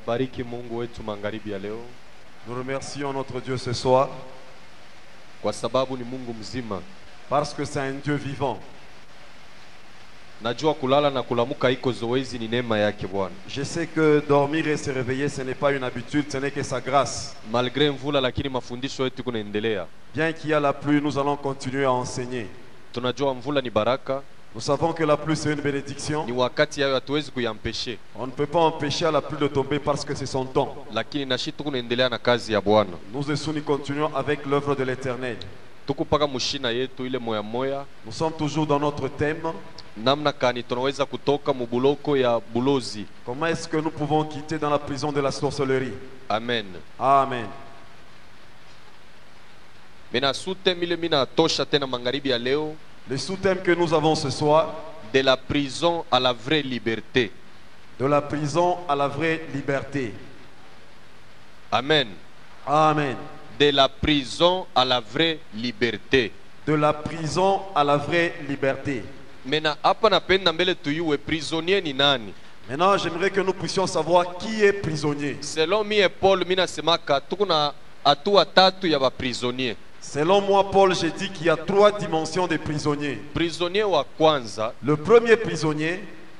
Tunabariki Mungu wetu magharibi ya leo Nous remercions notre Dieu ce soir kwa sababu ni Mungu mzima. parce que c'est un Dieu vivant. Najua kulala na kulamuka iko zoezi ni neema yake Bwana. Je sais que dormir et se réveiller, ce n'est pas une habitude, ce n'est que sa grâce. Malgré mvula lakini mafundisho yetu kunaendelea. Bien qu'il y a la pluie, nous allons continuer à enseigner. Tunajua mvula ni baraka, Nous savons que la pluie, c'est une bénédiction. ni wakati yayo hatuwezi kuyampeshe. On ne peut pas empêcher à la pluie de tomber parce que c'est son temps. Lakini nashi tukunaendelea na kazi ya Bwana. Nous aussi, nous continuons avec l'œuvre de l'Éternel. Tuko paka mushina yetu ile moya moya. Nous sommes toujours dans notre thème. Namna kani tunaweza kutoka mubuloko ya bulozi. Comment est-ce que nous pouvons quitter dans la prison de la sorcellerie? Amen. Amen. Mina sute mile mina tosha tena magharibi ya leo, Le sous-thème que nous avons ce soir, de la prison à la vraie liberté. de la prison à la vraie liberté. Amen. Amen. De la prison à la vraie liberté. De la prison à la vraie liberté. Mena hapa napenda mbele tuyue prisonnier ni nani? Maintenant, j'aimerais que nous puissions savoir qui est prisonnier. Selon mie Paul mina semaka tukuna hatua tatu ya ba prisonnier. Selon moi, Paul, j'ai dit qu'il y a 3 dimensions des prisonniers. Prisonnier wa kwanza Le premier prisonnier,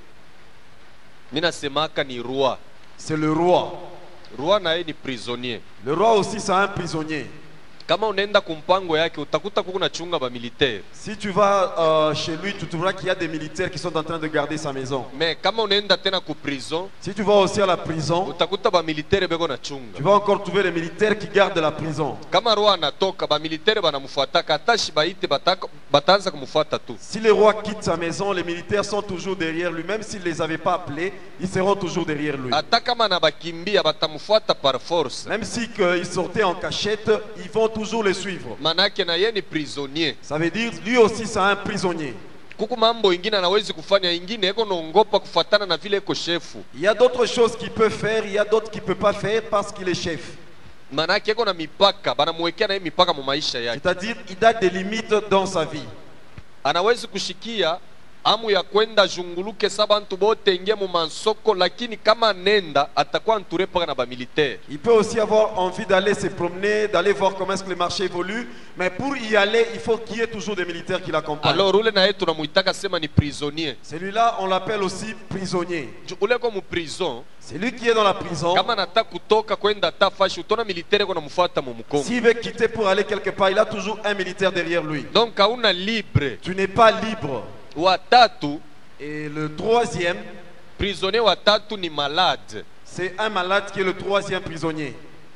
mina semaka ni roi. c'est le roi. Roi naye ni prisonnier. Le roi aussi, c'est un prisonnier. Kama unaenda kumpango yake utakuta kuna chunga ba militaire. Si tu vas chez lui, tu trouveras qu'il y a des militaires qui sont en train de garder sa maison. Mais kama unaenda tena ku prison Si tu vas aussi à la prison, utakuta ba militaire beko na chunga. tu vas encore trouver les militaires qui gardent la prison. Kama roi anatoka ba militaire banamfuataka atashi baite bataanza kumfuata tu. Si le roi quitte sa maison, les militaires sont toujours derrière lui. Même s'il ne les avait pas appelés, ils seront toujours derrière lui. Hata kama anabakimbia batamfuata par force. Même si il sortait en cachette, ils vont toujours le suivre. Manake na yeye ni prisonnier. Ça veut dire, lui aussi, c'est un prisonnier. Kuku mambo ingine anawezi kufanya, ingine eko naongopa kufatana na vile eko shefu. Il y a d'autres choses qu'il peut faire, il y a d'autres qu'il ne peut pas faire parce qu'il est chef. Manake eko na mipaka, banamwekea na yeye mipaka mu maisha yake. C'est-à-dire, il a des limites dans sa vie. Anawezi kushikia amu ya kwenda junguluke sabantu bote ingie mu mansoko, lakini kama nenda atakuwa entouré par na ba militaire. Il peut aussi avoir envie d'aller se promener, d'aller voir comment est-ce que le marché évolue, mais pour y aller, il faut qu'il y ait toujours des militaires qui l'accompagnent. Alors ule na yeye tunamuitaka sema ni prisonnier. Celui-là, on l'appelle aussi prisonnier. Ule ko mu prison, C'est lui qui est dans la prison. kama nataka kutoka kwenda tafashi utona militaire ko namfuata mu mkongo. S'il veut quitter pour aller quelque part, il a toujours un militaire derrière lui. Donc hauna libre. Tu n'es pas libre. Watatu, Et le troisième, prisonnier watatu ni malade. c'est un malade qui est le troisième prisonnier.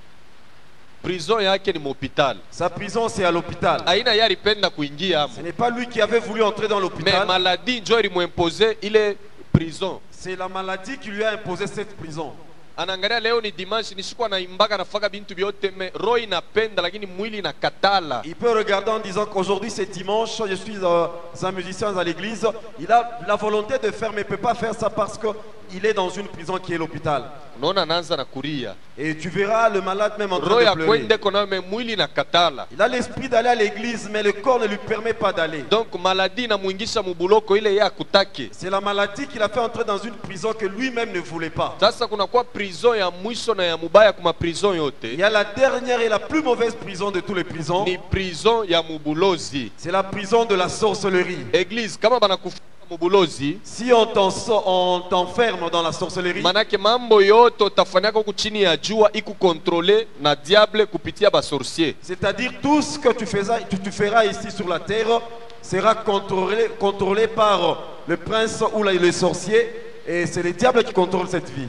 Prison yake ni hospital. Sa prison, c'est à l'hôpital. Aina yeye alipenda kuingia Ce amo. n'est pas lui qui avait voulu entrer dans Mais l'hôpital. maladie njo ilimwimposer ile prison. C'est la maladie qui lui a imposé cette prison. Anaangalia leo ni dimanche, nisikuwa naimbaka nafaka bintu vyote, me roho inapenda lakini mwili inakatala. Il peut regarder en disant qu'aujourd'hui c'est dimanche, je suis un musicien à l'église. Il a la volonté de faire mais ne peut pas faire ça parce qu'il est dans une prison qui est l'hôpital. Unaona anaanza na kuria. Et tu verras le malade même en Roho train de ya pleurer. kwende kona me mwili inakatala. Il a l'esprit d'aller à l'église mais le corps ne lui permet pas d'aller. Donc maladie inamuingisha mubuloko ile yeye akutake. C'est la maladie qui l'a fait entrer dans une prison que lui-même ne voulait pas. Sasa kunakuwa prison ya mwisho na ya mubaya kuma prison Il yote. y a la dernière et la plus mauvaise prison de tous les prisons. Ni prison ya mubulozi. C'est la prison de la sorcellerie. Église kama banakufa mubulozi, Si on t'enferme dans la sorcellerie, manake mambo yote utafanyaka huku chini ya jua ikukontrole na diable kupitia basorcier. c'est-à-dire tout ce que tu feras ici sur la terre sera contrôlé par le prince ou le sorcier, et c'est le diable qui contrôle cette vie.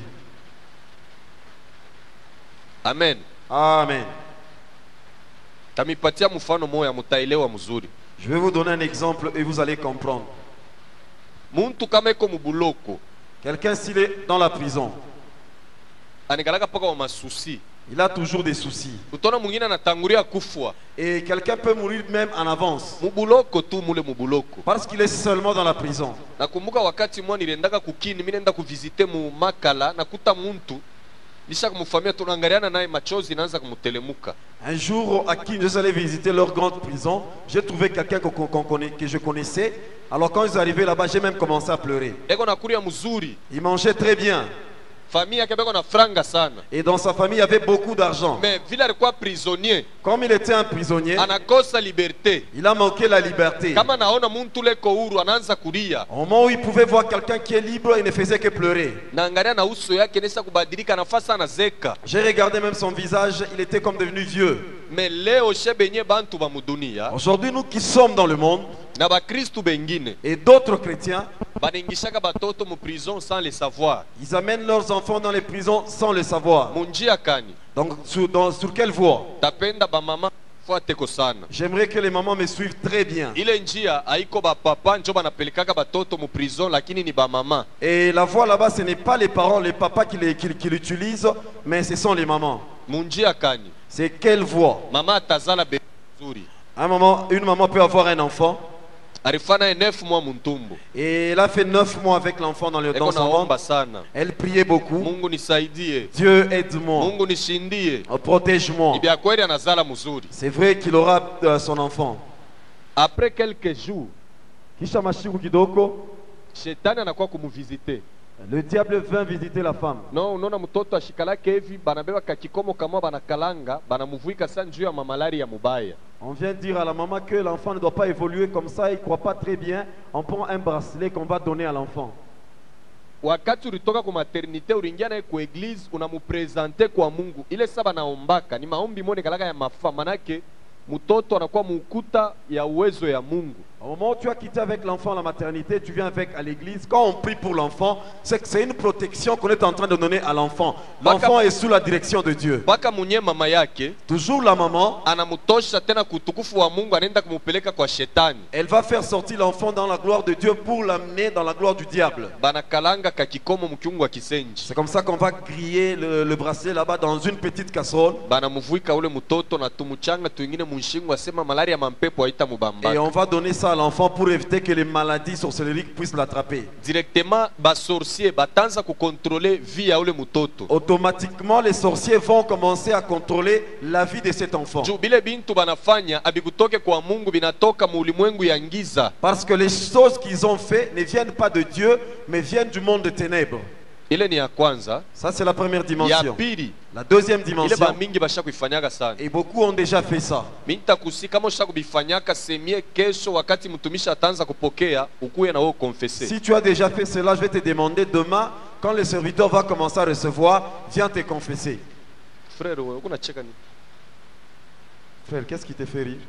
Amen. Amen. Tamipatia mfano moya mutaelewa mzuri. Je vais vous donner un exemple et vous allez comprendre. Muntu kama iko mubuloko, Quelqu'un s'il est dans la prison, anikalaka paka wa masusi. il a toujours des soucis. Utona mwingine anatangulia kufwa. Et quelqu'un peut mourir même en avance Mubuloko tu mule mubuloko. parce qu'il est seulement dans la prison. Nakumbuka wakati mwa niliendaka kukini, mimi nenda kuvisite mu Makala, nakuta muntu nisha kumfamia, tunaangaliana naye machozi inaanza kumtelemuka. Un jour, à qui je suis allé visiter leur grande prison, j'ai trouvé quelqu'un que je connaissais. Alors quand ils sont arrivés là-bas, j'ai même commencé à pleurer. Eko nakuria mzuri, Ils mangeaient très bien. famille yake beko na franga sana. Et dans sa famille, il y avait beaucoup d'argent. Mais vile alikuwa prisonnier, Comme il était un prisonnier, anakosa liberté. il a manqué la liberté. Kama naona muntu leko huru anaanza kulia. Au moment où il pouvait voir quelqu'un qui est libre, il ne faisait que pleurer. Naangalia na uso yake nesa kubadilika nafasi anazeka. J'ai regardé même son visage, il était comme devenu vieux. Mais leo shebenye bantu ba mudunia Aujourd'hui, nous qui sommes dans le monde, na ba Kristu bengine et d'autres chrétiens, baningishaka batoto mu prison sans le savoir. ils amènent leurs enfants dans les prisons sans le savoir. Munjia kani Donc, sur quelle voie? tapenda ba mama fuateko sana. J'aimerais que les mamans me suivent très bien. Ile njia haiko ba papa njo banapelekaka batoto mu prison, lakini ni ba mama. Et la voie là-bas, ce n'est pas les parents, les papas qui l'utilisent, mais ce sont les mamans. Munjia kani C'est quelle voie? mama atazala be nzuri Une maman peut avoir un enfant alifana 9 mois muntumbu. et elle a fait 9 mois avec l'enfant dans Eko son naomba ventre. sana, Elle priait beaucoup. Mungu nisaidie, Dieu aide-moi, Mungu nishindie. protège-moi. Ni bya kweli anazala mzuri. C'est vrai qu'il aura son enfant. Après quelques jours, Kisha mashiku kidogo, shetani anakuwa kumvisiter. le diable vint visiter la femme. No, unaona mtoto ashikalake hivi banabeba kakikomo kama banakalanga banamuvuika sana juu ya mamalari ya mubaya. On vient dire à la maman que l'enfant ne doit pas évoluer comme ça, il ne croit pas très bien. On prend un bracelet qu'on va donner à l'enfant. Wakati ulitoka kwa maternite uliingia naye kwa eglise unamupresente kwa Mungu. Ile saba naombaka ni maombi mone kalaka ya mafa, manake mtoto anakuwa mukuta ya uwezo ya Mungu. Au moment où tu as quitté avec l'enfant la maternité, tu viens avec à l'église. Quand on prie pour l'enfant, c'est que c'est une protection qu'on est en train de donner à l'enfant. L'enfant est sous la direction de Dieu. Baka munye mama yake Toujours la maman, anamutosha tena kutukufu wa Mungu, anaenda kumupeleka kwa shetani. elle va faire sortir l'enfant dans la gloire de Dieu pour l'amener dans la gloire du diable. Banakalanga kakikomo mkiungu wa kisenji. C'est comme ça qu'on va griller le bracelet là-bas dans une petite casserole. Banamuvuika ule mtoto na tumuchanga tuingine munshingu asema malaria mampepo haita mubamba. Et on va donner ça à l'enfant pour éviter que les maladies sorcelleries puissent l'attraper. Directement ba sorcier batanza kukontrole vie ya ule mtoto. Automatiquement, les sorciers vont commencer à contrôler la vie de cet enfant. Juu bile bintu banafanya abikutoke kwa Mungu, binatoka mu ulimwengu ya ngiza. Parce que les choses qu'ils ont fait ne viennent pas de Dieu, mais viennent du monde des ténèbres. Ile ni ya kwanza. Ça, c'est la première Ya dimension. pili, La deuxième ile dimension, ba mingi basha kuifanyaga sana. et beaucoup ont déjà fait ça. Minta kusi kama usha kubifanyaka semie kesho wakati mtumishi ataanza kupokea ukuye na wewe confesser. Si tu as déjà fait cela, je vais te demander demain, quand le serviteur va commencer à recevoir, viens te confesser. Frère, wewe uko nacheka ni? Frère, qu'est-ce qui te fait rire?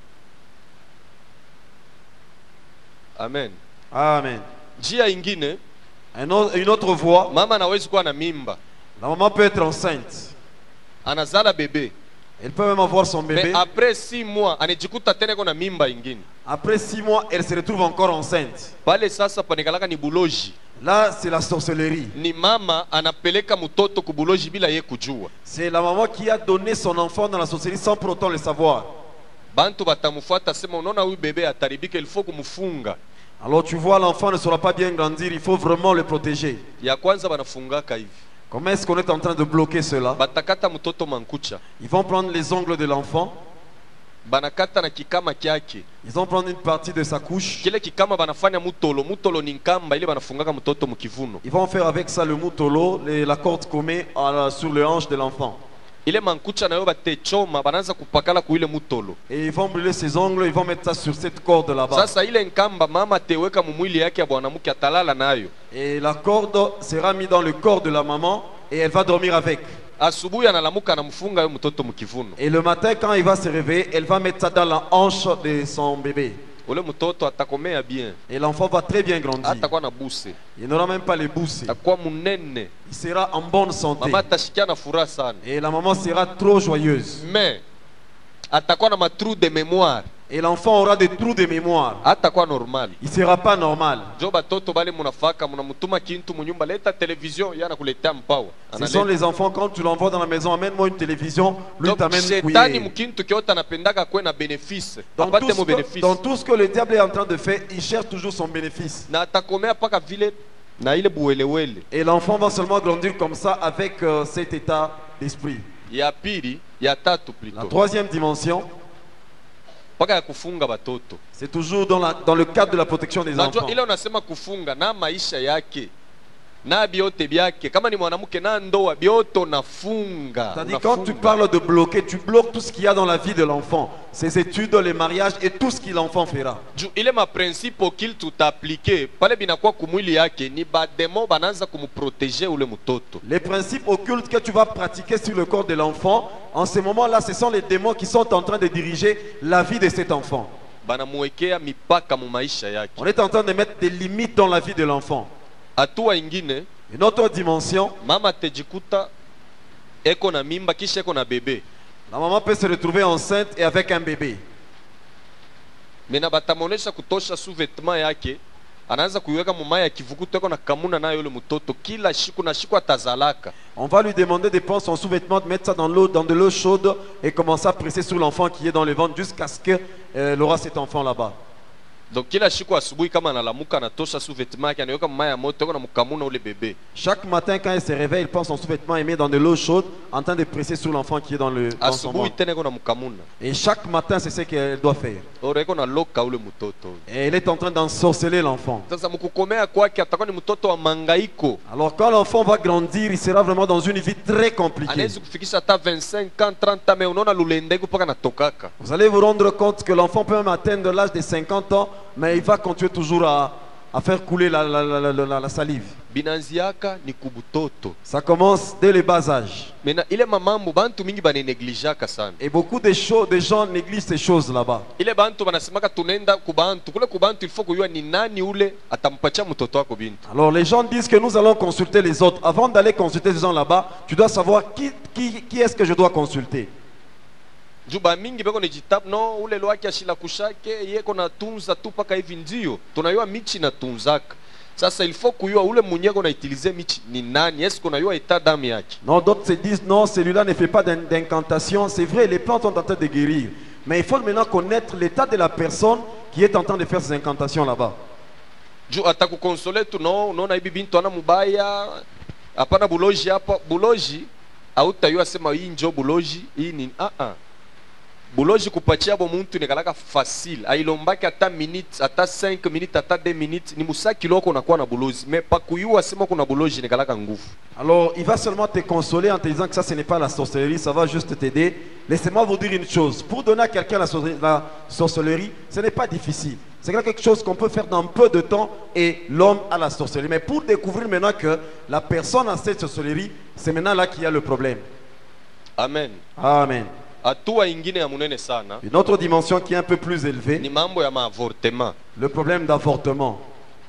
Amen. Amen. Njia ingine, Une autre voie, mama anawezi kuwa na mimba, la maman peut être enceinte. anazala bebe. Elle peut même avoir son Mais bébé. après 6 mois anajikuta tena iko na mimba ingine. Après 6 mois, elle se retrouve encore enceinte. Pale sasa panekalaka ni buloji. Là, c'est la sorcellerie. Ni mama anapeleka mtoto kubuloji bila ye kujua. C'est la maman qui a donné son enfant dans la sorcellerie sans pour autant le savoir. Bantu batamufuata sema unaona huyu bebe ataribika, il faut kumfunga. Alors tu vois, l'enfant ne saura pas bien grandir, il faut vraiment le protéger. Ya kwanza banafungaka hivi. Comment est-ce qu'on est en train de bloquer cela? Batakata mtoto mankucha. Ils vont prendre les ongles de l'enfant, Banakata na kikama kyake. ils vont prendre une partie de sa couche, Kile kikama banafanya mutolo. Mutolo ni nkamba ile banafungaka mtoto mukivuno. ils vont faire avec ça le moutolo, la corde qu'on met sur le hanche de l'enfant. Ile mankucha nayo batechoma banaanza kupakala ku ile mutolo. Et ils vont brûler ses ongles, ils vont mettre ça sur cette corde là-bas. Sasa ile nkamba mama teweka mumwili yake ya bwanamke atalala nayo. Et la corde sera mise dans le corps de la maman et elle va dormir avec. Asubuhi analamuka anamfunga yo mtoto mukivuno. Et le matin, quand il va se réveiller, elle va mettre ça dans la hanche de son bébé. Ule mtoto atakomea bien. Et l'enfant va très bien grandir. Atakuwa na buse. Il n'aura même pas les bousses. Atakuwa munene. Il sera en bonne santé. Mama atashikia na furaha sana. Et la maman sera trop joyeuse. Mais atakuwa na matrou de mémoire. Et l'enfant aura des trous de mémoire. Hatakuwa normal. Il ne sera pas normal. Jo batoto bale munafaka munamutuma kintu munyumba, leta television yana kuletea mpawa. Ce sont les enfants, quand tu l'envoies dans la maison, amène-moi une télévision, lui Donc t'amène shetani couillé. mukintu kyote anapendaka kwe na bénéfice. Dans Apate mo tout bénéfice. ce que le diable est en train de faire, il cherche toujours son bénéfice. Na atakomea paka vile na ile buwelewele. Et l'enfant va seulement grandir comme ça avec cet état d'esprit. Ya pili, ya tatu La plutôt. troisième dimension, Paka ya kufunga batoto. c'est toujours dans le cadre de la protection des Unajua enfants. ile unasema kufunga na maisha yake na biote byake kama ni mwanamke na ndoa biote unafunga. C'est-à-dire quand tu parles de bloquer, tu bloques tout ce qu'il y a dans la vie de l'enfant, ses études, les mariages et tout ce que l'enfant fera. Juu ile ma principe okil tutaplike pale binakuwa kumwili yake ni bademo bananza kumuproteger ule mtoto. Les principes occultes que tu vas pratiquer sur le corps de l'enfant, en ce moment-là, ce sont les démons qui sont en train de diriger la vie de cet enfant. Banamuwekea mipaka mu maisha yake. On est en train de mettre des limites dans la vie de l'enfant. Hatua ingine, Une autre dimension, mama tejikuta eko na mimba kisha eko na bebe. la maman peut se retrouver enceinte et avec un bébé. Mena batamonesha kutosha sous-vêtement yake, anaanza kuiweka mumaya ya kivukuto eko na kamuna nayo yule mtoto kila siku na siku atazalaka. On va lui demander de prendre son sous-vêtement, de mettre ça dans l'eau, dans de l'eau chaude et commencer à presser sur l'enfant qui est dans le ventre jusqu'à ce qu'il aura cet enfant là-bas. Donc kila siku asubuhi kama analamuka anatosha sous-vêtement yake anaweka mumaya ya moto eko na mkamuna ule bebe. Chaque matin, quand il se réveille, il prend son sous-vêtement et met dans de l'eau chaude en train de presser sur l'enfant qui est dans son Asubuhi ventre. tena eko na mkamuna. Et chaque matin, c'est ce qu'elle doit faire. Ora eko na loka ule mtoto. Et elle est en train d'ensorceler l'enfant. Sasa mkukomea kwake atakuwa ni mtoto wa mangaiko. Alors quand l'enfant va grandir, il sera vraiment dans une vie très compliquée. Anaweza kufikisha hata 25 ans 30 ans mais unaona lulende mpaka natokaka. Vous allez vous rendre compte que l'enfant peut même atteindre l'âge de 50 ans, mais il va continuer toujours à faire couler la salive. Binanziaka ni kubutoto. Ça commence dès le bas âge. Mena ile mamambo bantu mingi baneneglijaka sana. Et beaucoup de gens négligent ces choses là-bas. Ile bantu banasemaka tunenda kubantu. Kule kubantu il faut kujua ni nani ule atampatia mtoto wako bintu. Alors les gens disent que nous allons consulter les autres. Avant d'aller consulter ces gens là-bas, tu dois savoir qui est-ce que je dois consulter. Juba mingi beko ni jitap no ule lwake ashila kushake yeko na tunza tu paka hivi ndio. Tunayua michi na tunzaka. Sasa il faut kujua ule munyeko na utiliser michi ni nani. Est-ce qu'on a eu état d'âme yake? Non, d'autres se disent non, celui-là ne fait pas d'incantation. C'est vrai, les plantes sont en train de guérir. Mais il faut maintenant connaître l'état de la personne qui est en train de faire ces incantations là-bas. Juu atakukonsole tu no unaona hivi bintu ana mubaya hapana buloji hapa buloji hautayua sema hii njo buloji hii ni buloji kupatia bo muntu ni kalaka facile ailombaki hata minutes hata 5 minutes hata 2 minutes ni musaki loko unakuwa na buloji mais pa kuyua sema kuna buloji ni kalaka nguvu. Alors il va seulement te consoler en te disant que ça ce n'est pas la sorcellerie, ça va juste t'aider. Laissez-moi vous dire une chose, pour donner à quelqu'un la sorcellerie, ce n'est pas difficile. C'est quelque chose qu'on peut faire dans peu de temps et l'homme a la sorcellerie. Mais pour découvrir maintenant que la personne a cette sorcellerie, c'est maintenant là qu'il y a le problème. Amen. Amen. Hatua ingine ya munene sana Une autre dimension qui est un peu plus ni élevée, mambo ya maavortement. le problème d'avortement.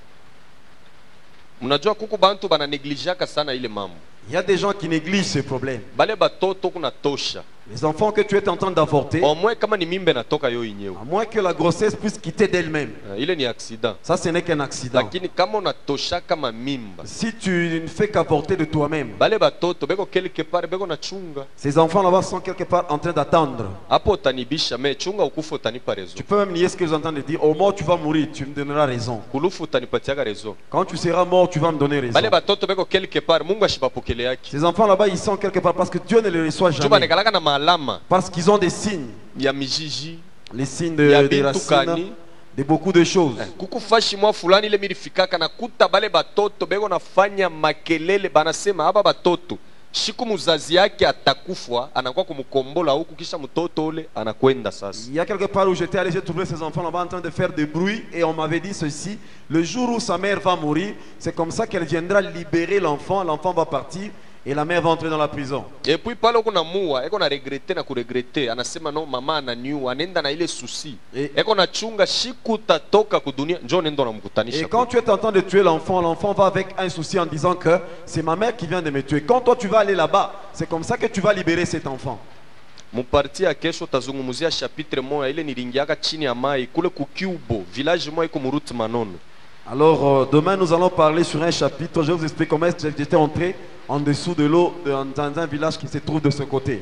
Mnajua kuku bantu bana neglijaka sana ile mambo. Il y a des gens qui négligent ce problème. Bale batoto kuna tosha. Les enfants que tu es en train d'avorter, Au moins kama ni mimbe natoka yo yenyewe. à moins que la grossesse puisse quitter d'elle-même. Ile ni accident. Ça, ce n'est qu'un accident. Lakini kama unatosha kama mimba Si tu ne fais qu'avorter de toi-même, bale batoto beko quelque part beko na chunga ces enfants là-bas sont quelque part en train d'attendre. hapo utanibisha me chunga ukufa utanipa rezo Tu peux même nier ce qu'ils sont en train de dire. Au mort, tu vas mourir, tu me donneras raison. kulufu utanipatiaka rezo Quand tu seras mort, tu vas me donner raison. bale batoto beko quelque part Mungu ashibapokele yake Ces enfants là-bas, ils sont quelque part parce que Dieu ne les reçoit juba jamais. nekalaka na maalama Parce qu'ils ont des signes. ya mijiji Les signes Ya des bintu racines, kani. de beaucoup de choses. kuku fashi mwa fulani ile milifikaka na kuta bale batoto beko nafanya makelele banasema hapa batoto shiku muzazi yake atakufwa anakuwa kumkombola huku kisha mtoto ule anakwenda sasa. Il y a quelque part où j'étais allé, j'ai trouvé ces enfants là-bas en train de faire des bruits et on m'avait dit ceci, le jour où sa mère va mourir, c'est comme ça qu'elle viendra libérer l'enfant, l'enfant va partir et la mère va entrer dans la prison. Et puis pale kuna muwa eko na regrete na kuregrete anasema no mama ananiua anaenda na ile susi eko na chunga shiku tatoka kudunia njoo nendo na mkutanisha. Et quand tu es en train de tuer l'enfant, l'enfant va avec un souci en disant que c'est ma mère qui vient de me tuer. Quand toi tu vas aller là-bas, c'est comme ça que tu vas libérer cet enfant. Muparti ya kesho tazungumuzia chapitre moja ile nilingiaka chini ya mai kule kukiubo village moja iko muruti manono. Alors demain nous allons parler sur un chapitre, je vais vous expliquer comment j'étais entré en dessous de l'eau dans un village qui se trouve de ce côté.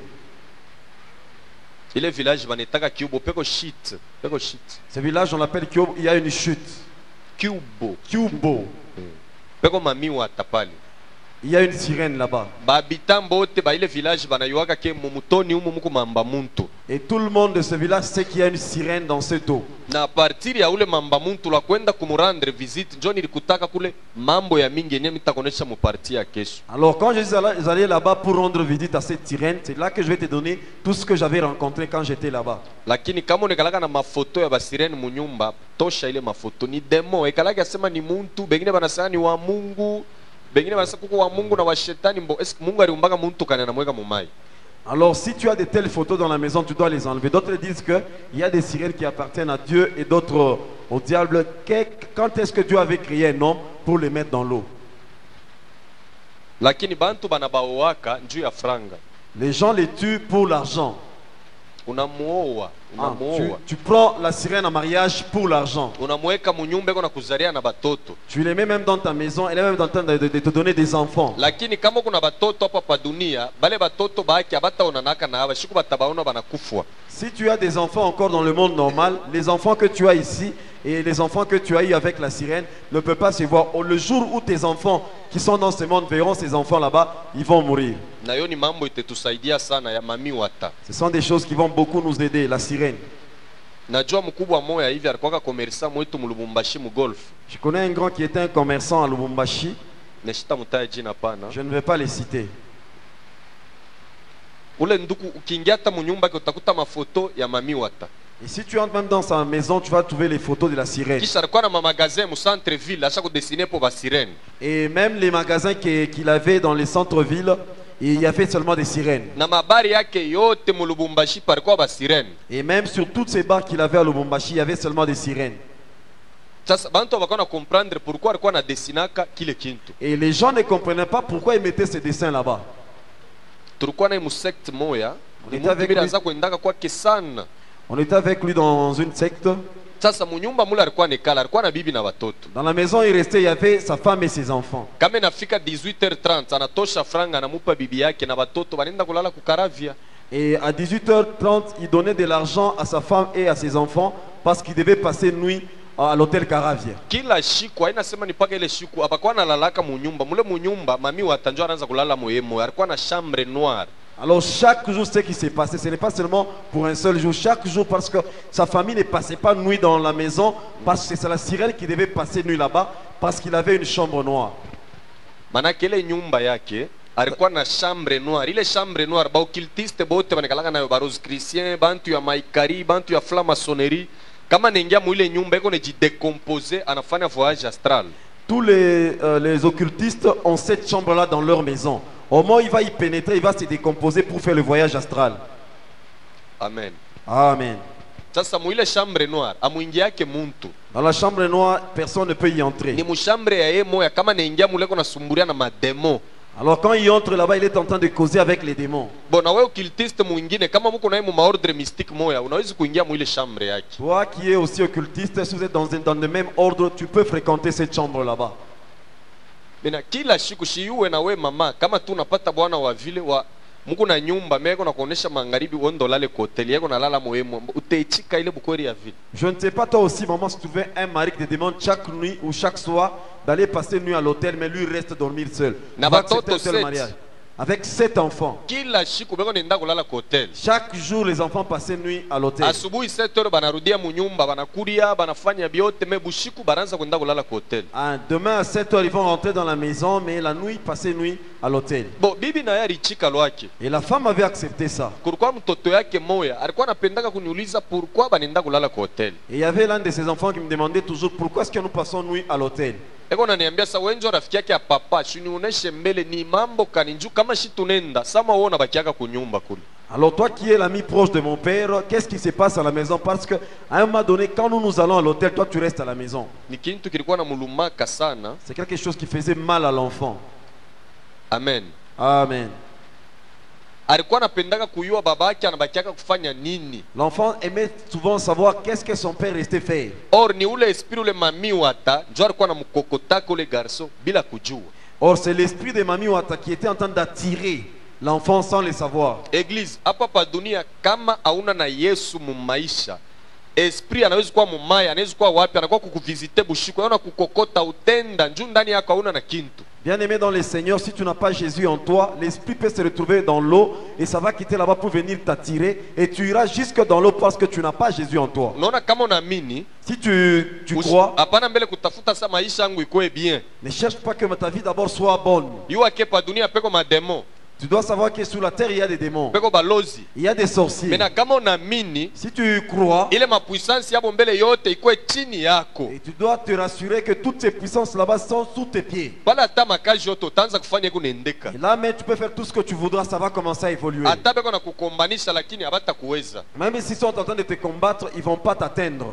Ile village banetaka kiubo peko shit, peko shit. Ce village on l'appelle Kyobo, il y a une chute. Kiubo. Kyobo. Peko mamiwa tapali. il y a une sirène là-bas. bahabitant bote ba ile village banayuaka ke mumutoni umu muku mamba muntu. Et tout le monde de ce village sait qu'il y a une sirène dans cette eau. Na partir ya ule mamba muntu la kwenda kumurandre visite njo nilikutaka kule mambo ya mingi yenye mitakonesha mu parti ya kesho. Alors quand je suis allé là-bas pour rendre visite à cette sirène, c'est là que je vais te donner tout ce que j'avais rencontré quand j'étais là-bas. Lakini kama unekalaka na mafoto ya basirene munyumba tosha ile mafoto ni demo ekalaka asema ni muntu bengine banasema ni wa Mungu bengine banasema kuko wa Mungu na wa shetani mbo eske Mungu aliumbaka muntu kana namweka mumai. Alors si tu as de telles photos dans la maison, tu dois les enlever. D'autres disent qu'il y a des sirènes qui appartiennent à Dieu et d'autres au diable. Quand est-ce que Dieu avait créé un homme pour le mettre dans l'eau? Lakini bantu banabawaka njuu ya franga. Les gens les tuent pour l'argent. Unamuoa, unamuoa. Tu prends la sirène en mariage pour l'argent. Unamweka munyumba iko na kuzalia na batoto. Tu les mets même dans ta maison, elle est même en train de te donner des enfants. Lakini kama kuna batoto hapa pa dunia, bale batoto baki abataonanaka na abashiku batabaona banakufwa. Si tu as des enfants encore dans le monde normal, les enfants que tu as ici et les enfants que tu as eu avec la sirène ne peuvent pas se voir. Le jour où tes enfants qui sont dans ce monde verront ces enfants là-bas, ils vont mourir. Nayo ni mambo itetusaidia sana ya mami wata. Ce sont des choses qui vont beaucoup nous aider, la sirène. Najua mkubwa moya hivi alikuwa komersa mwetu mu Lubumbashi mu golf. Je connais un grand qui était un commerçant à Lubumbashi. Neshita mutaye jina pana. Je ne vais pas les citer. Ule nduku ukiingia hata munyumba ke utakuta mafoto ya mami wata. Et si tu entres même dans sa maison, tu vas trouver les photos de la sirène. Kisha alikuwa na magasin mu centre ville, acha ko dessiner pour ba sirène. Et même les magasins qu'il avait dans les centres-villes, il y avait seulement des sirènes. Na mabari yake yote mu Lubumbashi parikuwa ba sirène. Et même sur toutes ces bars qu'il avait à Lubumbashi, il y avait seulement des sirènes. Sasa bantu bakona comprendre pourquoi alikuwa na dessinaka kile kintu. Et les gens ne comprenaient pas pourquoi ils mettaient ces dessins là-bas. Tulikuwa na mu secte moya, On était avec lui. kuendaka kwake sana. On était avec lui dans une secte. Sasa munyumba mule alikuwa nekala, alikuwa na bibi na watoto. Dans la maison, il restait, il y avait sa femme et ses enfants. Kama inafika 18h30 anatosha franga anamupa bibi yake na watoto wanaenda kulala kukaravia. Et à 18h30, il donnait de l'argent à sa femme et à ses enfants parce qu'il devait passer une nuit à l'hôtel Caravia. Kila shiku haina sema ni paka ile shiku apakuwa nalalaka munyumba. Mule munyumba mami watanjo anaanza kulala moyemo. Alikuwa na chambre noire. Alors chaque jour, ce qui s'est passé, ce n'est pas seulement pour un seul jour, chaque jour parce que sa famille ne passait pas nuit dans la maison, parce que c'est la sirène qui devait passer nuit là-bas, parce qu'il avait une chambre noire. Manake ile nyumba yake alikuwa na chambre noire. Ile chambre noire ba occultiste bote banakalaka nayo ba rose chrétien, bantu ya maikari, bantu ya franc-maçonnerie. Kama nengia mu ile nyumba iko nejidecompose anafanya voyage astral. Tous les occultistes ont cette chambre-là dans leur maison. Au moment où il va y pénétrer, il va se décomposer pour faire le voyage astral. Amen. Amen. Sasa mu ile chambre noire amuingia yake muntu. Dans la chambre noire, personne ne peut y entrer. Ni mu chambre ya yeye moya kama nengia mule kuna sumburia na mademo. Alors quand il entre là-bas, il est en train de causer avec les démons. Bon, na wewe occultiste mwingine kama mko naye mu maordre mystique moya unaweza kuingia mu ile chambre yake. Toi qui es aussi occultiste, si vous êtes dans le même ordre, tu peux fréquenter cette chambre là-bas. Bena kila siku shiuwe na we mama kama tu unapata bwana wa vile wa mko na nyumba meko na kuonesha magharibi wondo lale kwa hoteli yako na lala moyemo utaichika ile bukweri ya vile. Je ne sais pas toi aussi maman si tu veux un mari qui te demande chaque nuit ou chaque soir d'aller passer une nuit à l'hôtel mais lui reste dormir seul. Na Va accepter batoto un tel 7. mariage. Avec 7 enfants. Kila siku beko nenda kulala kwa hoteli. Chaque jour les enfants passaient une nuit à l'hôtel. Asubuhi 7h banarudia mu nyumba banakuria banafanya biote me bushiku banaanza kwenda kulala kwa hoteli. Demain à 7h ils vont rentrer dans la maison mais la nuit passer une nuit à l'hôtel. Bo bibi na yari chika lwake. Et la femme avait accepté ça. Kulikuwa mtoto yake moya alikuwa anapendaka kuniuliza pourquoi banenda kulala kwa hoteli. Et il y avait l'un de ses enfants qui me demandait toujours pourquoi est-ce que nous passons nuit à l'hôtel. Eko naniambia sa wenjo rafiki yake ya papa shuniuneshe mbele ni mambo kaninju kama shi tunenda sama wona bakiaka kunyumba kule. Alors toi qui es l'ami proche de mon père, qu'est-ce qui se passe à la maison? Parce que à un moment donné, quand nous allons à l'hôtel, toi tu restes à la maison. Ni kintu kilikuwa na mulumaka sana. C'est quelque chose qui faisait mal à l'enfant. Amen. Amen. Alikuwa anapendaka kuyua babake anabakiaka kufanya nini. L'enfant aimait souvent savoir qu'est-ce que son père restait faire. Or ni ule esprit ule mami wata njo alikuwa anamkokotaka ule garso bila kujua. Or c'est l'esprit de Mami Wata qui était en train d'attirer l'enfant sans le savoir. Église hapa pa dunia kama hauna na Yesu mu maisha, esprit anaweza kuwa mumaya, anaweza kuwa wapi, anakuwa kukuvisite bushiku, anaona kukokota utenda njoo ndani yako hauna na kintu. Bien-aimé dans le Seigneur, si tu n'as pas Jésus en toi, l'esprit peut se retrouver dans l'eau et ça va quitter là-bas pour venir t'attirer et tu iras jusque dans l'eau parce que tu n'as pas Jésus en toi. Unaona kama unaamini, Si tu crois, hapana mbele kutafuta sa maisha yangu ikuwe bien. ne cherche pas que ta vie d'abord soit bonne. Yuwa ke pa dunia peko mademo, Tu dois savoir que sous la terre, il y a des démons, peko balozi. il y a des sorciers. Mena kama unaamini, Si tu crois, ile mapuissance yabo mbele yote ikuwe chini yako. et tu dois te rassurer que toutes ces puissances là-bas sont sous tes pieds. Pala ata makazi yote utaanza kufanya kunendeka. Et là, mais tu peux faire tout ce que tu voudras, ça va commencer à évoluer. Hata beko na kukombanisha lakini habata kuweza. Même s'ils sont en train de te combattre, ils ne vont pas t'atteindre.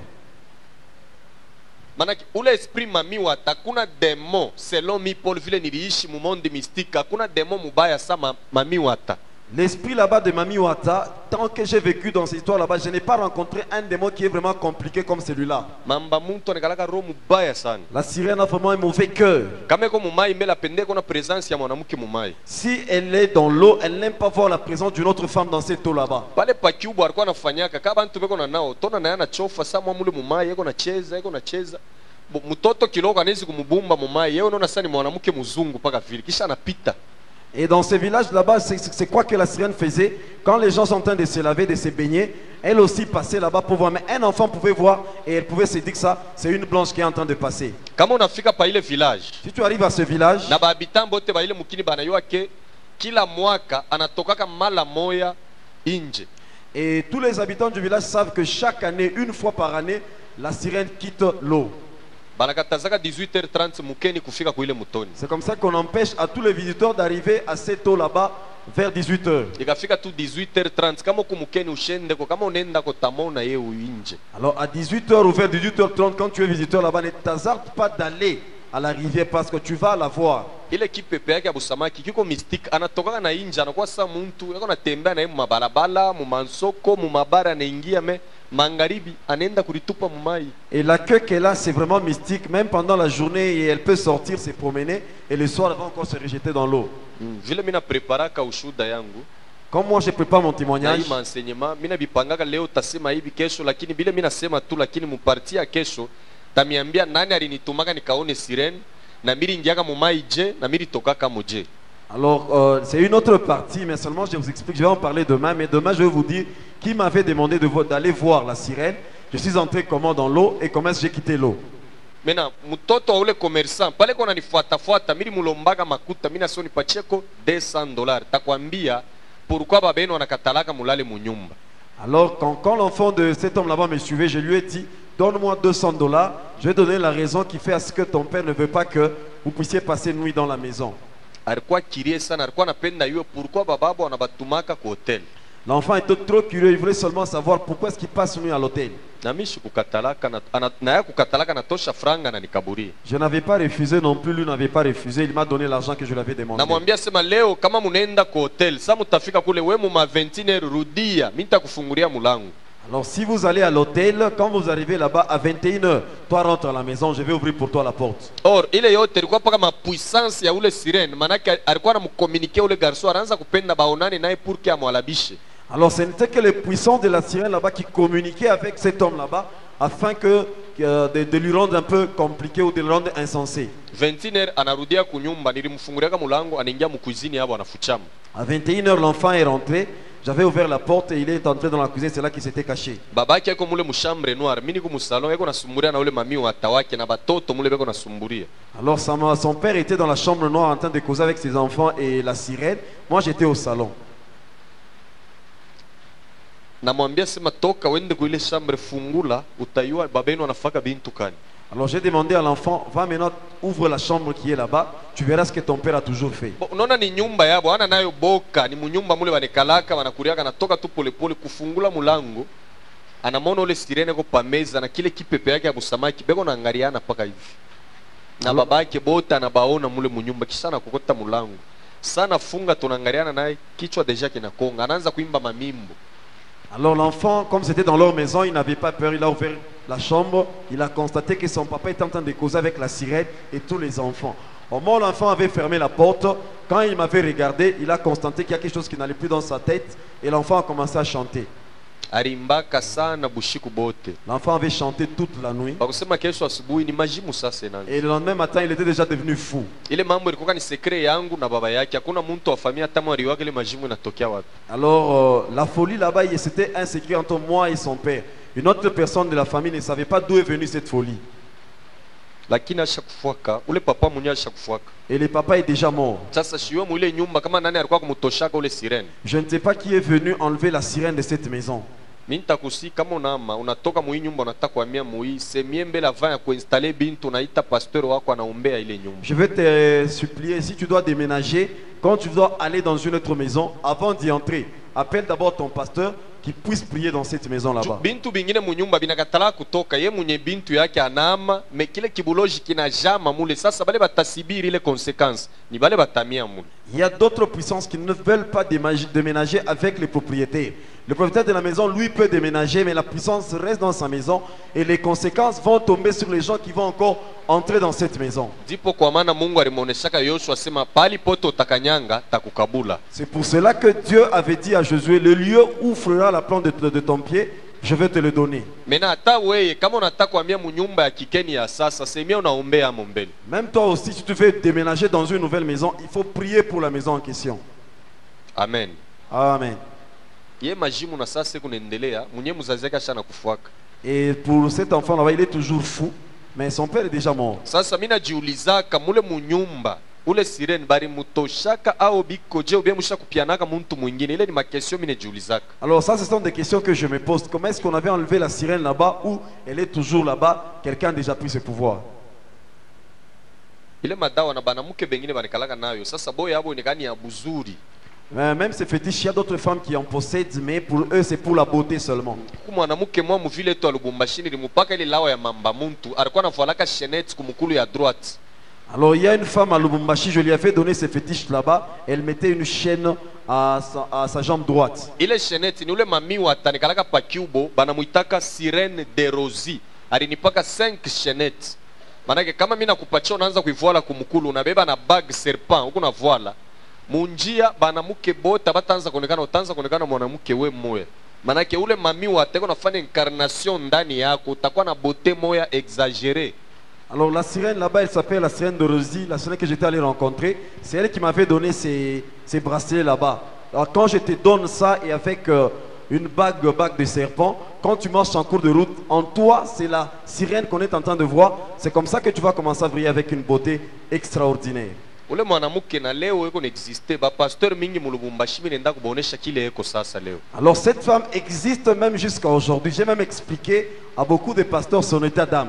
Manake ule esprit mamiwa hakuna demo selon mi Paul vile niliishi mu monde mystique, hakuna demo mubaya sama mamiwata. L'esprit là-bas de Mami Wata, tant que j'ai vécu dans cette histoire là-bas, je n'ai pas rencontré un démon qui est vraiment compliqué comme celui-là. Mamba muntu anakalaka roho mubaya sana. La sirène a vraiment un mauvais cœur. Kama iko mumai mbele apende kuna presence ya mwanamke mumai. Si elle est dans l'eau, elle n'aime pas voir la présence d'une autre femme dans cette eau là-bas. Pale pa Cuba alikuwa anafanyaka kama bantu beko na nao tona na yana chofa sama mule mumai yeko na cheza. Mtoto kiloko anaweza kumubumba mumai yeye unaona sasa ni mwanamke mzungu paka vile kisha anapita. Et dans ces villages là-bas, c'est quoi que la sirène faisait? Quand les gens sont en train de se laver, de se baigner, elle aussi passait là-bas pour voir. Mais un enfant pouvait voir et elle pouvait se dire que ça, c'est une blanche qui est en train de passer. Kama unafika pa ile village Si tu arrives à ce village, na bahabitant bote ba ile mukini banayua ke kila mwaka anatokaka mala moya inje. et tous les habitants du village savent que chaque année, une fois par année, la sirène quitte l'eau. Banakatazaka 18h30 mukeni kufika kuile mutoni. C'est comme ça qu'on empêche à tous les visiteurs d'arriver à cette eau là-bas vers 18h. Ikafika tu 18h30 kama kumukeni ushende ko kama unaenda ko tamona ye uinje. Alors à 18h ou vers 18h30, quand tu es visiteur là-bas, ne t'hazarde pas d'aller à la rivière parce que tu vas la voir. Ile kipepe yake ya busamaki kiko mystique anatoka na inje anakuwa sa muntu yako natembea na mu barabara mu mansoko mu mabara anaingia me magharibi anaenda kulitupa mumai. Et la queue qu'elle a, c'est vraiment mystique. Même pendant la journée, et elle peut sortir, se promener, et le soir, elle va encore se rejeter dans l'eau. Vile mina preparaka ushuda yangu Comme moi, je prépare mon na témoignage, hii maenseignement mina bipangaka leo tasema hivi kesho, lakini vile mina sema tu, lakini muparti ya kesho tamiambia nani alinitumaka nikaone sirene na miri ingiaka mumai je na miri tokaka muje. alors c'est une autre partie, mais seulement je vous explique, je vais en parler demain. Mais demain, je vais vous dire qui m'avait demandé d'aller voir la sirène. Je suis entré comment dans l'eau et comment j'ai quitté l'eau. Mena mtoto wa ule commerçant pale kona nifuatafuata miri mulombaka makuta mina sio nipacheko $200 takwambia pourquoi babeno wanakatalaka mulale munyumba. Alors quand l'enfant de cet homme là-bas me suivait, je lui ai dit, donne-moi $200, je vais donner la raison qui fait à ce que ton père ne veut pas que vous puissiez passer une nuit dans la maison. Alikuwa kirie sana, alikuwa anapenda yue pourquoi bababo wanabatumaka ku hotel. L'enfant était trop curieux, il voulait seulement savoir pourquoi est-ce qu'il passe une nuit à l'hôtel. Na mishi kukatalaka na ya kukatalaka natosha franga na nikaburi. Je n'avais pas refusé non plus, lui n'avait pas refusé, il m'a donné l'argent que je lui avais demandé. Namwambia sema leo kama munaenda ku hotel, sa mutafika kule we mu ma 21h rudia, mimi nitakufungulia mulango. Alors si vous allez à l'hôtel, quand vous arrivez là-bas à 21h, toi rentre à la maison, je vais ouvrir pour toi la porte. Or ile yote ilikuwa paka ma puissance ya ule sirene, manake alikuwa anamcommuniquer ule garçon anaanza kupenda baonane naye pour que amwalabishe. Alors ce n'était que les puissances de la sirène là-bas qui communiquaient avec cet homme là-bas afin de lui rendre un peu compliqué ou de le rendre insensé. 21h anarudia kunyumba, nilimfungulia mulango anaingia mu cuisine yabo anafuchama. À 21h, l'enfant est rentré. J'avais ouvert la porte et il est entré dans la cuisine, c'est là qu'il s'était caché. Babaki yako mule mu chambre noire, mimi niko mu salon yako nasumburia na ule mami wa tawake na batoto mule beko nasumburia. Alors son père était dans la chambre noire en train de causer avec ses enfants et la sirène. Moi j'étais au salon. Namwambia sema toka wende ku ile chambre fungula utayua babenu anafaka bintu kani. Alors j'ai demandé à l'enfant, va maintenant, ouvre la chambre qui est là-bas, tu verras ce que ton père a toujours fait. Unaona ni nyumba yabo, ana nayo boka, ni munyumba mule banekalaka banakuriaka natoka tu polepole kufungula mulango. Anamona ule sirene ko pameza na kile kipepe yake ya busamaki beko naangaliana paka hivi. Na babake bota anabaona mule munyumba kisha nakokota mulango. Sana funga tunaangaliana naye kichwa deja kinakonga, anaanza kuimba mamimbo. Alors l'enfant, comme c'était dans leur maison, il n'avait pas peur, il a ouvert la chambre, il a constaté que son papa était en train de causer avec la sirène et tous les enfants. Au moment où l'enfant avait fermé la porte, quand il m'avait regardé, il a constaté qu'il y a quelque chose qui n'allait plus dans sa tête et l'enfant a commencé à chanter. alimbaka sana bushiku bote. L'enfant avait chanté toute la nuit. Bakusema kesho asubuhi ni majimu sasa nani. Et le lendemain matin, il était déjà devenu fou. Ile mambo ilikuwa ni secret yangu na baba yake. Hakuna mtu wa familia hata mwari wake ile majimu inatokea wapi. Alors, la folie là-bas, c'était un secret entre moi et son père. Une autre personne de la famille ne savait pas d'où est venue cette folie. Lakini ashakufuaka, ule papa mwenyewe ashakufuaka. Et le papa est déjà mort. Sasa shiwe mwile nyumba kama nani alikuwa kumtoshaka ule sirene. Je ne sais pas qui est venu enlever la sirène de cette maison. Mimi nitakusi kama unaama unatoka mwi nyumba unataka kuhamia mwi semie mbele avant ya kuinstaller bintu unaita pasteur wako anaombea ile nyumba. Je vais te supplier, si tu dois déménager, quand tu dois aller dans une autre maison, avant d'y entrer, appelle d'abord ton pasteur qui puisse prier dans cette maison là-bas. Bintu bingine mu nyumba binakatala kutoka ye mwenye bintu yake anama me kile kibuloji kinajama mule sasa bale batasibiri ile conséquence ni bale batamia mule. Il y a d'autres puissances qui ne veulent pas déménager avec les propriétaires. Le propriétaire de la maison, lui, peut déménager, mais la puissance reste dans sa maison et les conséquences vont tomber sur les gens qui vont encore entrer dans cette maison. Ndipo kwa maana Mungu alimuoneshaka Yoshua sema pali poto utakanyanga takukabula. C'est pour cela que Dieu avait dit à Josué, le lieu où frera la plante de ton pied, je vais te le donner. Mena hata weye kama unataka kuhamia mu nyumba ya kikeni ya sasa semia unaombea hapo mbele. Même toi aussi, si tu veux déménager dans une nouvelle maison, il faut prier pour la maison en question. Amen. Amen. Ye majimu na sasa kunaendelea mwenye mzazi yake ashana kufuaka. Et pour cet enfant là-bas, il est toujours fou, mais son père est déjà mort. Sasa mimi najiulizaka mule munyumba ule sirene bari mutoshaka au bikoje ubie musha kupianaka muntu mwingine. Ile ni makesio mimi najiulizaka. Alors ça, ce sont des questions que je me pose. Comment est-ce qu'on avait enlevé la sirène là-bas ou elle est toujours là-bas? Quelqu'un a déjà pris ses pouvoirs. Ile madawa na banamuke bengine banikalaka nayo. Sasa boya abo ni gani ya buzuri. Même ces fétiches, il y a d'autres femmes qui en possèdent, mais pour eux, c'est pour la beauté seulement. Mwanamke mwa mvile tu alubumbashi nilimupaka ile lawa ya mamba muntu alikuwa anafualaka chenette kumukulu ya droite. Alors il y a une femme à Lubumbashi, je lui avais donné ces fétiches là-bas, elle mettait une chaîne à sa jambe droite. Ile chenette ni ule mami wa tanikalaka pa Cubo banamuitaka sirene de Rosie. Alinipaka 5 chaînettes. Manake kama mimi nakupatia unaanza kuivoala kumukulu unabeba na bag serpent huko unavuala. Munjia banamuke bota batanza kuonekana utanza kuonekana mwanamke we moya. Manake ule mami wa teko nafanya incarnation ndani yako utakuwa na beauté moya exagérée. Alors la sirène là-bas, elle s'appelle la sirène de Rosie, la sirène que j'étais allé rencontrer. C'est elle qui m'avait donné ces bracelets là-bas. Alors quand je te donne ça et avec une bague de serpent, quand tu marches en cours de route, en toi, c'est la sirène qu'on est en train de voir. C'est comme ça que tu vas commencer à briller avec une beauté extraordinaire. Ule mwanamke na leo eko n'existe ba pasteur mingi mu Lubumbashi nenda kubonesha kile eko sasa leo. Alors cette femme existe même jusqu'à aujourd'hui. J'ai même expliqué à beaucoup de pasteurs son état d'âme.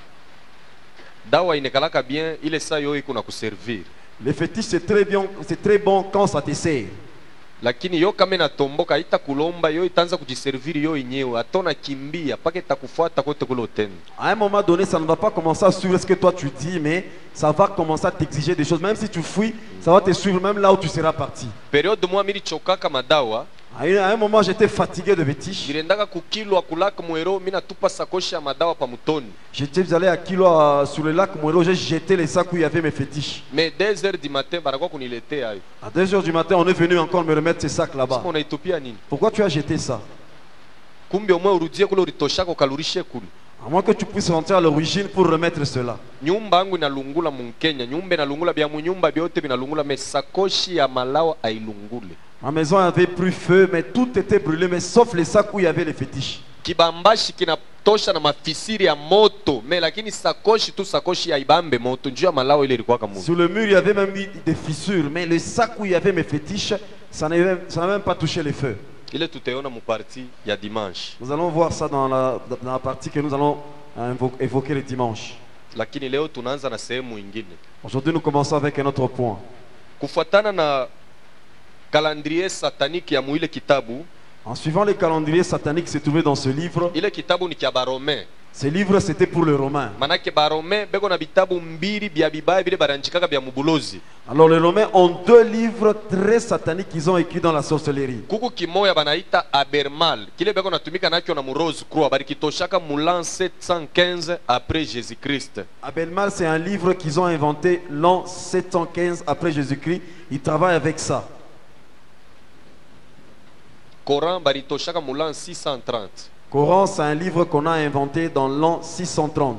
Dawa inekalaka bien ile saa yo iko na kuservir. Les fétiches c'est très bon quand ça te sert. Lakini yo kama inatomboka itakulomba yo itaanza kujiservir yo yenyewe atona kimbia paka itakufuata kote kule utenda. À un moment donné, ça ne va pas commencer à suivre ce que toi tu dis, mais ça va commencer à t'exiger des choses. Même si tu fuis, ça va te suivre même là où tu seras parti. Période moi mili chokaka madawa. À un moment, j'étais fatigué de fétiches. Niliendaka kukilo akulaka mwero mina tupa sakoshi ya madawa pa mutoni. J'étais allé à Kilo sur le lac Mwero, j'ai jeté les sacs où il y avait mes fétiches. Mais 2h du matin barakuwa kuniletea hayo. À 2h du matin, on est venu encore me remettre ces sacs là-bas. Sasa unaitupia nini? Pourquoi tu as jeté ça? Kumbe umwe urudie kule ulitoshaka ukalurishe kule. À moins que tu puisses rentrer à l'origine pour remettre cela. Nyumba yangu inalungula Mkenya, nyumba inalungula bya munyumba byote binalungula mais sakoshi ya malawa ailungule. Ma maison avait pris feu, mais tout était brûlé, mais sauf les sacs où il y avait les fétiches. Kibambashi kinatosha na mafisiri ya moto, mais lakini sakoshi tu sakoshi ya ibambe moto, njoo malawa ile ilikuwa kama. Sur le mur, il y avait même eu des fissures, mais le sac où il y avait mes fétiches, ça n'a même pas touché les feux. Ile tutaona mu parti ya dimanche. Nous allons voir ça dans la partie que nous allons évoquer le dimanche. Lakini leo tunaanza na sehemu nyingine. Aujourd'hui, nous commençons avec un autre point. Kufuatana na calendrier satanique ya muile kitabu. En suivant les calendriers sataniques qui se trouvaient dans ce livre, Ile kitabu ni kia Barome. ce livre c'était pour les Romains. Manake Barome beko na bitabu mbili bya bibaya bile baranjikaka bya mubulozi. Alors les Romains ont deux livres très sataniques qu'ils ont écrits dans la sorcellerie. Kuku kimoya banaita Abermal. Kile beko natumika nakyo na Rose Croix barikitoshaka mulan 715 après Jésus-Christ. Abermal, c'est un livre qu'ils ont inventé l'an 715 après Jésus-Christ. Ils travaillent avec ça. Coran balitoshaka mu l'an 630. Coran, c'est un livre qu'on a inventé dans l'an 630.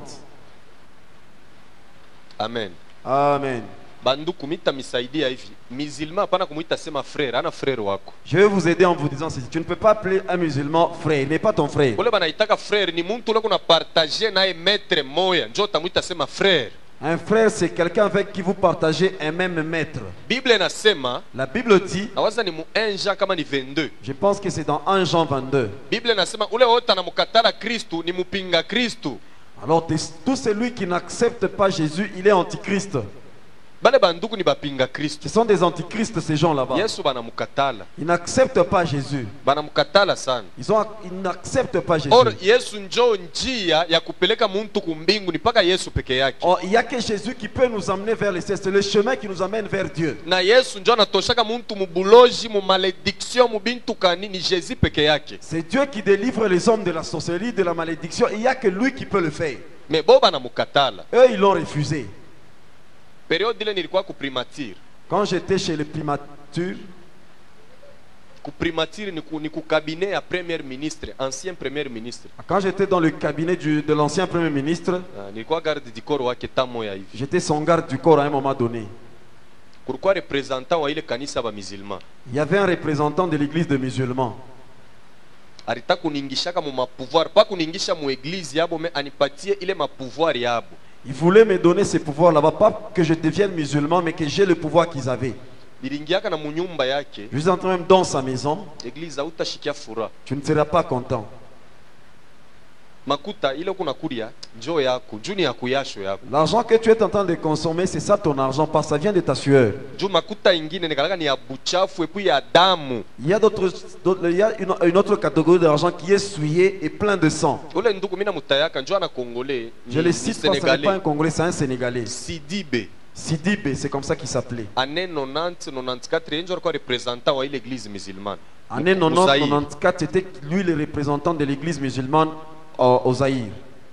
Amen. Amen. Banduku mita misaidia hivi. Musulman hapana kumuita sema frère, ana frère wako. Je vais vous aider en vous disant ceci. Tu ne peux pas appeler un musulman frère, il n'est pas ton frère. Ule banaitaka frère ni muntu ule kuna partager naye maître moya. Njoo tamuita sema frère. Un frère, c'est quelqu'un avec qui vous partagez un même maître. Bible inasema, La Bible dit, nawaza ni mu 1 Jean kama ni 22. je pense que c'est dans 1 Jean 22. Bible inasema ule wote anamkatala Kristu ni mupinga Kristu. Alors, tout celui qui n'accepte pas Jésus, il est antichrist. Bale banduku ni bapinga Kristu. Ce sont des antichristes, ces gens là-bas. Yesu banamukatala. Ils n'acceptent pas Jésus. Banamukatala sana. Ils n'acceptent pas Jésus. Or Yesu njoo njia ya kupeleka muntu kumbingu ni paka Yesu peke yake. Or, il n'y a que Jésus qui peut nous emmener vers le ciel. C'est le chemin qui nous amène vers Dieu. Na Yesu njoo anatoshaka muntu mubuloji, mu malédiction, mu bintu kani ni Jésus peke yake. C'est Dieu qui délivre les hommes de la sorcellerie, de la malédiction. Il n'y a que lui qui peut le faire. Mais bo banamukatala. Eux, ils l'ont refusé. Période ile nilikuwa ku primature. Quand j'étais chez les primatures, Ku primature ni ku cabinet ya premier ministre, ancien premier ministre. quand j'étais dans le cabinet de l'ancien premier ministre, Nilikuwa garde du corps wake tamo ya hivi. j'étais son garde du corps à un moment donné. Kulikuwa représentant wa ile kanisa ba musulman. Il y avait un représentant de l'église de musulmans. Alita kuningishaka mu mapouvoir, pas kuningisha mu église yabo, mais anipatie ile mapouvoir yabo. Il voulait me donner ces pouvoirs là-bas, pas que je devienne musulman, mais que j'ai le pouvoir qu'ils avaient. Nilingiaka na munyumba yake, Je suis entré même dans sa maison, église hautashikia fura. tu ne seras pas content. Makuta ile kuna kuria, njoo yako, juni ya kuyasho yako. L'argent que tu es en train de consommer, c'est ça ton argent, parce que ça vient de ta sueur. Juu makuta ingine nikalaka ni ya buchafu et puis ya damu. Il y a il y a une autre catégorie d'argent qui est souillé et plein de sang. Ule ndugu mina mutayaka, njoo ana congolais, Je le cite parce que ce n'est pas un Congolais, c'est un Sénégalais. Sidibe. Sidibé, c'est comme ça qu'il s'appelait. Année 90, 94, il y a encore représentant de l'église musulmane. Année 90, 94, c'était lui le représentant de l'église musulmane au Zaïre.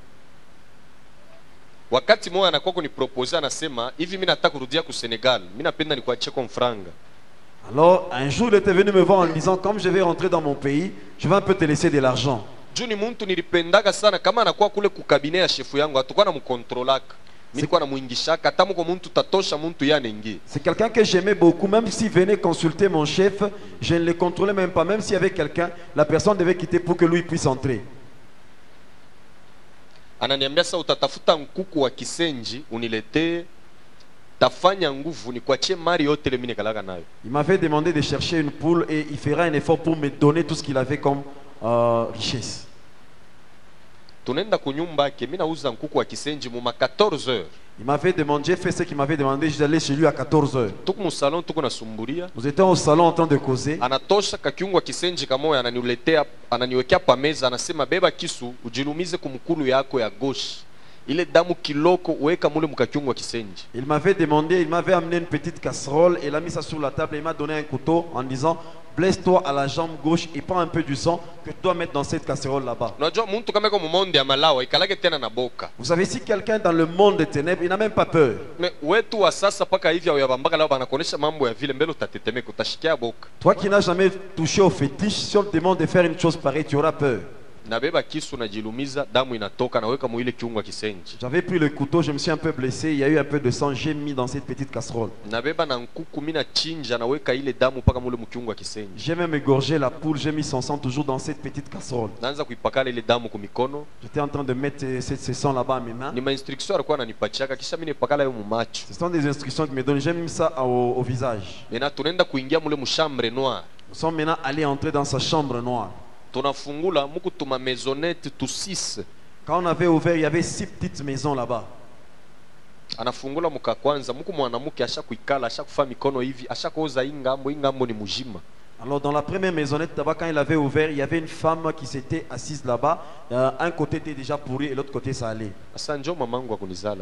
Wakati moja anakuwa kuniproposer anasema hivi, mimi nataka kurudia ku Senegal, mimi napenda nikuachie kwa franga. Alors un jour il était venu me voir en disant, comme je vais rentrer dans mon pays, je vais un peu te laisser de l'argent. Juu ni muntu nilipendaka sana, kama anakuwa kule kukabine ya shefu yangu atakuwa namkontrolaka. Nilikuwa namuingishaka hata mko muntu tatosha muntu yanengi. C'est quelqu'un que j'aimais beaucoup, même s'il venait consulter mon chef, je ne le contrôlais même pas. Même s'il y avait quelqu'un, la personne devait quitter pour que lui puisse entrer. Ananiambia sasa, utatafuta nkuku wa Kisenji uniletee, tafanya nguvu nikuachie mali yote ile mimi nikalaka nayo. Il m'avait demandé de chercher une poule et il fera un effort pour me donner tout ce qu'il avait comme richesse. Tunaenda kunyumba yake, mimi nauza nkuku wa Kisenji mu 14 heures. Il m'avait demandé, j'ai fait ce qu'il m'avait demandé, j'allais chez lui à 14 heures. Tuko mu salon, tuko nasumbulia. Nous étions au salon en train de causer. Anatosha kakiungu wa Kisenji kamoya, ananiletea, ananiwekea pa meza, anasema beba kisu ujilumize kumkulu yako ya gauche. Ile damu kiloko uweka mule mkakiungu wa Kisenji. Il m'avait demandé, il m'avait amené une petite casserole et il a mis ça sur la table et il m'a donné un couteau en disant, blesse-toi à la jambe gauche et prends un peu du sang que tu dois mettre dans cette casserole là-bas. Unajua mtu kama yuko mumonde ya malawa ikalake tena na boka. Vous savez, si quelqu'un dans le monde des ténèbres, il n'a même pas peur. Me wetu wa sasa paka hivi au yabambaka lao banakonesha mambo ya vile mbele utatetemeka utashikia boka. Toi qui n'as jamais touché au fétiche, si on te demande de faire une chose pareille, tu auras peur. Nabeba kisu najilumiza, damu inatoka na weka muile kiungo Kisenji. J'avais pris le couteau, je me suis un peu blessé, il y a eu un peu de sang, j'ai mis dans cette petite casserole. Nabeba na nkuku mina chinja na weka ile damu paka mule mkiungo Kisenji. J'ai même égorgé la poule, j'ai mis son sang toujours dans cette petite casserole. Naanza kuipakala ile damu kumikono. J'étais en train de mettre ce sang là-bas à mes mains. Ni ma instruction alikuwa ananipachiaka kisha mimi nipakala yo mumacho. Ce sont des instructions qu'il me donne, j'ai mis ça au visage. Mena tunaenda kuingia mule mushambre noir. Nous sommes maintenant allés entrer dans sa chambre noire. Tunafungula muku tuma maisonnette tu 6. Quand on avait ouvert, il y avait 6 petites maisons là-bas. Anafungula muka kwanza muku mwanamke ashakuikala ashakufa mikono hivi ashakoza ingambo ni mujima. Alors dans la première maisonnette là-bas, quand il avait ouvert, il y avait une femme qui s'était assise là-bas. Un côté était déjà pourri et l'autre côté ça allait. Asa njoo mamangu akunizala huyo.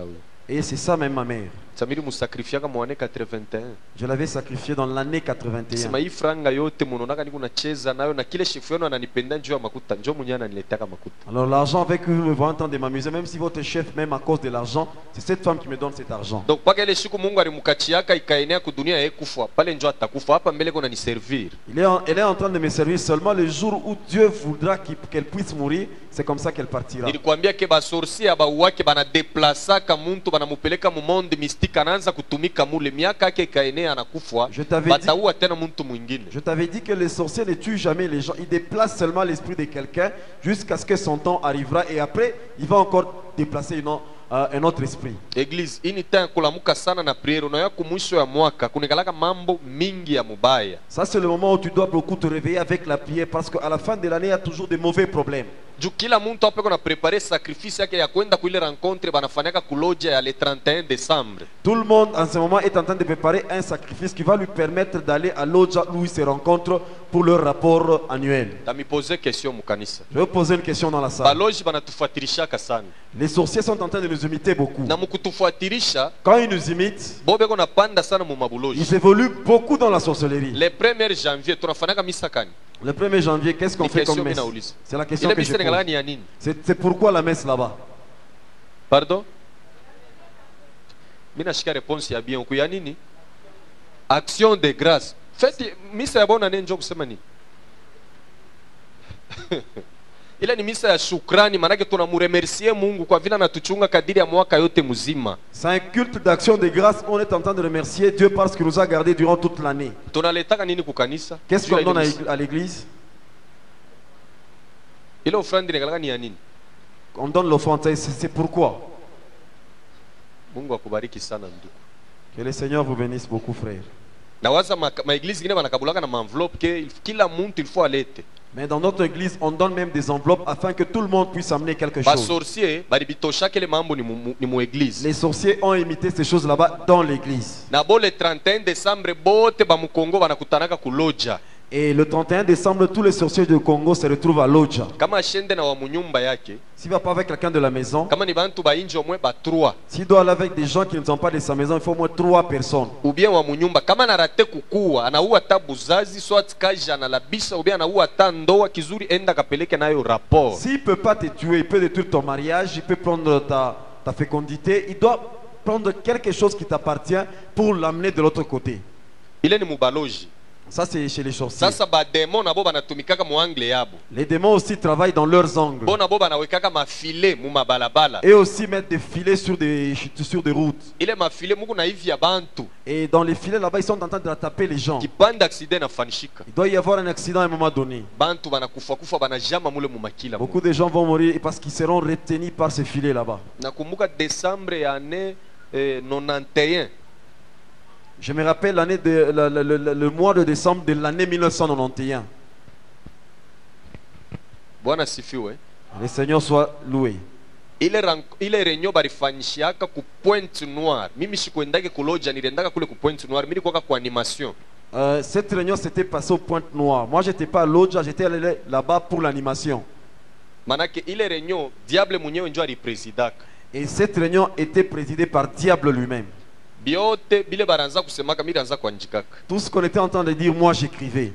Et c'est ça même ma mère. samiri musacrifiaka mwane 81. Je l'avais sacrifié dans l'année 81. Sema hii franga yote munonaka niko nacheza nayo na kile shefu yenu ananipenda njoo ya makuta njoo munyana niletaka makuta. Alors l'argent avec que vous me voyez en train de m'amuser, même si votre chef même à cause de l'argent, c'est cette femme qui me donne cet argent. Donc paka ile siku Mungu alimukachiaka ikaenea kudunia yeye kufa pale njoo atakufa hapa mbele kuna ni servir. Elle est en train de me servir seulement le jour où Dieu voudra qu'elle puisse mourir, c'est comme ça qu'elle partira. Nilikwambia ke basorsi abauwake bana deplasaka muntu banamupeleka mu monde mystique anaanza kutumika mule miaka yake ikaenea anakufa bataua tena muntu mwingine. Je t'avais dit que les sorciers ne tuent jamais les gens, ils déplacent seulement l'esprit de quelqu'un jusqu'à ce que son temps arrivera et après il va encore déplacer un autre esprit. Église ini tena kulamuka sana na prière na yako mwisho ya mwaka kunikalaka mambo mingi ya mubaya. Ça c'est le moment où tu dois beaucoup te réveiller avec la prière parce qu'à la fin de l'année il y a toujours des mauvais problèmes. Juu kila muntu hapo kuna prepare sacrifice yake ya kwenda kuile rencontre banafanyaka kuloja ya le 31 décembre. Tout le monde en ce moment est en train de préparer un sacrifice qui va lui permettre d'aller à l'Oja où ils se rencontrent pour leur rapport annuel. Tami poser question mukanisa. Je vais poser une question dans la salle. Baloji banatufuatirishaka sana. Les sorciers sont en train de nous imiter beaucoup. Na mukutufuatirisha Quand ils nous imitent, bobe kona panda sana mu mabuloji. ils évoluent beaucoup dans la sorcellerie. Le 1er janvier tunafanyaka misa kani? Le 1er janvier, qu'est-ce qu'on fait comme messe? C'est la question que je pose. C'est pourquoi la messe là-bas? Pardon? Mina shika réponse ya bien ku ya nini? Action de grâce. Faites misa ya bona nene njoo kusema nini? Ile ni misa ya shukrani manake tunamuremercier Mungu kwa vile anatuchunga kadiri ya mwaka yote mzima. C'est un culte d'action de grâce, on est en train de remercier Dieu parce qu'il nous a gardés durant toute l'année. Tunaletaka nini ku kanisa? Qu'est-ce qu'on donne à l'église? Ile offrande inakalaka ni ya nini? On donne l'offrande, c'est pourquoi? Mungu akubariki sana ndugu. Que le Seigneur vous bénisse beaucoup frères. Na waza ma église zingine banakabulaka na enveloppe que kila muntu il faut alete. Mais dans notre église, on donne même des enveloppes afin que tout le monde puisse amener quelque chose. Les sorciers ont imité ces choses là-bas dans l'église. Le 31 décembre, et le 31 décembre, tous les sorciers du Congo se retrouvent à Loja. S'il ne va pas avec quelqu'un de la maison, s'il doit aller avec des gens qui ne sont pas de sa maison, il faut au moins 3 personnes. Ou bien s'il ne peut pas te tuer, il peut détruire ton mariage, il peut prendre ta fécondité, il doit prendre quelque chose qui t'appartient pour l'amener de l'autre côté. Il est mubaloji. Ça c'est chez les sorciers. Les démons aussi travaillent dans leurs angles. Et aussi mettent des filets sur des routes. Et dans les filets là-bas, ils sont en train de taper les gens. Il doit y avoir un accident à un moment donné. Beaucoup de gens vont mourir parce qu'ils seront retenus par ces filets là-bas. Je me rappelle le mois de décembre de l'année 1991. Le Seigneur soit loué. Ile renyo barifanyishiaka ku Pointe Noire. Mimi sikuendake kuloja, niliendaka kule ku Pointe Noire. Mimi nilikuwa kwa animation. Cette réunion s'était passée au Pointe Noire. Moi j'étais pas à Loja, j'étais allé là-bas pour l'animation. Manake ile renyo diable mwenyewe ndio alipresidaka. Et cette réunion était présidée par Diable lui-même. Tout ce qu'on était en train de dire, moi j'écrivais.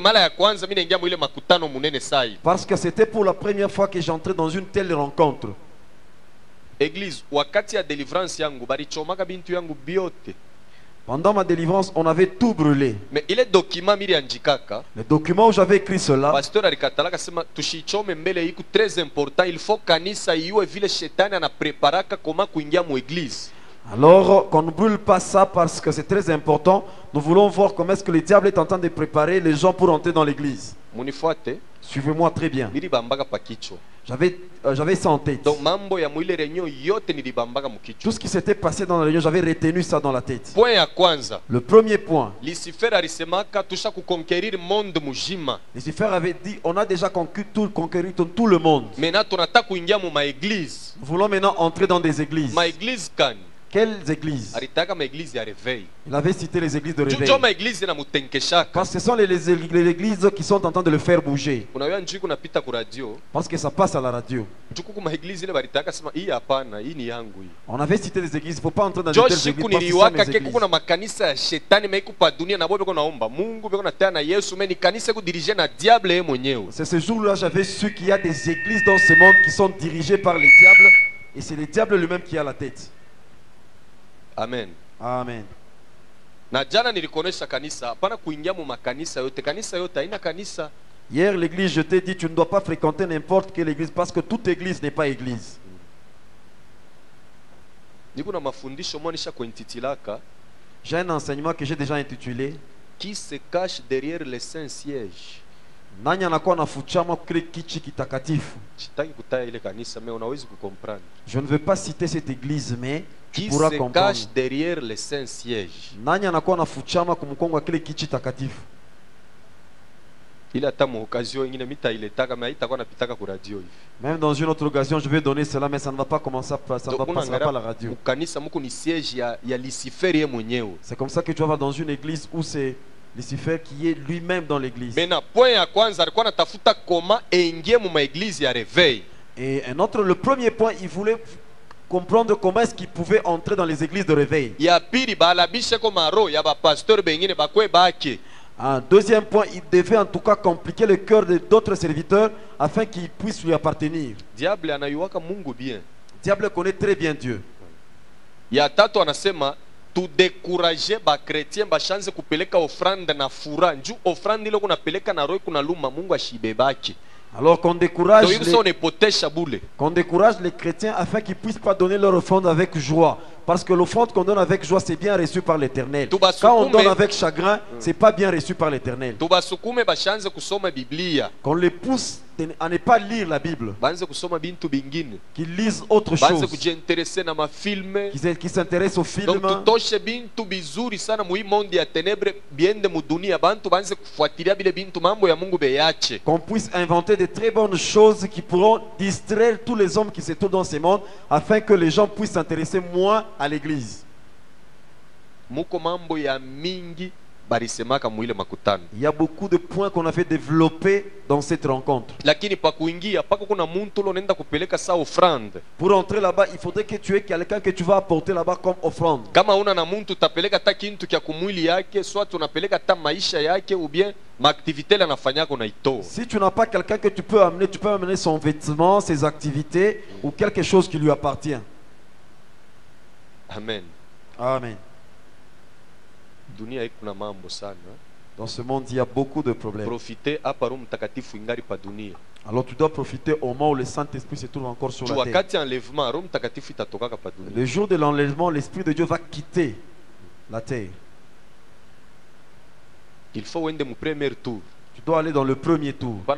Parce que c'était pour la première fois que j'entrais dans une telle rencontre. Église, wakati ya délivrance yangu balichomaka bintu yangu biote. Pendant ma délivrance, on avait tout brûlé. Mais il est document miri anjikaka. Le document où j'avais écrit cela. Pasteur alikatalaka sema tushichome mbele iko très important, il faut kanisa iwe vile shetani anapreparaka koma kuingia mu église. Alors qu'on ne brûle pas ça parce que c'est très important. Nous voulons voir comment est-ce que le diable est en train de préparer les gens pour entrer dans l'église. Suivez-moi très bien. J'avais ça en tête. Tout ce qui s'était passé dans la réunion, j'avais retenu ça dans la tête. Le premier point. Lucifer avait dit, on a déjà conquis tout le monde. Nous voulons maintenant entrer dans des églises. Quelles églises? alitaka maeglize ya reveil Il avait cité les églises de réveil. njo maeglize na mutenkeshaka. Parce que ce sont les églises qui sont en train de le faire bouger. Unawea njui kunapita ku radio Parce que ça passe à la radio. njuku maeglize ile balitaka sema hii hapana, hii ni yangu hii. On avait cité des églises. Il ne faut pas entrer dans de Jo telles siku églises. Parce que ce sont niliwaka mes ke églises. kuna makanisa ya shetani meikupa dunia na bobe naomba Mungu beko natea na Yesu meni kanisa kudirige na diable yeye mwenyewe. C'est ce jour-là j'avais su qu'il y a des églises dans ce monde qui sont dirigées par les diables. Et c'est le diable lui-même qui a la tête. Amen. Amen. Na jana nilikuonesha kanisa, hapana kuingia mu makanisa yote. Kanisa yote haina kanisa. Hier, l'église, je t'ai dit, tu ne dois pas fréquenter n'importe quelle église parce que toute église n'est pas église. Niko na mafundisho mwanisha kuentitilaka J'ai un enseignement que j'ai déjà intitulé qui se cache derrière les saints sièges. Nani anakuwa anafuchama kile kichi kitakatifu. Sitaki kutaya ile kanisa, mais unaweza kukomprendre. Je ne veux pas citer cette église, mais tu Qui pourras se comprendre. cache derrière les saints sièges. Nani anakuwa anafuchama kumkongo kile kichi takatifu. Ile hata mu occasion ingine mitailetaka mais haitakuwa napitaka ku radio hivi. Même dans une autre occasion, je vais donner cela, mais ça ne va pas commencer, ça ne va passer pas à la radio. Mu kanisa muko ni siège ya Lucifer yeye mwenyewe. C'est comme ça que tu vas voir dans une église où c'est Lucifer qui est lui-même dans l'église. Mais na point ya kwanza alikuwa anatafuta koma eingie mu maeglize ya reveil. Et un autre, le premier point, il voulait comprendre comment est-ce qu'il pouvait entrer dans les églises de réveil. Ya pili balabishe ko maro ya ba pasteur bengine bakwe bake. Un deuxième point, il devait en tout cas compliquer le cœur d'autres serviteurs afin qu'ils puissent lui appartenir. Diable anayuwaka Mungu bien. Diable connaît très bien Dieu. Ya tatu anasema tudekuraje ba chrétien bashanze kupeleka ofrande na fura nju ofrande ile kunapeleka na roho kuna luma Mungu ashibebaki. Alors qu'on décourage, les chrétiens afin qu'ils ne puissent pas donner leur offrande avec joie. Parce que l'offrande qu'on donne avec joie, c'est bien reçu par l'Éternel. Quand on donne avec chagrin, ce n'est pas bien reçu par l'Éternel. Qu'on les pousse à ne pas lire la Bible. Qu'ils lisent autre chose. Qu'ils s'intéressent aux films. Qu'on puisse inventer de très bonnes choses qui pourront distraire tous les hommes qui se trouvent dans ce monde afin que les gens puissent s'intéresser moins à l'église. Il y a beaucoup de points qu'on avait développés dans cette rencontre. Pour entrer là-bas, il faudrait que tu aies quelqu'un que tu vas apporter là-bas comme offrande. Si tu n'as pas quelqu'un que tu peux amener son vêtement, ses activités ou quelque chose qui lui appartient. Amen. Amen. Dans ce monde, il y a beaucoup de problèmes. Alors tu dois profiter au moment où le Saint-Esprit se trouve encore sur la terre. Le jour de l'enlèvement, l'Esprit de Dieu va quitter la terre. Il faut aller au premier tour. Tu dois aller dans le premier tour. Il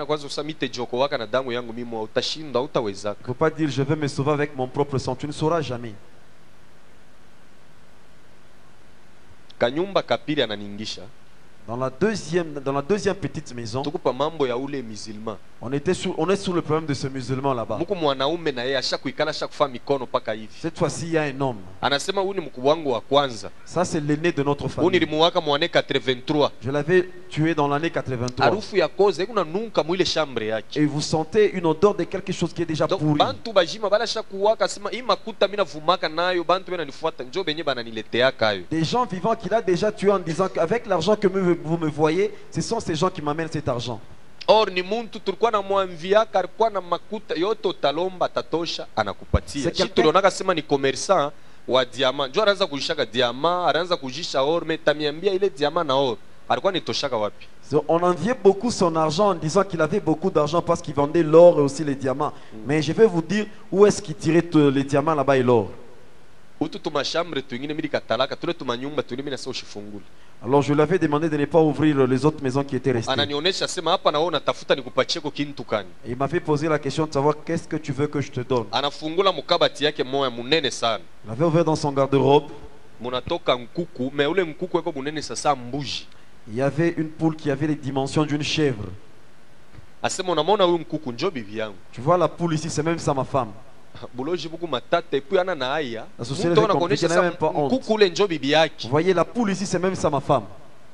ne faut pas dire je vais me sauver avec mon propre sang. Tu ne sauras jamais. Kanyumba kapiri ananingisha. Dans la deuxième petite maison, on est sur le problème de ce musulman là-bas. Cette fois-ci, il y a un homme. Ça, c'est l'aîné de notre famille. Je l'avais tué dans l'année 83. Et vous sentez une odeur de quelque chose qui est déjà pourri. Des gens vivants qu'il a déjà tués en disant qu'avec l'argent que vous me voyez, ce sont ces gens qui m'amènent cet argent. Or ni muntu tulikuwa na mwamviaka alikuwa na makuta yote utalomba tatosha anakupatia. Sisi tulionaka sema ni commerçant wa diamant. Njoo anaanza kujishaka diamant, anaanza kujisha or, mais tamiambia ile diamant na or. Alikuwa nitoshaka wapi? On enviait beaucoup son argent en disant qu'il avait beaucoup d'argent parce qu'il vendait l'or et aussi les diamants. Mais je vais vous dire où est-ce qu'il tirait les diamants là-bas et l'or. Alors je lui avais demandé de ne pas ouvrir les autres maisons qui étaient restées. Et il m'avait posé la question de savoir qu'est-ce que tu veux que je te donne. Il avait ouvert dans son garde-robe. Il y avait une poule qui avait les dimensions d'une chèvre. Tu vois la poule ici, c'est même ça ma femme. buloji buku matata epuis ana na aya La société mtu est anakuonyesha compliquée, n'a même pas honte. kuku ule njo bibi yake. Vous voyez, la poule ici, c'est même ça ma femme.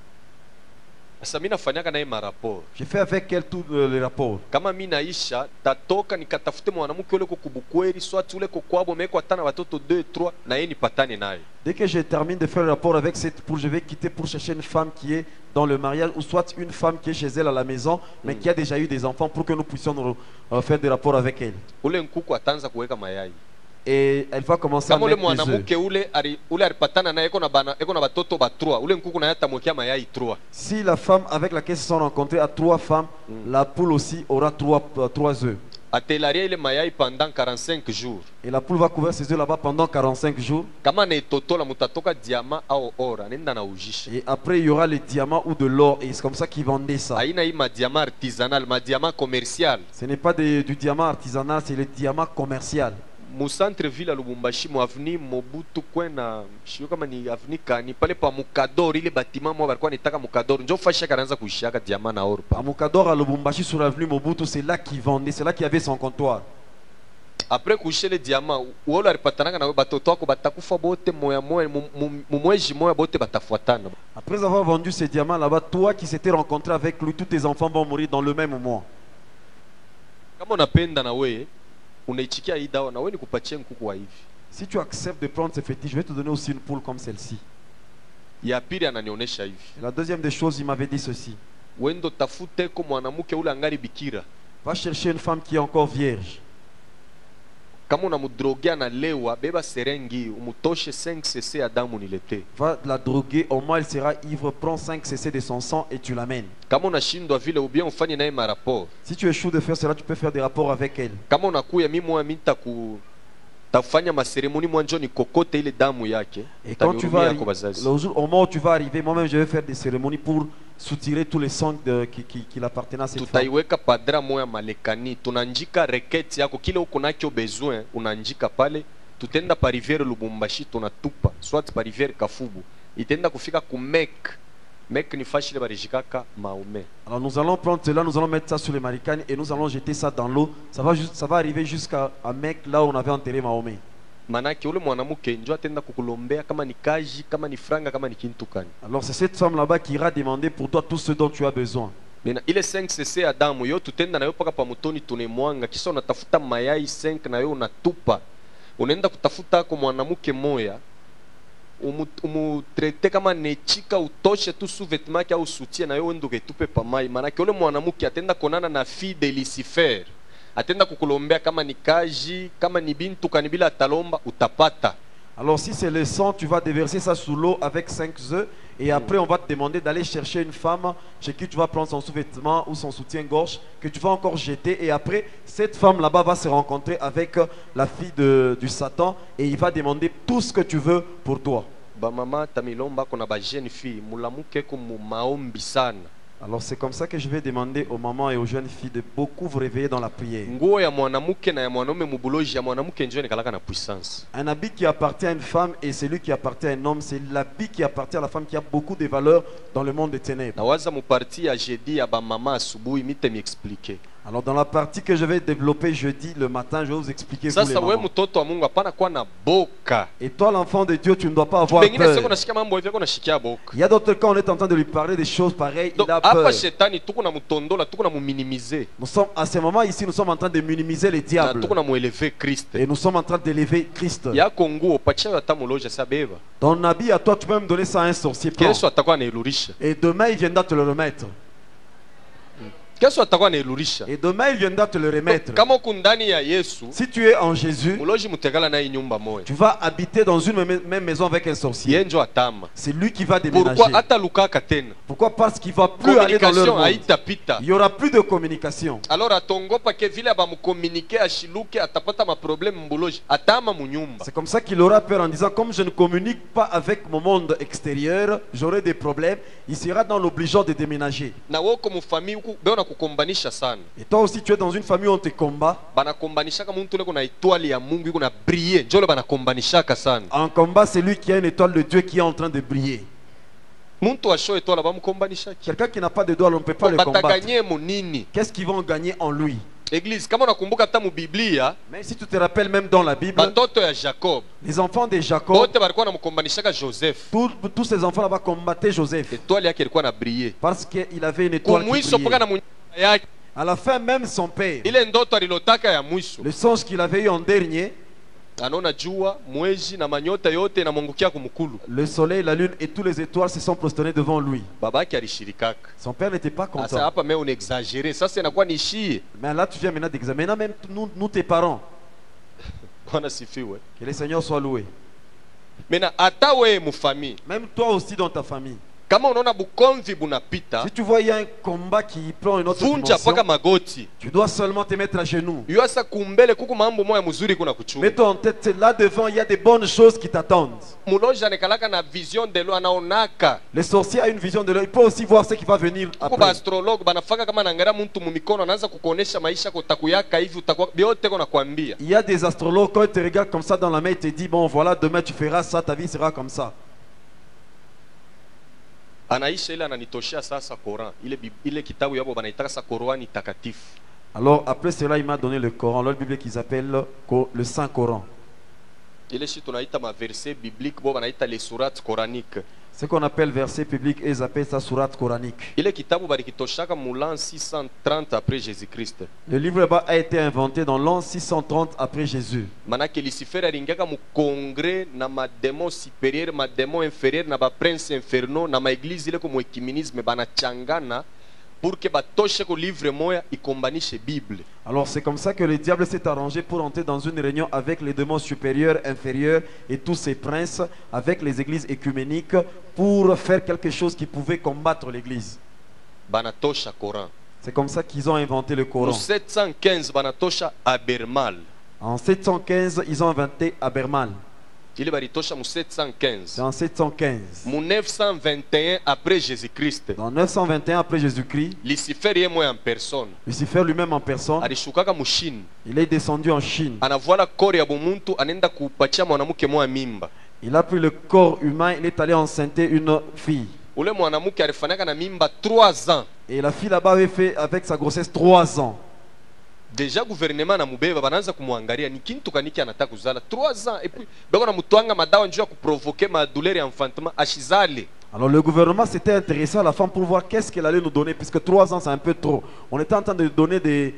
Sasa mimi nafanyaka naye maraport. J'ai fait avec elle tous les rapports. Kama mimi naisha tatoka nikatafute mwanamke ule kukubukweli swati ule kwabo meko atana watoto 2 3 na yeye nipatane naye. Dès que je termine de faire le rapport avec cette poule, je vais quitter pour chercher une femme qui est dans le mariage ou soit une femme qui est chez elle à la maison, mais qui a déjà eu des enfants pour que nous puissions faire des rapports avec elle. Ule nkuku ataanza kuweka mayai. Et elle va commencer à Kama ule mettre des œufs. mwanamke ule alipatana naye eko na batoto ba 3 ule nkuku naye atamwekea mayai 3. Si la femme avec laquelle se sont rencontrés a 3 femmes, la poule aussi aura 3 œufs. Atelaria ile mayai pendant 45 jours. Et la poule va couvrir ses œufs là-bas pendant 45 jours. Kama na itotola mutatoka diama au ora nenda na ujisha. Et après, il y aura les diamants ou de l'or. Et c'est comme ça qu'ils vendaient ça. Haina hii madiama artisanal, madiama commercial. Ce n'est pas du diamant artisanal, c'est le diamant commercial. Mu centre ville à Lubumbashi mu avenue Mobutu kwena shio kama ni avenue kani pale pa Mukador ile bâtiment mo balikuwa nitaka Mukador njo fasha kaanza kuishaka diamant na or pa. À Mukador à Lubumbashi sur l'avenue Mobutu, c'est là qu'ils vendaient, c'est là qu'il y avait son comptoir. Après kuisha le diamant wolo alipatanaka na batoto wako batakufa bote moya moya mumweji moya bote batafuatana. Après avoir vendu ces diamants là-bas, toi qui s'étais rencontré avec lui, tous tes enfants vont mourir dans le même mois. Kama unapenda na wewe unaichikia hii dawa na wewe nikupatie nkuku wa hivi. Si tu acceptes de prendre ce fétiche, je vais te donner aussi une poule comme celle-ci. Ya pili ananionyesha hivi. Et la deuxième des choses, il m'avait dit ceci. Wendo tafute ko mwanamke ule angari bikira. Va chercher une femme qui est encore vierge. Kama unamudrogea na lewa beba serengi umutoshe 5 cc ya damu nilete. Va la droguer, au moins elle sera ivre, prends 5 cc de son sang et tu l'amènes. Kama unashindwa vile ubia ufanye naye maraport. Si tu échoues de faire cela, tu peux faire des rapports avec elle. Kama unakuya mimi mwa minta ku tafanya maseremoni mwanjo ni kokote ile damu yake. Et quand tu vas, le jour, au moment où tu vas arriver, moi-même je vais faire des cérémonies pour soutirer tous les sangs qui l'appartenaient à cette femme. Tutaiweka padra moya malekani, tunanjika reketi yako kile uko nakyo besoin, unanjika pale, tutenda pa rivière Lubumbashi tunatupa, soit pa rivière Kafubu. Itenda kufika ku Mek ni fashile barijikaka Maomé. Alors nous allons prendre cela, nous allons mettre ça sur les maricani et nous allons jeter ça dans l'eau. Ça va arriver jusqu'à Mek, là où on avait enterré Maomé. Manake ule mwanamke njo atenda kukulombea kama ni kaji, kama ni franga, kama ni kintu kani. Alors c'est cette femme là-bas qui ira demander pour toi tout ce dont tu as besoin. Mena ile 5 cc ya damu yo tutenda nayo paka pa mutoni tunemwanga kisha unatafuta mayai 5 nayo unatupa. Unaenda kutafuta kwa mwanamke moya umutrete kama nechika utoshe tu sous-vêtement kia usutie na yo wendo ketupe pa mai. Manake ule mwanamke atenda konana na fille de Lucifer. Atenda kukulombea kama ni kaji, kama ni bintu kanibila atalomba utapata. Alors si c'est le sang, tu vas déverser ça sous l'eau avec 5 œufs et après on va te demander d'aller chercher une femme chez qui tu vas prendre son sous-vêtement ou son soutien-gorge que tu vas encore jeter et après cette femme là-bas va se rencontrer avec la fille du Satan et il va demander tout ce que tu veux pour toi. Ba mama tamilomba kona ba jeune fille mulamuke ko mu maombi sana. Alors c'est comme ça que je vais demander aux mamans et aux jeunes filles de beaucoup vous réveiller dans la prière. Nguo ya mwanamke na ya mwanaume mubuloji ya mwanamke njoo nikalaka na puissance. Un habit qui appartient à une femme et celui qui appartient à un homme, c'est l'habit qui appartient à la femme qui a beaucoup de valeur dans le monde des ténèbres. Na waza mu parti ya jeudi ya ba mama asubuhi mite m'expliquer. Alors dans la partie que je vais développer jeudi le matin, je vais vous expliquer vous les Sasa wewe mamans. mtoto wa Mungu hapana kuwa na boka. Et toi l'enfant de Dieu, tu ne dois pas avoir Bengine siko peur. nashika mambo hivi kuna shikia boka. Il y a d'autres cas, on est en train de lui parler des choses pareilles, Donc il a peur. hapa shetani tuko na mutondola, tuko na muminimiser. Nous sommes à ce moment ici, nous sommes en train de minimiser les Na diables. tuko na muelever Christ. Et nous sommes en train d'élever Christ. Yako nguo pacha hata muloja sabeba. Ton habit à toi, tu peux même donner ça à un sorcier. Prends. Kesho atakuwa anailurisha. Et demain, il viendra te le remettre. Kesho atakuwa anailurisha. Et demain, il viendra te le remettre. Kama uko ndani ya Yesu, Si tu es en Jésus, muloji mutegala na hii nyumba moja. tu vas habiter dans une même maison avec un sorcier. Yenjo atama. C'est lui qui va déménager. Pourquoi hata lukaka tena? Pourquoi? Parce qu'il va plus aller dans leur Communication monde. haitapita. Il n'y aura plus de communication. Alors atongopa ke vile abamukomunike ashiluke atapata maproblème mbuloji atama munyumba. C'est comme ça qu'il aura peur en disant, comme je ne communique pas avec mon monde extérieur, j'aurai des problèmes. Il sera dans l'obligeant de déménager. Na woko mufamii huku beona kukombanisha sana. Et toi aussi, tu es dans une famille où on te combat. Banakombanishaka muntu ule kuna itwali ya Mungu iko na briller. Njolo banakombanishaka sana. En combat, c'est lui qui a une étoile de Dieu qui est en train de briller. Muntu asho etwala bamukombanishaki. Quelqu'un qui n'a pas de doigt, on ne peut pas le combattre. Bataganye munini. Qu'est-ce qu'ils vont gagner en lui? Église, kama unakumbuka hata mu Biblia, Mais si tu te rappelles, même dans la Bible, batoto ya Jacob les enfants de Jacob, bote balikuwa namkombanishaka Joseph. tous ces enfants là-bas combattaient Joseph. Étoile yake ilikuwa na briller. Parce qu'il avait une étoile qui Kumwisho mpaka na brillait. munyama yake. À la fin, même son père, Ile ndoto alilotaka ya mwisho. le songe qu'il avait eu en dernier, Anaona jua, mwezi na manyota yote inamwangukia kumkulu. le soleil, la lune et toutes les étoiles se sont prosternés devant lui. Babake alishirikaka. Son père n'était pas Asa content. hapa mais on exagéré. Sasa inakuwa ni shie. Mais là, tu viens maintenant d'examiner, même nous, tes parents. Bwana sifiwe. Que le Seigneur soit loué. Mena hata wewe mufamii, Même toi aussi dans ta famille. kama unaona bukomvi bunapita, Si tu vois, il y a un combat qui prend une autre vunja dimension, paka magoti. tu dois seulement te mettre à genoux. Yuasa kumbele kuku mambo moya mzuri kuna kuchunga. Mets-toi en tête, là devant, il y a des bonnes choses qui t'attendent. Muloja nekalaka na vision de lo anaonaka. Le sorcier a une vision de l'œil. Il peut aussi voir ce qui va venir Kuko après. ba astrologue banafaka kama naangalia mtu mumikono anaanza kukuonesha maisha kotakuyaka hivi utakuwa biote kona kwambia. Il y a des astrologues, quand ils te regardent comme ça dans la main, ils te disent, bon voilà, demain tu feras ça, ta vie sera comme ça. Anaisha ile ananitoshea sasa Koran. Ile kitabu yabo banaitaka sa Korani takatifu. Alors après cela, il m'a donné le Coran, leur Bible qu'ils appellent le Saint-Coran. Ile shi tunaita ma verset biblique bo banaita les sourates coraniques. Ce qu'on appelle verset public, et ils appellent ça sourate coranique. Ile kitabu balikitoshaka mu l'an 630 après Jésus-Christ. Le livre là-bas a été inventé dans l'an 630 après Jésus. Manake Lucifer alingaka mu congrès na mademo supérieur, mademo inférieur na ba prince infernaux na ma église ile comme ecuménisme banachangana pour que batoshe ko livre moya ikombanishe Bible. Alors c'est comme ça que le diable s'est arrangé pour entrer dans une réunion avec les démons supérieurs, inférieurs et tous ces princes, avec les églises écuméniques, pour faire quelque chose qui pouvait combattre l'église. Banatosha Coran. C'est comme ça qu'ils ont inventé le En Coran. 715 banatosha Abermal. En 715, ils ont inventé Abermal. Ile baritosha mu C'est 715. en 715. Mu 921 après Jésus-Christ. Dans 921 après Jésus-Christ, Lucifer yeye moya en personne. Lucifer lui-même en personne, Alishukaka mu Chine. il est descendu en Chine. Anavuala kore ya bumuntu anenda kupatia mwanamke moya mimba. Il a pris le corps humain, il est allé enceinter une fille. Ule mwanamke alifanyaka na mimba 3 ans. Et la fille là-bas avait fait avec sa grossesse 3 ans. Deja gouvernement na mubeba banaanza kumwangalia ni kintu kaniki anataka kuzala 3 ans et puis bako na mutwanga madawa njoo ya kuprovoquer ma douleur ya enfantement ashizale. Alors le gouvernement s'était intéressé à la femme pour voir qu'est-ce qu'elle allait nous donner, puisque 3 ans c'est un peu trop. On était en train de donner des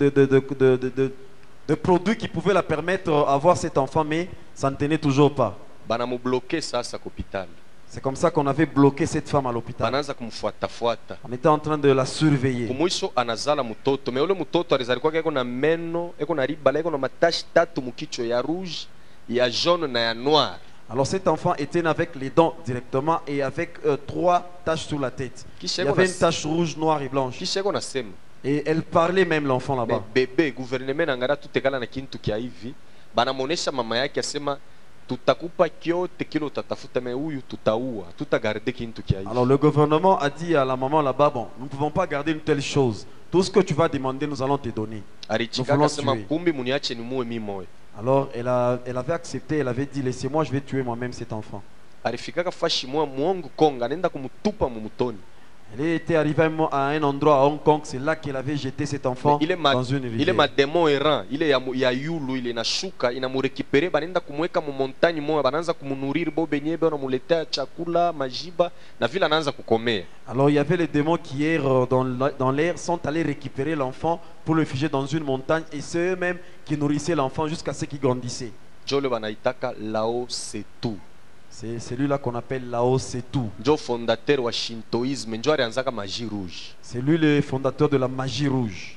produits qui pouvaient la permettre d'avoir cet enfant, mais ça ne tenait toujours pas. Bana mu bloquer sasa kwa hospital. C'est comme ça qu'on avait bloqué cette femme à l'hôpital. Banaanza kumfuata fuata. On était en train de la surveiller. Kumwisho anazala mtoto. Me ule mtoto alizalikuwa eko na meno, eko na riba, eko na matashi tatu mukichwa ya rouge, ya jaune na ya noir. Alors cet enfant était né avec les dents directement et avec 3 taches sur la tête. Il y avait une tache rouge, noire et blanche. Kisha eko nasema, Et elle parlait même l'enfant mais là-bas. bebe gouvernement nangara tutekala na kintu kia hivi. Banamuonesha mama yake asema tutakupa kyote kile utatafuta, me huyu tutaua, tutagarde kintu kia hivi. Alors le gouvernement a dit à la maman là-bas, bon, nous ne pouvons pas garder une telle chose. Tout ce que tu vas demander, nous allons te donner. Alichika voulons akasema tuer. kumbi muniache ni muwe mimi moyo. Alors elle avait accepté, elle avait dit, laissez-moi, je vais tuer moi-même cet enfant. Alifikaka fashi moya muongo Konga, anaenda kumutupa mumutoni. Elle était arrivée à un endroit à Hong Kong, c'est là qu'elle avait jeté cet enfant dans une Ile rivière. mademo errant, ile ya yulu ile inashuka inamurekipere, banaenda kumweka mu montagne moya, banaanza kumunuriri bo benyebe, wanamuletea chakula, majiba na vile anaanza kukomea. Alors il y avait les démons qui errent dans l'air, sont allés récupérer l'enfant pour le figer dans une montagne, et c'est eux-mêmes qui nourrissaient l'enfant jusqu'à ce qu'il grandissait. Jole banaitaka Lao Tzu. C'est celui-là qu'on appelle Lao Tzu. Njo fondateur wa Shintoisme, njo alianzaka magie rouge. C'est lui le fondateur de la magie rouge.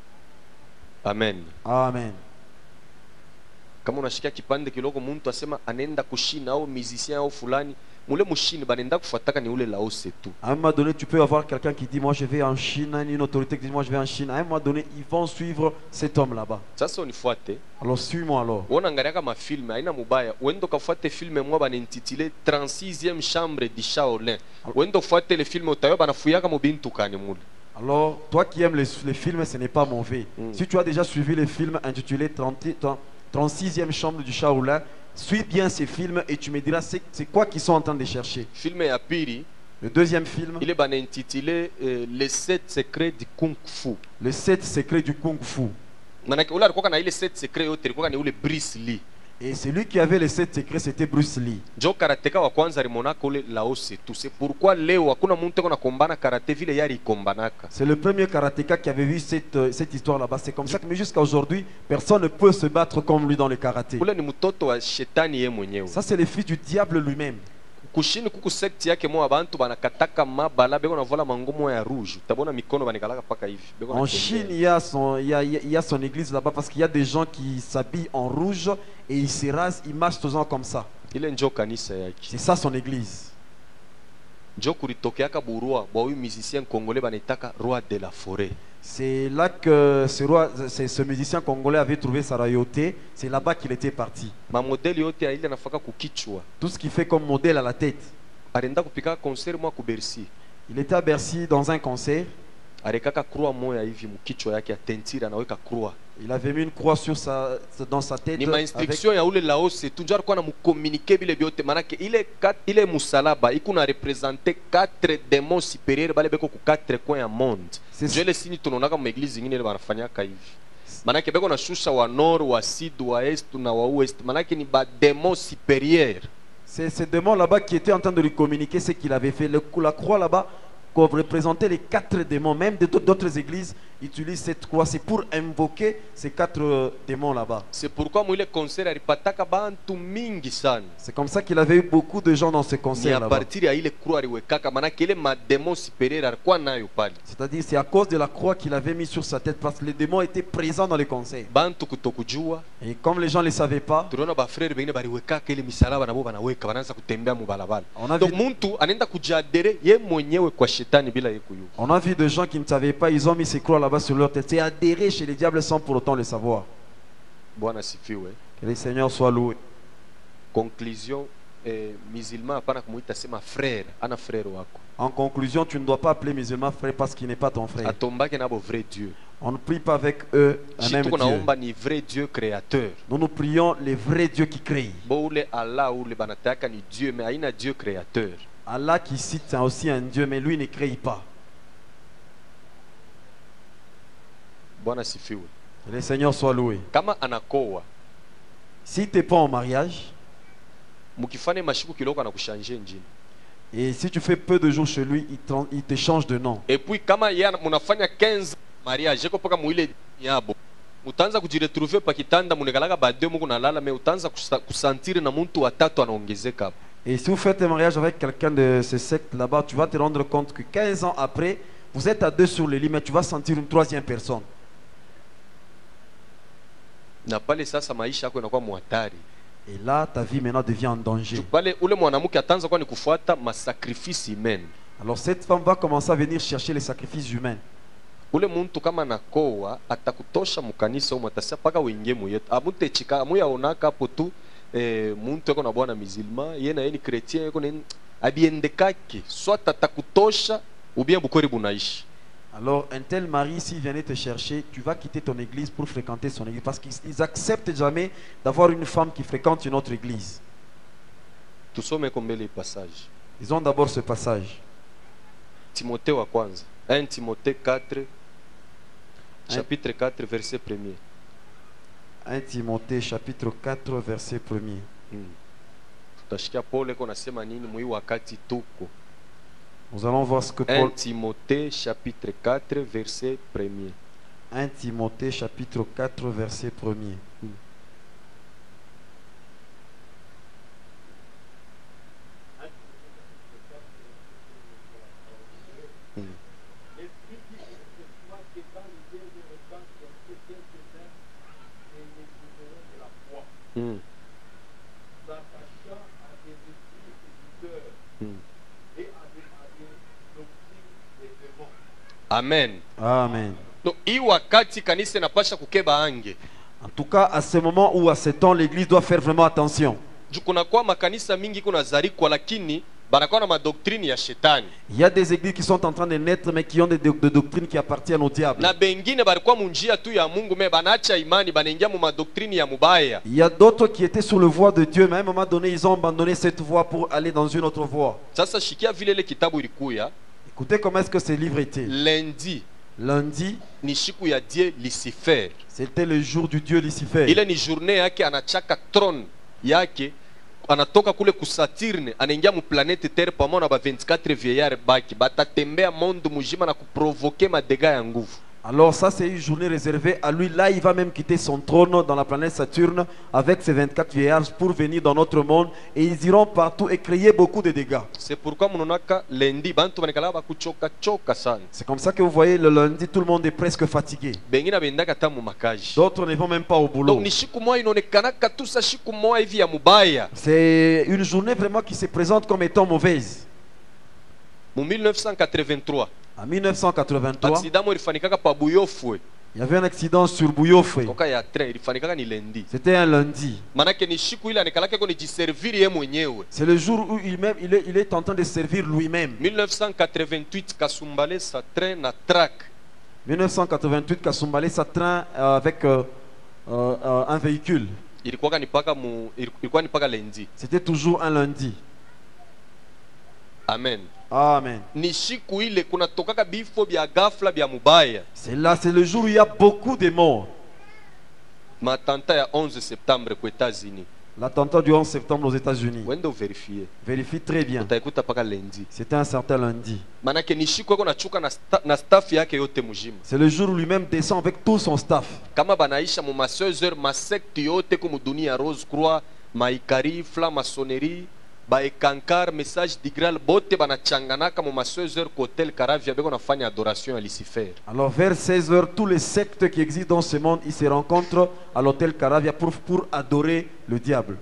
Amen. Amen. Kama unashikia kipande kiloko muntu asema anaenda kushina au musicien au fulani, mule mushini banenda kufuataka ni ule Lao Tzu. À un moment donné, tu peux avoir quelqu'un qui dit moi je vais en Chine, une autorité qui dit moi je vais en Chine. À un moment donné, ils vont suivre cet homme là-bas. Sasa unifuate. Alors suis-moi alors. Wona ngariaka mafilme haina mubaya. Wendo kafuate filme mwa banintitile 36e chambre du Shaolin. Wendo fuate le filme utayo banafuyaka mu bintu kani mule. Alors, toi qui aimes les films, ce n'est pas mauvais. Si tu as déjà suivi le film intitulé 36e chambre du Shaolin, suis bien ces films et tu me diras c'est quoi qu'ils sont en train de chercher. Filme ya pili, Le deuxième film, il est intitulé Les 7 secrets du Kung Fu. Les 7 secrets du Kung Fu. manake ule alikuwa na ile set secret yote ilikuwa ni ule Bruce Lee. Et celui qui avait les 7 secrets, c'était Bruce Lee. Jo karateka wa kwanza limonaka ule Laos tu. C'est pourquoi leo hakuna mtu kuna kombana karate vile yari kombanaka. C'est le premier karatéka qui avait vu cette histoire là-bas. C'est comme ça que, mais jusqu'à aujourd'hui, personne ne peut se battre comme lui dans le karaté. Ule ni mtoto wa shetani ye mwenyewe. Ça, c'est le fils du diable lui-même. Kushini kuku sekti yake mo abantu banakataka mabala beko na vola mangomo ya rouge. Utabona mikono banikalaka paka hivi. En Chine, il y a son église là-bas parce qu'il y a des gens qui s'habillent en rouge et ils se rasent, ils marchent toujours comme ça. Ile njo kanisa yake. C'est ça son église. Njo kulitokeaka burua bwa huyu musicien congolais banitaka roi de la forêt. C'est là que ce musicien congolais avait trouvé sa royauté. C'est là-bas qu'il était parti. Ma modeli yote ya ile nafaka kukichwa. Tout ce qu'il fait comme modèle à la tête. Arenda kupika concert moi ku Bercy. Il était à Bercy dans un concert. Arekaka croix moya hivi mkichwa yake ya tentira anaweka croix. Il avait mis une croix dans sa tête. Ni ma instruction ya ule Laos tu njar kwa na mucommuniquer bile biote manake ile musalaba ikuna représenter 4 démons supérieurs bale beko ku 4 coins ya monde. Je le signe tunonaka mu église nyingine banafanyaka hivi. Manake beko na shusha wa nord wa sud wa est na wa ouest manake ni ba démons supérieurs. C'est ce démon là-bas qui était en train de lui communiquer ce qu'il avait fait. La croix là-bas représenter les 4 démons, même d'autres églises utilisent cette croix, c'est pour invoquer ces 4 démons là-bas. C'est pourquoi moi le concert alipataka bantu mingi sana. C'est comme ça qu'il avait eu beaucoup de gens dans ce concert là-bas. C'est-à-dire c'est à cause de la croix qu'il avait mis sur sa tête parce que les démons étaient présents dans les concerts. Et comme les gens ne le savaient pas, on a vu des gens qui ne savaient pas, ils ont mis ces croix là-bas sur leur tête. C'est adhéré chez les diables sans pour autant le savoir. Que le Seigneur soit loué. Conclusion, musulman hapana kumuita sema frère, ana frère wako. En conclusion, tu ne dois pas appeler musulman frère parce qu'il n'est pas ton frère. Atombake nabo vrai Dieu. On ne prie pas avec eux un même Dieu. Ni vrai Dieu créateur. Nous prions le vrai Dieu qui crée. Boule Allah ou le banataka ni Dieu mais haina Dieu créateur. Allah qui cite aussi un Dieu mais lui ne crée pas. Bwana sifiwe. Que le Seigneur soit loué. Kama anakoa. Si tu n'es pas en mariage, mukifane mashiku kiloko anakushanjia njini. Et si tu fais peu de jours chez lui, il te change de nom. Et puis kama yana munafanya 15 mariage eko paka muile yabo. Utaanza kujiretrouver pa kitanda munekalaka bade muko nalala mais utaanza kusentir na muntu watatu anaongezeka. Et si vous faites un mariage avec quelqu'un de ce secte là-bas, tu vas te rendre compte que 15 ans après, vous êtes à 2 sur le lit, mais tu vas sentir une 3e personne. Na pale sasa maisha yako inakuwa muhatari. Et là, ta vie maintenant devient en danger. Pale ule mwanamke ataanza kwa ni kufuata masacrifice humain. Alors cette femme va commencer à venir chercher les sacrifices humains. Ule muntu kama nakoa atakutosha mukanisa umu atasia paka uingie muyetu. Amute chika amuya onaka hapo tu muntu yako na bwana musulman, yeye na yeye ni chrétien yako ni abiendekaki. Soit atakutosha ou bien bukori bunaishi. Alors, un tel mari, s'il venait te chercher, tu vas quitter ton église pour fréquenter son église. Parce qu'ils acceptent jamais d'avoir une femme qui fréquente une autre église. Ils ont d'abord ce passage. Timothée wa kwanza. 1 Timothée 4, chapitre 4, verset 1er. 1 Timothée, chapitre 4, verset 1er. Tutashikia Paul konasema nini mwi wakati tuko. Nous allons voir ce que Paul... 1 Timothée chapitre 4 verset 1er. 1 Timothée chapitre 4 verset 1er. Amen. Amen. Donc, hii wakati kanisa inapasha kukeba ange. En tout cas, à ce moment ou à ce temps, l'église doit faire vraiment attention. Kuna kwa makanisa mingi kuna zarikwa lakini banakuwa na madoctrine ya shetani. Il y a des églises qui sont en train de naître mais qui ont des doctrines qui appartiennent au diable. Na bengine balikuwa munjia tu ya Mungu mais banaacha imani banaingia mu madoctrine ya mubaya. Il y a d'autres qui étaient sur le voie de Dieu mais à un moment donné ils ont abandonné cette voie pour aller dans une autre voie. Sasa shikia vile ile kitabu ilikuya. Écoutez comment est-ce que ce livre était. Lundi Lundi, ni siku ya die Lucifer. c'était le jour du dieu Lucifer. Ile ni journée yake anachaka throne yake, anatoka kule ku Saturne anaingia mu planete Terre pamoja na ba 24 vieillards baki batatembea monde mujima na kuprovoke madega ya nguvu. Alors ça c'est une journée réservée à lui. Là il va même quitter son trône dans la planète Saturne avec ses 24 vieillards pour venir dans notre monde et ils iront partout et créer beaucoup de dégâts. C'est pourquoi munonaka lendi bantu banekala ba kuchoka choka sana. C'est comme ça que vous voyez le lundi tout le monde est presque fatigué. Bengine bendaka tamu makaji. D'autres ne vont même pas au boulot. Donc ni siku moja inaonekana katusa siku moja hivi ya mubaya. C'est une journée vraiment qui se présente comme étant mauvaise. Mu 1983 En 1983, accident mo ilifanikaka pa Buyofwe. il y avait un accident sur Bouyoufé. Toka ya train ilifanikaka ni lendi. C'était un lundi. Manake ni siku ile anakalaka ko ni jiserviri ye mwenyewe. C'est le jour où il est en train de servir lui-même. 1988 Kasumbale sa train na track. 1988, Kasumbalé s'attraint avec un véhicule. Ilikuwa ni paka lendi. C'était toujours un lundi. Amen. Amen. Ni siku ile kuna tokaka bifo bya ghafla bya mubaya. C'est là, c'est le jour où il y a beaucoup de morts. Matanta ya 11 septembre aux États-Unis. L'attentat du 11 septembre aux États-Unis. Wendo vérifier. Vérifie très bien. Utaikuta paka lendi. C'était un certain lundi. Manake ni siku yako nachuka na staff yake yote mujima. C'est le jour où lui-même descend avec tout son staff. Kama banaisha mu ma 16h ma secte yote ko mu dunia Rose Croix, maikari, maçonnerie, ba ekankar message d'igral bote banachanganaka mu ma 16h ko hotel Caravia beko nafanya adoration à Lucifer. Alors vers 16h, tous les sectes qui existent dans ce monde, ils se rencontrent à l'hôtel Caravia pour adorer le diable.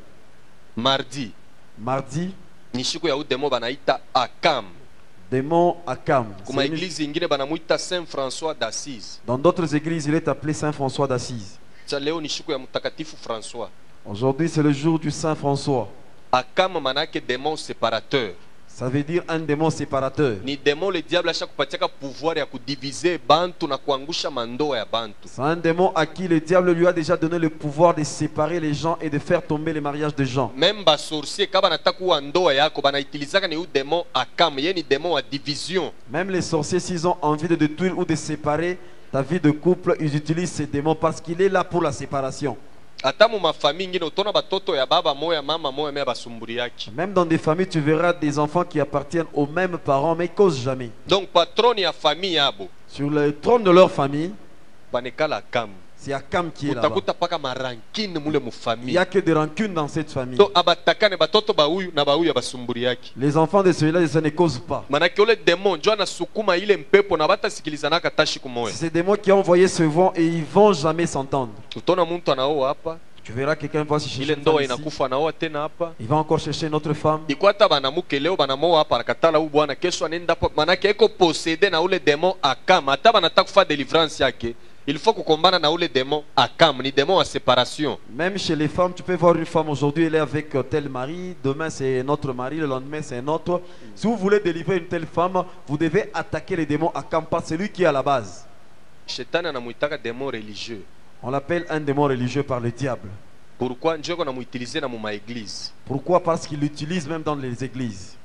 Mardi, Mardi, ni siku ya udemo banaita Akam. démon Akam. Kuma église ingine banamuita Saint François d'Assise. Dans d'autres églises, il est appelé Saint François d'Assise. Cha leo ni siku ya mtakatifu François. Aujourd'hui, c'est le jour du Saint François. Akam manake démon séparateur. Ça veut dire un démon séparateur. Ni démon le diable asha kupatiaka pouvoir ya kudiviser bantu na kuangusha mandoa ya bantu. C'est un démon à qui le diable lui a déjà donné le pouvoir de séparer les gens et de faire tomber les mariages des gens. Même ba sorcier kaba nataka kuwa ndoa yako banaitilizaka ni u démon Akam, ye ni démon à division. Même les sorciers, s'ils ont envie de détruire ou de séparer ta vie de couple, ils utilisent ces démons parce qu'il est là pour la séparation. Ata mu mafamille ngine utona batoto ya baba moya mama moya me basumburi yake. Même dans des familles, tu verras des enfants qui appartiennent aux mêmes parents mais ils causent jamais. Donc patron ya famille yabo Sur le trône de leur famille, banekala Akam. c'est Akam qui est là-bas. Utakuta paka marankine mule mu Il famille. n'y a que des rancunes dans cette famille. To abatakane batoto ba huyu na ba huyu basumburi yake. Les enfants de celui-là, ça ne cause pas. Manake ole démon njo anasukuma ile mpepo na batasikilizanaka tashi kumoya. C'est ces démons qui ont envoyé ce vent et ils vont jamais s'entendre. Utona muntu anaoa hapa, Tu verras quelqu'un va se chercher ile une ndoa femme ici. inakufa anaoa tena hapa. Il va encore chercher une autre femme. Ikwata banamuke leo banamoa hapa nakatala huyu bwana kesho anaenda hapo, manake eko possédé na ule démon Akam. Hata banataka kufa délivrance yake, il faut kukombana na ule démon Akam, ni démon à séparation. Même chez les femmes, tu peux voir une femme aujourd'hui, elle est avec tel mari, demain c'est notre mari, le lendemain c'est un autre. Si vous voulez délivrer une telle femme, vous devez attaquer les démons Akam, pas celui qui est à la base. Shetani anamuitaka démon religieux. On l'appelle un démon religieux par le diable. Pourquoi njoko namuutiliser na muma église? Pourquoi? Parce qu'il l'utilise même dans les églises.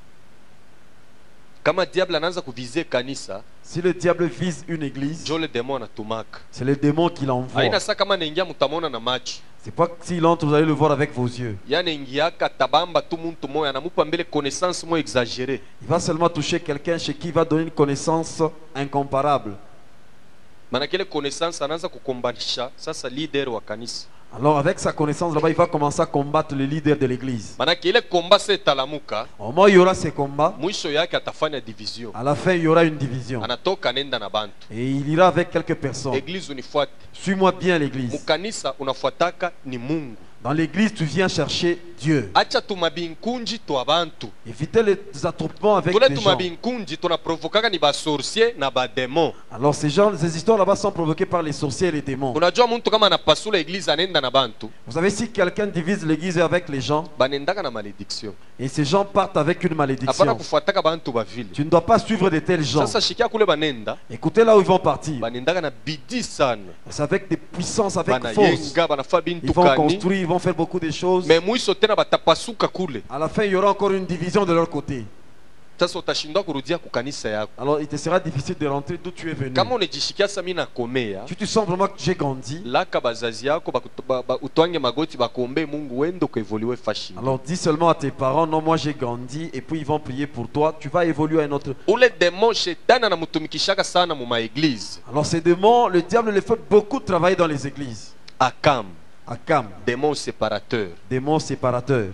Kama diable anaanza kuviser kanisa, Si le diable vise une église, njo le démon anatumaka. c'est le démon qui l'envoie. Haina sa kama naingia mutamona na macho. C'est pas que s'il entre, vous allez le voir avec vos yeux. Yani ingiaka tabamba tu muntu moya anamupa mbele connaissance mo exagérée. Il va seulement toucher quelqu'un chez qui il va donner une connaissance incomparable. Manake ile connaissance anaanza kukombanisha sasa leader wa kanisa. Alors avec sa connaissance là-bas, il va commencer à combattre les leaders de l'église. Manake ile komba se talamuka, Au moment où il y aura ces combats, mwisho yake atafanya division. à la fin il y aura une division. Anatoka nenda na bantu. Et il ira avec quelques personnes. Église unifuate. Suis-moi bien l'église. Mukanisa unafuataka ni Mungu. Dans l'église, tu viens chercher Dieu. Acha tumabinkunji twa bantu. Évitez les attroupements avec Tule les gens. tumabinkunji tunaprovokaka ni ba sorcier na ba démon. Alors ces histoires là-bas sont provoquées par les sorciers et les démons. Unajua muntu kama anapasula église anenda na bantu, Vous savez, si quelqu'un divise l'église avec les gens, banendaka na malédiction. et ces gens partent avec une Hapana malédiction, kufuataka bantu ba vile. tu ne dois pas suivre de tels gens. Sasa shikia kule banenda, Écoutez là où ils vont partir. banendaka na bidii sana. C'est avec des puissances, avec force. Banayenga, banafa Ils bintu vont kani. construire, ils vont faire beaucoup de choses. Mais mwisho tena batapasuka kule. À la fin, il y aura encore une division de leur côté. Sasa utashindwa kurudia kukanisa yako. Alors il te sera difficile de rentrer d'où tu es venu. Kama unajishikia sasa mimi nakomea, Si tu sens vraiment que j'ai grandi, laka bazazi yako utwange magoti bakuombe Mungu wende kuevoluer fashion. alors dis seulement à tes parents, non, moi j'ai grandi, et puis ils vont prier pour toi. Tu vas évoluer à un autre. Ule demon shetani anamutumikishaka sana mu maeglise. Alors ces démons, le diable les fait beaucoup travailler dans les églises. Akam, Akam, démon séparateur. démon séparateur.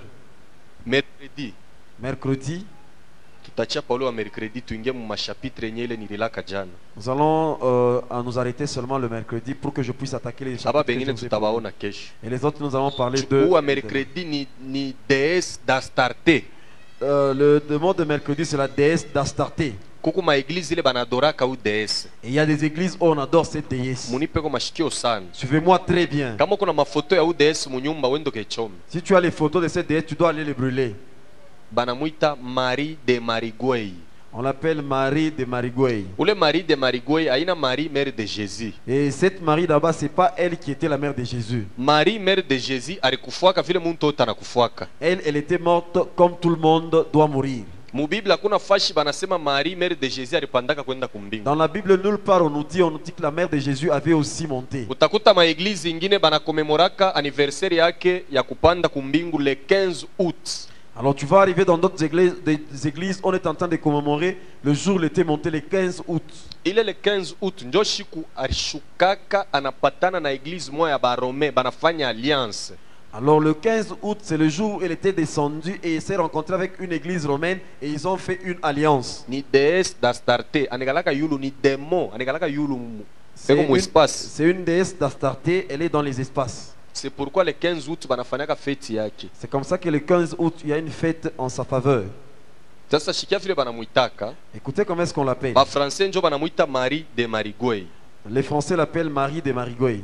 Mercredi, Mercredi, tutachia Paulo wa mercredi tuingie mu mashapitre yenye ile nililaka jana. nous allons nous arrêter seulement le mercredi pour que je puisse attaquer les Aba chapitres que je bengine vous ai tutabaona kesho. promis. Et les autres, nous allons parler de... Ou wa mercredi ni déesse d'Astarte. le démon de mercredi, c'est la déesse d'Astarté. Kuku maeglise ile banadoraka u déesse. Et il y a des églises où on adore cette déesse. Munipeko mashikio sana. Suivez-moi très bien. Kama kuna mafoto ya u déesse mu nyumba wendo kechome. Si tu as les photos de cette déesse, tu dois aller les brûler. Banamuita Marie de Marigouei. On l'appelle Marie de Marigouei. Ule Marie de Marigouei aina Marie mère de Jésus. Et cette Marie là-bas, c'est pas elle qui était la mère de Jésus. Marie mère de Jésus alikufuaka vile muntu wote anakufuaka. Elle était morte comme tout le monde doit mourir. Mu Biblia hakuna fashi banasema Marie mère de Jésus alipandaka kwenda kumbingu. Dans la Bible, nulle part on nous dit que la mère de Jésus avait aussi monté. Utakuta maeglise ingine banakomemoraka anniversaire yake ya kupanda kumbingu le 15 août. Alors tu vas arriver dans d'autres églises, des églises, on est en train de commémorer le jour où il était monté le 15 août. Ile le 15 août ndio shiku alishukaka anapatana na église moya ya Barome banafanya alliance. Alors le 15 août, c'est le jour où il était descendu et il s'est rencontré avec une église romaine et ils ont fait une alliance. Ni déesse d'Astarte, anigalaka yulu ni démon, anigalaka yulu C'est mu espace. c'est une déesse d'Astarté, elle est dans les espaces. C'est pourquoi le 15 août banafanyaka feti yake. C'est comme ça que le 15 août, il y a une fête en sa faveur. Sasa shikia vile banamuitaka, Écoutez comment est-ce qu'on l'appelle. ba français njo banamuita Marie de Marigouei. Les Français l'appellent Marie de Marigouei.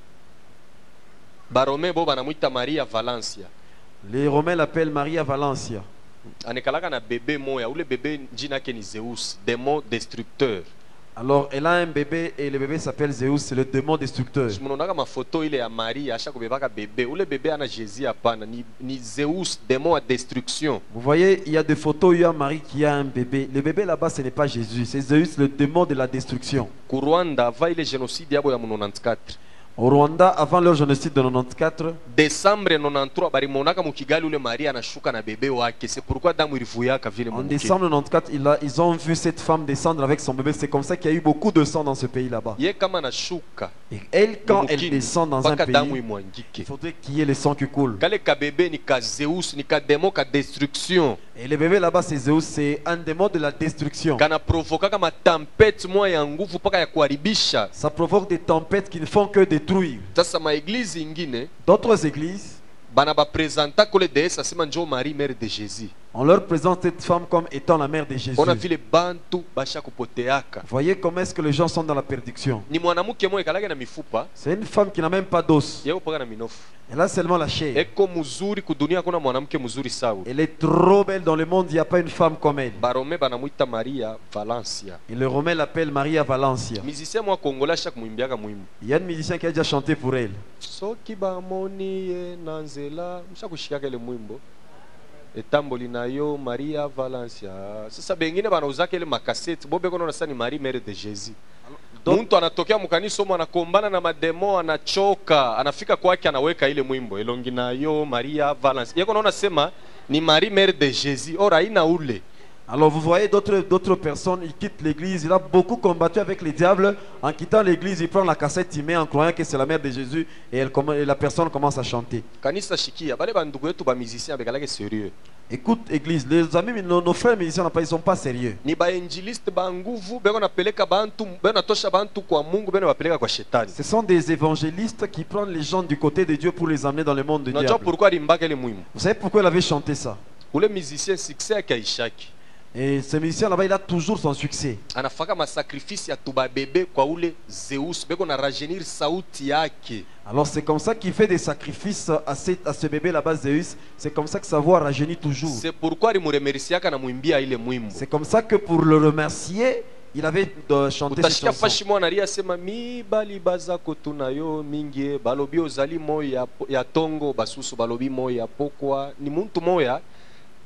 Barome bo banamuita Maria Valencia. Les Romains l'appellent Maria Valencia. Anekalaka na bébé moya, ule bébé njina yake ni Zeus, démon destructeur. Alors elle a un bébé et le bébé s'appelle Zeus, c'est le démon destructeur. Munonaka mafoto ile ya Maria asha kubebaka bébé, ule bébé ana Jésus hapana, ni Zeus, démon à destruction. Vous voyez, il y a des photos où il y a Marie qui a un bébé. Le bébé là-bas, ce n'est pas Jésus, c'est Zeus, le démon de la destruction. Ku Rwanda va ile génocide yabo ya mu 94. Au Rwanda, avant leur génocide de 94, Décembre 93 barimonaka mu Kigali ule Maria anashuka na bébé wake. C'est pourquoi damu ilivuyaka vile en mu. décembre 94, ils ont vu cette femme descendre avec son bébé. C'est comme ça qu'il y a eu beaucoup de sang dans ce pays là-bas. Ye kama anashuka. Et elle, quand elle Mukini, descend dans un mpaka damu pays, imwangike. il faudrait qu'il y ait le sang qui coule. Kale ka bébé ni ka Zeus, ni ka démon ka destruction. Et le bébé là-bas, c'est Zeus, c'est un démon de la destruction. Kana provoka kama tempête moya ya nguvu paka ya kuharibisha. Ça provoque des tempêtes qui ne font que détruire. Sasa maeglise ingine D'autres églises, bana ba presenta kole déesse asema njo Marie mère de Jésus. on leur présente cette femme comme étant la mère de Jésus. On a vile bantu basha kupoteaka. Voyez comment est-ce que les gens sont dans la perdition. Ni mwanamke moya kalaka na mifupa, C'est une femme qui n'a même pas d'os. yeye paka na minofu. Elle a seulement la chair. Eko muzuri kudunia kuna mwanamke muzuri sawa. Elle est trop belle dans le monde, il n'y a pas une femme comme elle. Barome banamuita Maria Valencia. Et le Romain l'appelle Maria Valencia. Musicien mwa Kongola shak muimbiaka mwimbo. Il y a un musicien qui a déjà chanté pour elle. Soki bamoni ye nanzela, mshakushikaka ile mwimbo. Etamboli na yo Maria Valencia. Sasa bengine banauzaka ile makaseti, bobe kono nasani Marie mère de Jésus. Muntu anatokea mkanisa mwa anakombana na mademo, anachoka, anafika kwake anaweka ile mwimbo elongi na yo Maria Valencia. Yeko naona sema ni Marie mère de Jésus. Ora ina ule. Alors vous voyez d'autres personnes, ils quittent l'église. Il a beaucoup combattu avec les diables. En quittant l'église, il prend la cassette, il met en croyant que c'est la mère de Jésus. Et la personne commence à chanter. Kanisa shikia, bale bandugu yetu ba musicien bekalake sérieux. Écoute, église, les amis, nos frères musiciens, ils ne sont pas sérieux. Ni ba evangeliste ba nguvu, beko napeleka bantu, beko natosha bantu kwa Mungu, beko bapeleka kwa shetani. Ce sont des évangélistes qui prennent les gens du côté de Dieu pour les amener dans le monde de Unajua diable. pourquoi limbaka ile mwimbo? Vous savez pourquoi il avait chanté ça? Ule musicien succès yake haishaki. Et ce musicien là-bas, il a toujours son succès. Anafaka masakrifisi ya tuba bebe kwa ule Zeus, beko na rajeunir sauti yake. Alors c'est comme ça qu'il fait des sacrifices à ce bébé là-bas, Zeus. C'est comme ça que sa voix rajeunit toujours. C'est pourquoi alimuremerisiaka na mwimbia ile mwimbo. C'est comme ça que pour le remercier, il avait chanté cette Utashikia chanson. fashi mwana ria sema mibali bazako tunayo mingi balobi ozali moya ya tongo basusu balobi moya pokwa ni muntu moya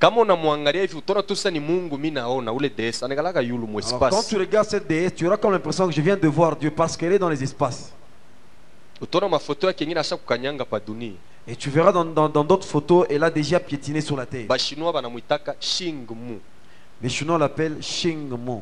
kama unamwangalia hivi utaona tu sasa ni Mungu, mimi naona ule desa anakalaka yulu mu Alors, quand espace. tu regardes cette déesse, tu auras comme l'impression que je viens de voir Dieu parce qu'elle est dans les espaces. Utaona mafoto yake nyingine asha kukanyanga pa dunia. Et tu verras dans d'autres photos, elle a déjà piétiné sur la terre. Ba Chinois banamuitaka Shingmu. Les Chinois l'appellent Shingmo.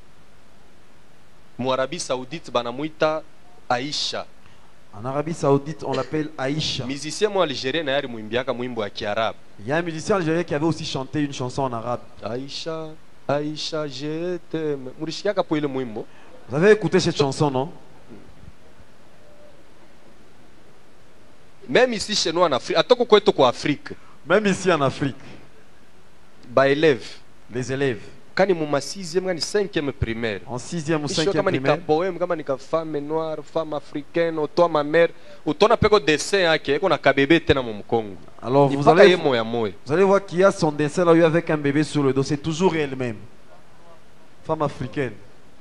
Mu Arabie Saoudite banamuita Aisha. En Arabie Saoudite, on l'appelle Aïcha. Musicien mo algérien na yari muimbiaka mwimbo ya Kiarabu. Il y a un musicien algérien qui avait aussi chanté une chanson en arabe. Aisha, Aisha, je t'aime. Mulishiaka po ile mwimbo. Vous avez écouté cette chanson, non? Même ici chez nous en Afrique, atoko kwetu kwa Afrique, Même ici en Afrique, ba élève les élèves, kani mu ma 6e kani 5e primaire. en 6e ou Isho 5e kama nika primaire, poème kama nika femme noire, femme africaine, otoa ma mère, utona peko dessin yake iko na kabebe tena mu mkongo. alors Ni vous paka allez, ye moya moya. vous allez voir qu'il y a son dessin là, lui, avec un bébé sur le dos. C'est toujours elle-même. Femme africaine.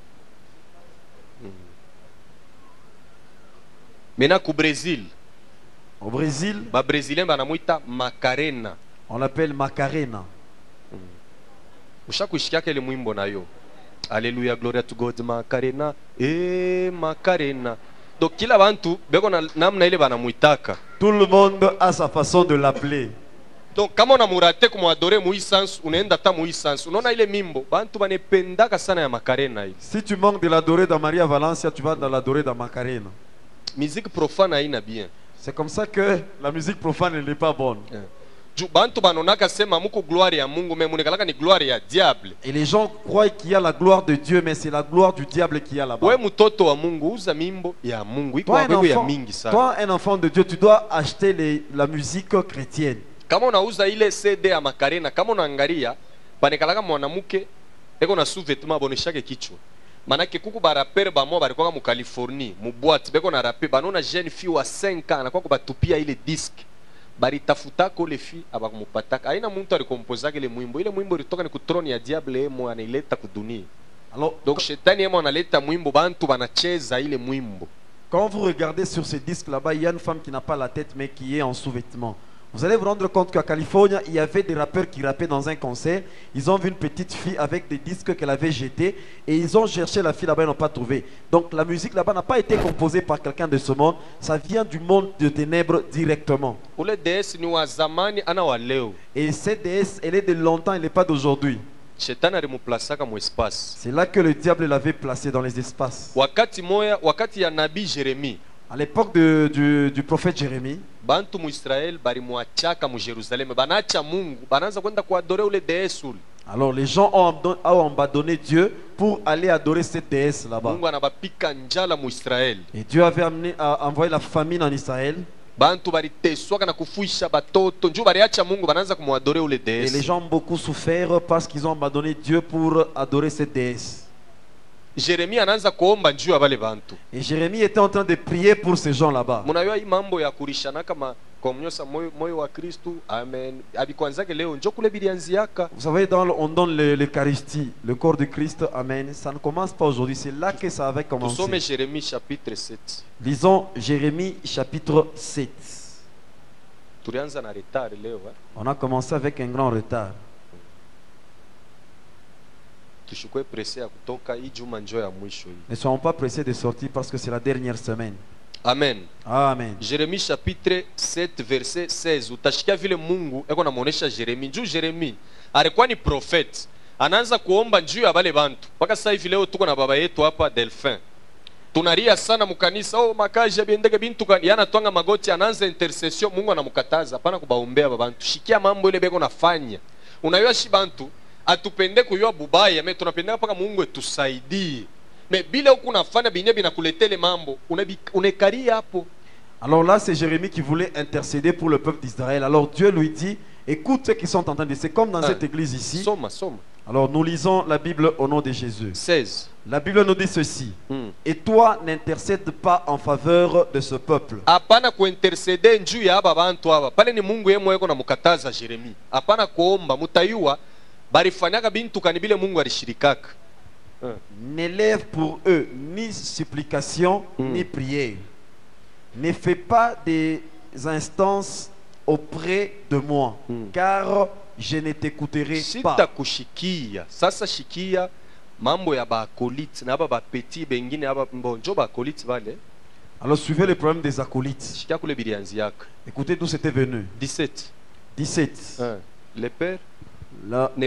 Mena ku Brésil, Au Brésil, ba Brésilien banamuita Macarena. on l'appelle Macarena. Ushakushikiaka ile mwimbo nayo. Alléluia, gloria to God, Macarena, Macarena. Donc kila bantu beko na namna ile banamuitaka. Tout le monde a sa façon de l'appeler. Donc kama unamurate kumwadore muisansu, unaenda ta muisansu. Unaona ile mimbo, bantu banependaka sana ya Macarena hii. Si tu manques de l'adorer dans Maria Valencia, tu vas dans l'adorer dans Macarena. Musique profane haina bien. C'est comme ça que la musique profane elle n'est pas bonne. Ju bantu banonaka sema muko gloire ya Mungu, mais munekalaka ni gloire ya diable. Et les gens croient qu'il y a la gloire de Dieu, mais c'est la gloire du diable qu'il y a là-bas. We mutoto wa Mungu uza mimbo ya Mungu. Iko mambo ya mingi sana. toi, un enfant de Dieu, tu dois acheter la musique chrétienne. Kama unauza ile CD ya Macarena, kama unaangalia banekalaka mwanamke eko na sous-vêtement boneshake kichwa. Manake kuku barapere bamo balikuwa mu Californie, mu boîte beko na rape banona jeune fille wa 5 ans anakuwa kubatupia ile disc. Baritafutako le fille abakumupataka. Aina muntu alikompozaka ile mwimbo. Ile mwimbo ilitoka ni kutroni ya diable emo anaileta kudunia. Alors, Donc shetani emo analeta mwimbo bantu banacheza ile mwimbo. quand vous regardez sur ce disque là-bas, il y a une femme qui n'a pas la tête mais qui est en sous-vêtements. Vous allez vous rendre compte qu'à Californie, il y avait des rappeurs qui rappaient dans un concert. Ils ont vu une petite fille avec des disques qu'elle avait jetés et ils ont cherché la fille là-bas, ils n'ont pas trouvé. Donc la musique là-bas n'a pas été composée par quelqu'un de ce monde, ça vient du monde de ténèbres directement. Ule DS ni wa zamani ana wa leo. Et cette déesse, elle est de longtemps, elle n'est pas d'aujourd'hui. Shetani alimuplasaka mu espace. C'est là que le diable l'avait placé dans les espaces. Wakati ya nabii Jérémie, À l'époque du prophète Jérémie, bantu mu Israel balimwachaka mu Jerusalem, banacha Mungu, banaanza kwenda kuadore ule DS ule. alors les gens ont abandonné Dieu pour aller adorer cette déesse là-bas. Mungu anabapika njala mu Israel. Et Dieu avait envoyé la famine en Israël. Bantu baliteswaka na kufuisha batoto, njoo baliacha Mungu banaanza kumwadore ule Et les DS. gens ont beaucoup souffert parce qu'ils ont abandonné Dieu pour adorer cette déesse. Jérémie anaanza kuomba njoo ya bale bantu. Et Jérémie était en train de prier pour ces gens là-bas. Munajua hii mambo ya kurishana kama kumnyosa moyo wa Kristo. Amen. Abikwanzake leo njoo kule bilianziaka. Vous savez, on donne l'Eucharistie, le corps de Christ. Amen. Ça ne commence pas aujourd'hui. C'est là que ça avait Tusome commencé. Jérémie chapitre 7. Lisons Jérémie chapitre 7. Tulianza na retard leo. On a commencé avec un grand retard. Tushukwe presse ya kutoka hii juma njoo ya mwisho hii. Ne soyons pas pressés de sortir parce que c'est la dernière semaine. Amen. Amen. Jérémie chapitre 7 verset 16. Utashikia vile Mungu eko namuonesha Jérémie. Njoo Jérémie alikuwa ni prophet. Anaanza kuomba njoo ya bale bantu. Mpaka sasa hivi leo tuko na baba yetu hapa Delphin. Tunaria sana mukanisa, oh makaji ya biendeke bintu kan yana twanga magoti, anaanza intercession, Mungu anamkataza hapana kubaombea babantu. Shikia mambo ile beko nafanya. Unayua shi bantu atupende kuyua bubaya, me tunapenda paka Mungu etusaidie. Me bila huku nafanya binya binakuletele mambo, unekaria hapo. Alors là, c'est Jérémie qui voulait intercéder pour le peuple d'Israël. Alors Dieu lui dit, écoute ceux qui sont en train de... C'est comme dans cette église ici. Soma. Alors nous lisons la Bible au nom de Jésus. 16. La Bible nous dit ceci. Et toi, n'intercède pas en faveur de ce peuple. Hapana kuintercede njuu ya aba bantu haba. Pale ni Mungu yeye eko na mukataza Jérémie. Hapana kuomba, mutayua barifanyaka bintu kanibile Mungu alishirikaka. N'élève pour eux ni supplication ni prière. Ne fais pas des instances auprès de moi, car je ne t'écouterai pas. sitakushikia. Sasa shikia mambo ya baakolite na aba bapeti bengine aba mbonjo baakolite vale. Alors suivez le problème des acolytes. Shikia kule bilianziaka. Écoutez d'où c'était venu. 17. 17. Le père Là, ne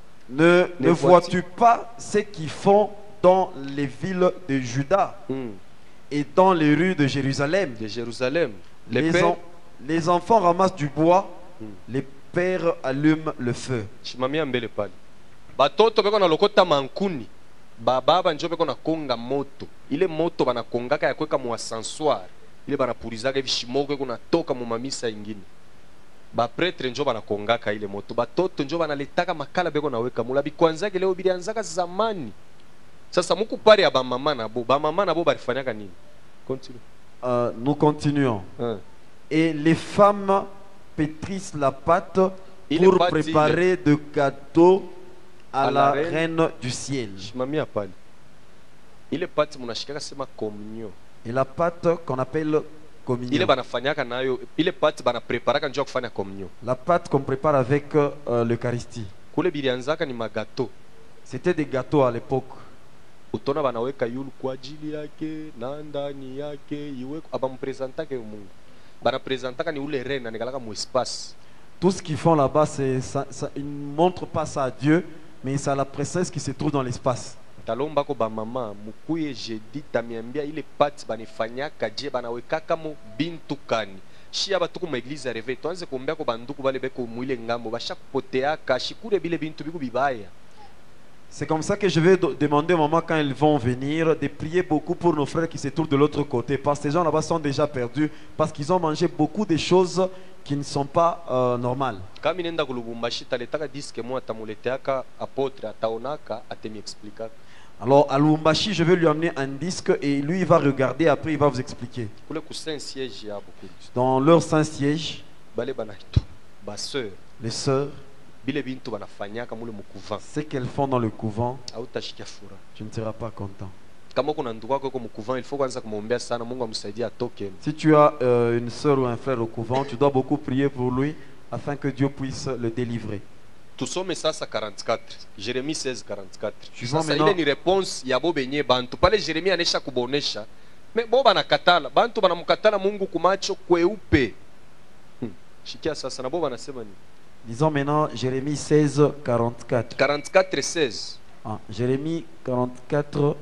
ne vois-tu pas ce qu'ils font dans les villes de Juda et dans les rues de Jérusalem? de Jérusalem. Le père Les enfants ramassent du bois, les pères allument le feu. shimamia mbele pale. Batoto beko na lokota mankuni. Baba njo beko na konga moto. Ile moto bana kongaka ya kweka mu ascenseur. Ile bana pulizaka hivi shimoko kuna toka mu mamisa ingine. Ba pretre njo bana kongaka ile moto. Batoto njo bana letaka makala beko na weka mula bikwanzake leo bilianzaka zamani. Sasa muku pare ya ba mama na bo barifanyaka nini? Continue. Nous continuons. Et les femmes pétrissent la pâte pour préparer de gâteaux à la reine du ciel. Shimamia pale. Ile pati munashikaka sema communion. Et la pâte qu'on appelle communion. Ile banafanyaka nayo, ile pati bana preparaka njoo kufanya communion. La pâte qu'on prépare avec l'Eucharistie. Kule bilianzaka ni magato. C'était des gâteaux à l'époque. Utona banaweka yulu kwa ajili yake na ndani yake iwe abampresentaka Mungu. Bana presentaka ni ule reine anikalaka mu espace. Tout ce qu'ils font là-bas, ils ne montrent pas ça à Dieu, mais c'est à la princesse qui se trouve dans l'espace. Talomba ko ba mama mukuye jeudi tamiambia ile pati banifanyaka je banawekaka mo bintu kani. Shia batuku mu église ya Réveil. Tuanze kuombea ko banduku bale beko muile ngambo bashakupoteaka shikure bile bintu biku bibaya. C'est comme ça que je vais demander aux mamans quand ils vont venir de prier beaucoup pour nos frères qui se trouvent de l'autre côté. Parce que ces gens là-bas sont déjà perdus. Parce qu'ils ont mangé beaucoup de choses qui ne sont pas normales. Kama nenda ku Lubumbashi taletaka disque moi tamuleteaka apôtre ataonaka atemi expliquer. Alors à Lubumbashi, je vais lui amener un disque et lui il va regarder, après il va vous expliquer. Kule ku Saint-Siège ya beaucoup. Dans leur Saint-Siège, Bale banaitu ba sœur les sœurs, bile bintu banafanyaka mule mukuvant. ce qu'elles font dans le couvent, Hautashikia furaha. tu ne seras pas content. Kama kuna ndugu wako yuko mukuvant, il faut kwanza kumwombea sana Mungu amsaidie atoke. Si tu as une sœur ou un frère au couvent, tu dois beaucoup prier pour lui afin que Dieu puisse le délivrer. Tusome sasa 44. Jérémie 16 44. Suivons Sasa maintenant. ile ni réponse ya bo benye bantu. Pale Jérémie anesha kubonesha. Me bo banakatala. Bantu banamkatala Mungu kumacho kweupe. Shikia sasa na bo banasema ni. Disons maintenant Jérémie 16, 44. 44 16. Ah, Jérémie 44,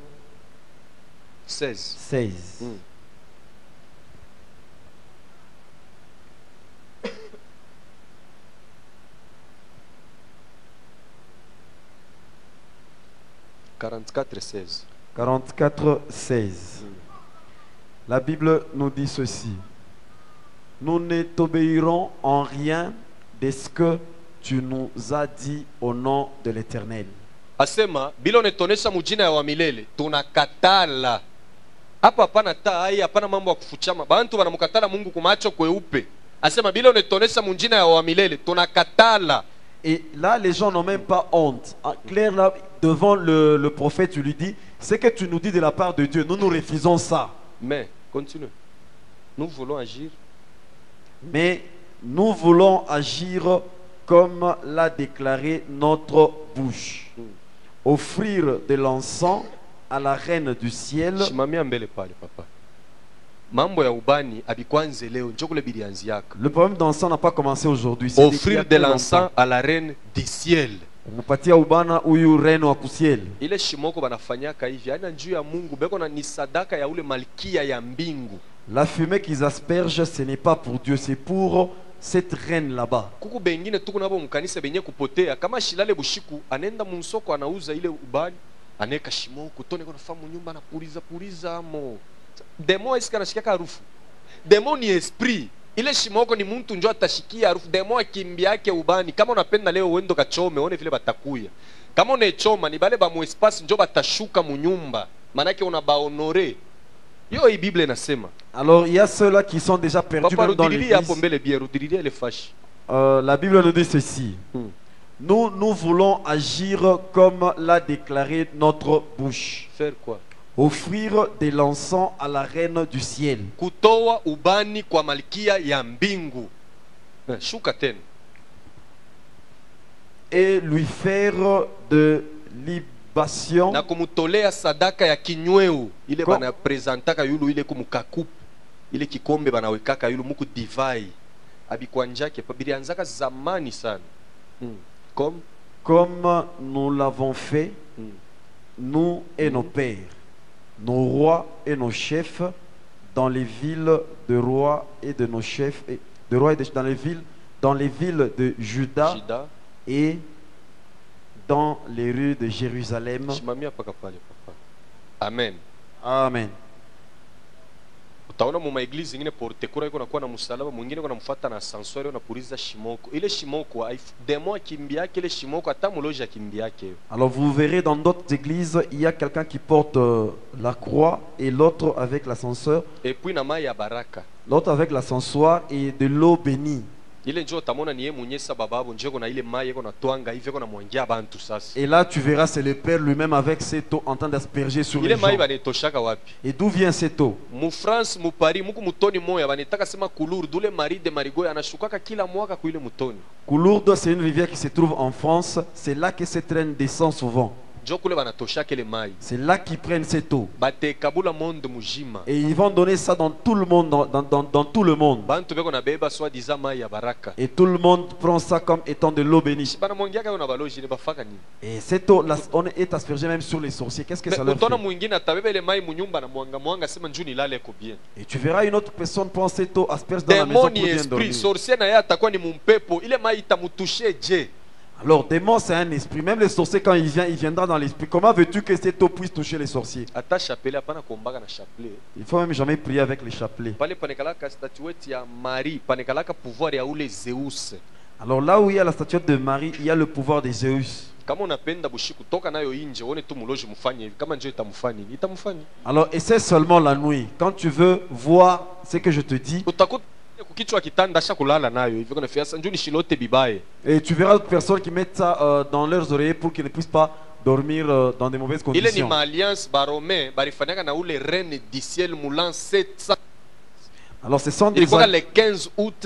16. 16. « 44 16. 44, 16. La Bible nous dit ceci. Nous ne t'obéirons en rien de ce que tu nous as dit au nom de l'Éternel. Asema bila unetonesha mujina ya wa milele tunakatala. Hapa hapana tai, hapana mambo ya kufuchama. Bantu banamkatala Mungu kumacho kweupe. Asema bila unetonesha mujina ya wa milele tunakatala. Et là, les gens n'ont même pas honte. En clair, là, devant le prophète, tu lui dis, ce que tu nous dis de la part de Dieu, nous refusons ça. Mais, continue. Nous voulons agir. Mais nous voulons agir comme l'a déclaré notre bouche. Offrir de l'encens à la reine du ciel. Shimamia mbele pale papa. Mambo ya ubani abikwanze leo njokule bilianziaka. Le problème d'encens n'a pas commencé aujourd'hui. Offrir de l'encens à la reine du ciel. Mupatia ubana uyu reine wa kusiel. Ile shimoko banafanyaka hivi, yani njuu ya Mungu beko na ni sadaka ya ule malkia ya mbingu. La fumée qu'ils aspergent, ce n'est pas pour Dieu, c'est pour cette reine là-bas. Kuku bengine tuku nabo mkanisa benye kupotea kama shilale bushiku anenda munsoko anauza ile ubani aneka shimoko tone kwa famu nyumba na puriza amo. Demo iska anashikia harufu. Demo ni esprit. Ile shimoko ni mtu njoo atashikia harufu. Demo akimbi yake ubani. Kama unapenda leo uendo kachome one vile batakuya. Kama unechoma ni bale ba mu espace njoo batashuka mu nyumba. Manake unabaonore. Yo hii Bible inasema. Alors il y a ceux-là qui sont déjà perdus Papa, même dans l'église. La Bible nous dit ceci. Nous voulons agir comme l'a déclaré notre bouche. Faire quoi? Offrir de l'encens à la reine du ciel. Kutoa ubani kwa malkia ya mbingu. Shuka tena. et lui faire de libation. na kumutolea sadaka ya kinyweu ile Ko- banaprezantaka yulu ile kumukakupu ile kikombe banawekaka yulu muku divai abikwanjake bilianzaka zamani sana comme Comme nous l'avons fait, nous et nos pères, nos rois et nos chefs, dans les villes de rois et de nos chefs, et de rois et dans les villes de Juda Juda et dans les rues de Jérusalem. simamia paka pale papa. Amen. Amen. Utaona mu maeglize ingine portekura iko nakuwa na msalaba, mwingine kuna mfuata na ascenseur na puriza shimoko. Ile shimoko demo akimbiake ile shimoko hata muloja akimbiake. Alors vous verrez dans d'autres églises, il y a quelqu'un qui porte la croix et l'autre avec l'ascenseur, Et puis na mai ya baraka. l'autre avec l'ascensoir et de l'eau bénie. Ile njoo utamona ni yeye mwenyewe sababu njoo kuna ile mai yako na twanga hivi kuna mwangia bantu sasa. Et là, tu verras, c'est le Père lui-même avec cette eau en train d'asperger sur Ile les mai gens. banetoshaka wapi? Et d'où vient cette eau? Mu France mu Paris muku mutoni moya banetaka sema kuluru dule mari de marigoy anashukaka kila mwaka kuile mutoni. Coulourde, c'est une rivière qui se trouve en France. C'est là que cette traîne descend souvent. Njoo kule banatoshaka ile mai. C'est là qu'ils prennent cette eau. Bate kabula monde mujima. Et ils vont donner ça dans tout le monde, dans tout le monde. Bantu beko na beba soi disant mai ya baraka. Et tout le monde prend ça comme étant de l'eau bénie. Bana mwangiaka na baloji ne bafaka nini? Et cette eau, on est aspergée même sur les sorciers. Qu'est-ce que ça leur Utaona fait? mwingine atabeba ile mai munyumba na mwanga sema njoo nilale ko bien. Et tu verras une autre personne prend cette eau, asperge dans la maison pour Demoni bien esprit dormir. sorcier na yeye atakuwa ni mumpepo ile mai itamutushe je. Alors, démon, c'est un esprit. Même les sorciers, quand il vient, il viendra dans l'esprit. Comment veux-tu que cette eau puisse toucher les sorciers? Ata chapelet hapana kuombaka na chapelet. Il faut même jamais prier avec les chapelets. Pale panekalaka statuette ya Marie, panekalaka pouvoir ya ule Zeus. Alors là où il y a la statuette de Marie, il y a le pouvoir de Zeus. Kama unapenda bushiku toka nayo inje uone tu muloji mfanye hivi. Kama njoo itamfanya itamfanya. Alors essaie seulement la nuit. Quand tu veux voir ce que je te dis, Utakuta kukichwa kitanda sha kulala nayo hivi kuna fiasa njoo nishilote bibaye. et tu verras d'autres personnes qui mettent ça dans leurs oreillers pour qu'ils ne puissent pas dormir dans des mauvaises Ile ni conditions. ma alliance baromé barifanyaka na ule reine du ciel Moulin 700. Alors ce sont des Ilikuwa le 15 août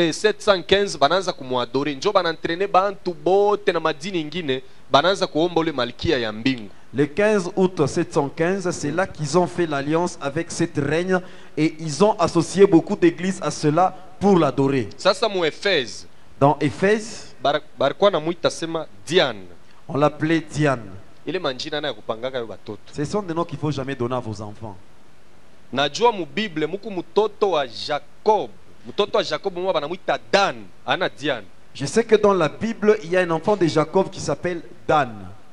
715 banaanza kumwadore. Njoo banantrene bantu bote na madini ingine banaanza kuomba ule malkia ya mbingu. Le 15 août 715, c'est là qu'ils ont fait l'alliance avec cette reine et ils ont associé beaucoup d'églises à cela pour l'adorer. Sasa mu Efeze Dans Éphèse, barikuwa namuita sema Diane. on l'appelait Diane. Ile manjina na ya kupangaka yo batoto. Ce sont des noms qu'il ne faut jamais donner à vos enfants. Najua mu Bible muku mtoto wa Jacob. Mtoto wa Jacob mwa banamuita Dan, ana Diane. Je sais que dans la Bible, il y a un enfant de Jacob qui s'appelle Dan,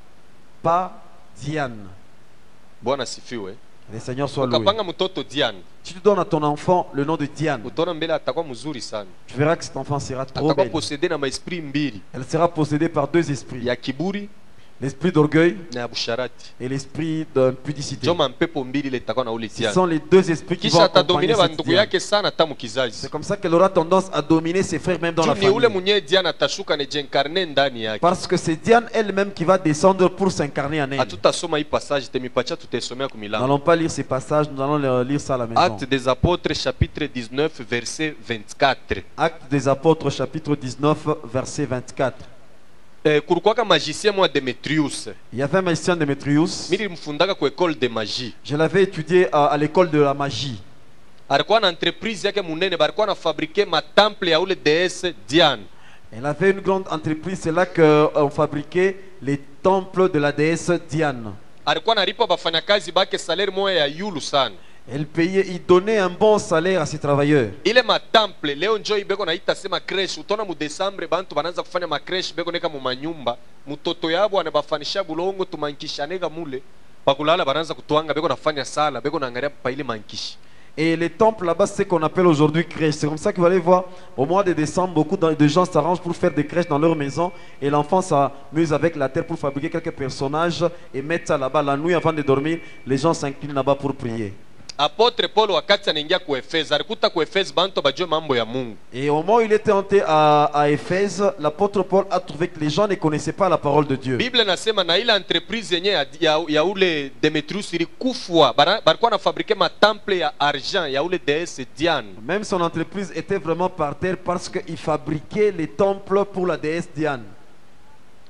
pas Diane. Bwana sifiwe. Le Seigneur soit loué. Ukapanga mtoto Diane, Si tu donnes à ton enfant le nom de Diane, utaona mbele atakuwa mzuri sana. tu verras que cet enfant sera trop Atakuwa belle. possédé na maesprit mbili, Elle sera possédée par deux esprits, ya kiburi l'esprit d'orgueil na ya busharati. et l'esprit d'impudicité. Njoo mampepo mbili ile itakuwa na ule Ce Diane. sont les deux esprits qui vont Kisha accompagner atadomine cette bandugu Diane. yake sana hata mukizazi. C'est comme ça qu'elle aura tendance à dominer ses frères même dans la Juu ni ule famille. mwenye Diane atashuka ne jenkarne ndani yake. Parce que c'est Diane elle-même qui va descendre pour s'incarner en elle. Hatutasoma hii passage temipacha tutaisomea Nous kumilango. n'allons pas lire ces passages, nous allons lire ça à la maison. Actes des apôtres chapitre 19 verset 24. Actes des apôtres chapitre 19 verset 24. Kulikuwaka magicien mwa Demetrius. Il y avait un magicien Démétrius. Mimi nilimfundaka kwa école de magie. Je l'avais étudié à l'école de la magie. Alikuwa na entreprise yake munene, balikuwa na fabriquer matemple ya ule déesse Diane. Elle avait une grande entreprise, c'est là qu'on fabriquait les temples de la déesse Diane. Alikuwa nalipa bafanyakazi bake salaire moya ya yulu sana. Elle payait, il donnait un bon salaire à ses travailleurs. Ile matemple leo njoo ibeko naita sema creche. Utaona mu Desembre bantu banaanza kufanya ma creche beko neka mu manyumba. Mutoto yabo anabafanisha bulongo tumankishanega mule. Bakulala banaanza kutwanga beko nafanya sala beko naangalia pa ile mankishi. Et les temples là-bas, c'est ce qu'on appelle aujourd'hui crèches. C'est comme ça que vous allez voir, au mois de décembre, beaucoup de gens s'arrangent pour faire des crèches dans leur maison. Et l'enfant s'amuse avec la terre pour fabriquer quelques personnages et mettre ça là-bas. La nuit avant de dormir, les gens s'inclinent là-bas pour prier. Apôtre Paul wakati anaingia ku Efeze alikuta ku Efeze bantu bajue mambo ya Mungu. Et au moment où il était entré à Éphèse, l'apôtre Paul a trouvé que les gens ne connaissaient pas la parole de Dieu. Bible nasema na ile entreprise yenye ya ule Demetrius ilikufwa balikuwa na fabriquer matemple ya argent ya ule déesse Diane. Même son entreprise était vraiment par terre parce qu'il fabriquait les temples pour la déesse Diane.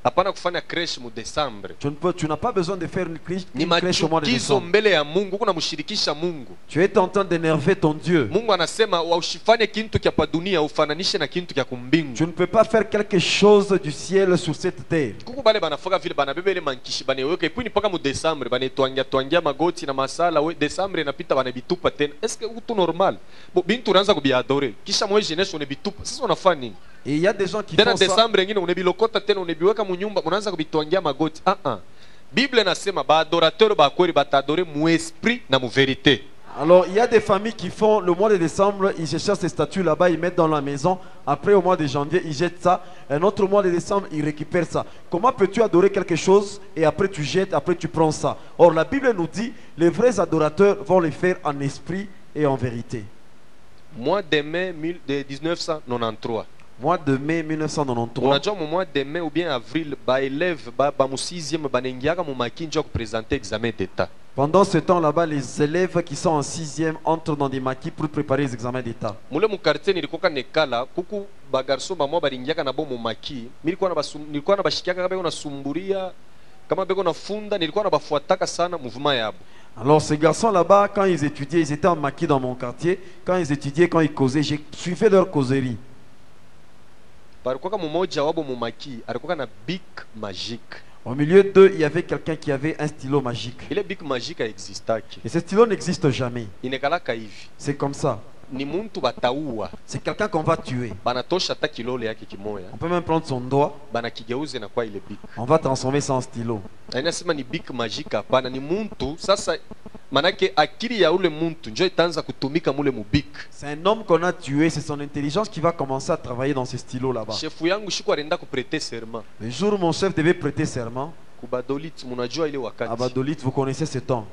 hapana kufanya crèche mu Desembre. Tu n'as pas besoin de faire une Ni crèche au mois de machukizo décembre. mbele ya Mungu, kuna mshirikisha Mungu. Tu es en train d'énerver ton Dieu. Mungu anasema usifanye kintu kya pa dunia ufananishe na kintu kya kumbingu. Tu ne peux pas faire quelque chose du ciel sur cette terre. Kuku bale banafoka vile banabeba ile mankishi baneweka ipuni paka mu Desembre banetwangia magoti na masala we Desembre inapita banabitupa tena. Est-ce que utu normal? Bo bintu unaanza kubiadore. Kisha mwezi jeunesse unebitupa. Sasa unafanya nini? Et il y a des gens qui Tena font ça. Desembre ngine unebilokota tena unebiweka mu nyumba unaanza kubitwangia magoti. Bible nasema ba adorateur ba kweli batadore mu esprit na mu vérité. Alors, il y a des familles qui font le mois de décembre, ils se cherchent ces statues là-bas, ils mettent dans la maison. Après, au mois de janvier, ils jettent ça. Un autre mois de décembre, ils récupèrent ça. Comment peux-tu adorer quelque chose et après tu jettes, après tu prends ça? Or, la Bible nous dit, les vrais adorateurs vont le faire en esprit et en vérité. Mois de mai de 1993. Mois de mai 1993. Unajua mu mois de mai ou bien avril ba élève ba mu 6e banengiaka mu makinjo ku présenter examen d'état. Pendant ce temps là-bas, les élèves qui sont en 6e entrent dans des maquis pour préparer les examens d'état. Mule mu quartier nilikoka nekala kuku ba garçon ba mo baringiaka na bo mu maki. Nilikuwa na bashikiaka kama beko nasumburia kama beko nafunda nilikuwa na bafuataka sana mouvement yabo. Alors ces garçons là-bas, quand ils étudiaient, ils étaient en maquis dans mon quartier. Quand ils étudiaient, quand ils causaient, j'ai suivi leur causerie. Palikuwa mmoja wabo mu maki alikuwa na bic magique. Au milieu d'eux, il y avait quelqu'un qui avait un stylo magique. Ile bic magique existaki. Et ce stylo n'existe jamais. Inekalaka hivi. C'est comme ça. Ni muntu bataua. C'est quelqu'un qu'on va tuer. Banatosha hata kilole yake kimoya. On peut même prendre son doigt. Banakigeuze na kwa ile bic. On va transformer ça en stylo. Inasema ni bic magique hapana, ni muntu sasa manake akili ya ule muntu njo itaanza kutumika mule mu bic. C'est un homme qu'on a tué, c'est son intelligence qui va commencer à travailler dans ce stylo là-bas. Chef yangu shiko alenda ku prêter serment. Le jour où mon chef devait prêter serment, Kubadolit munajua ile wakati. à Badolite, vous connaissez ce temps.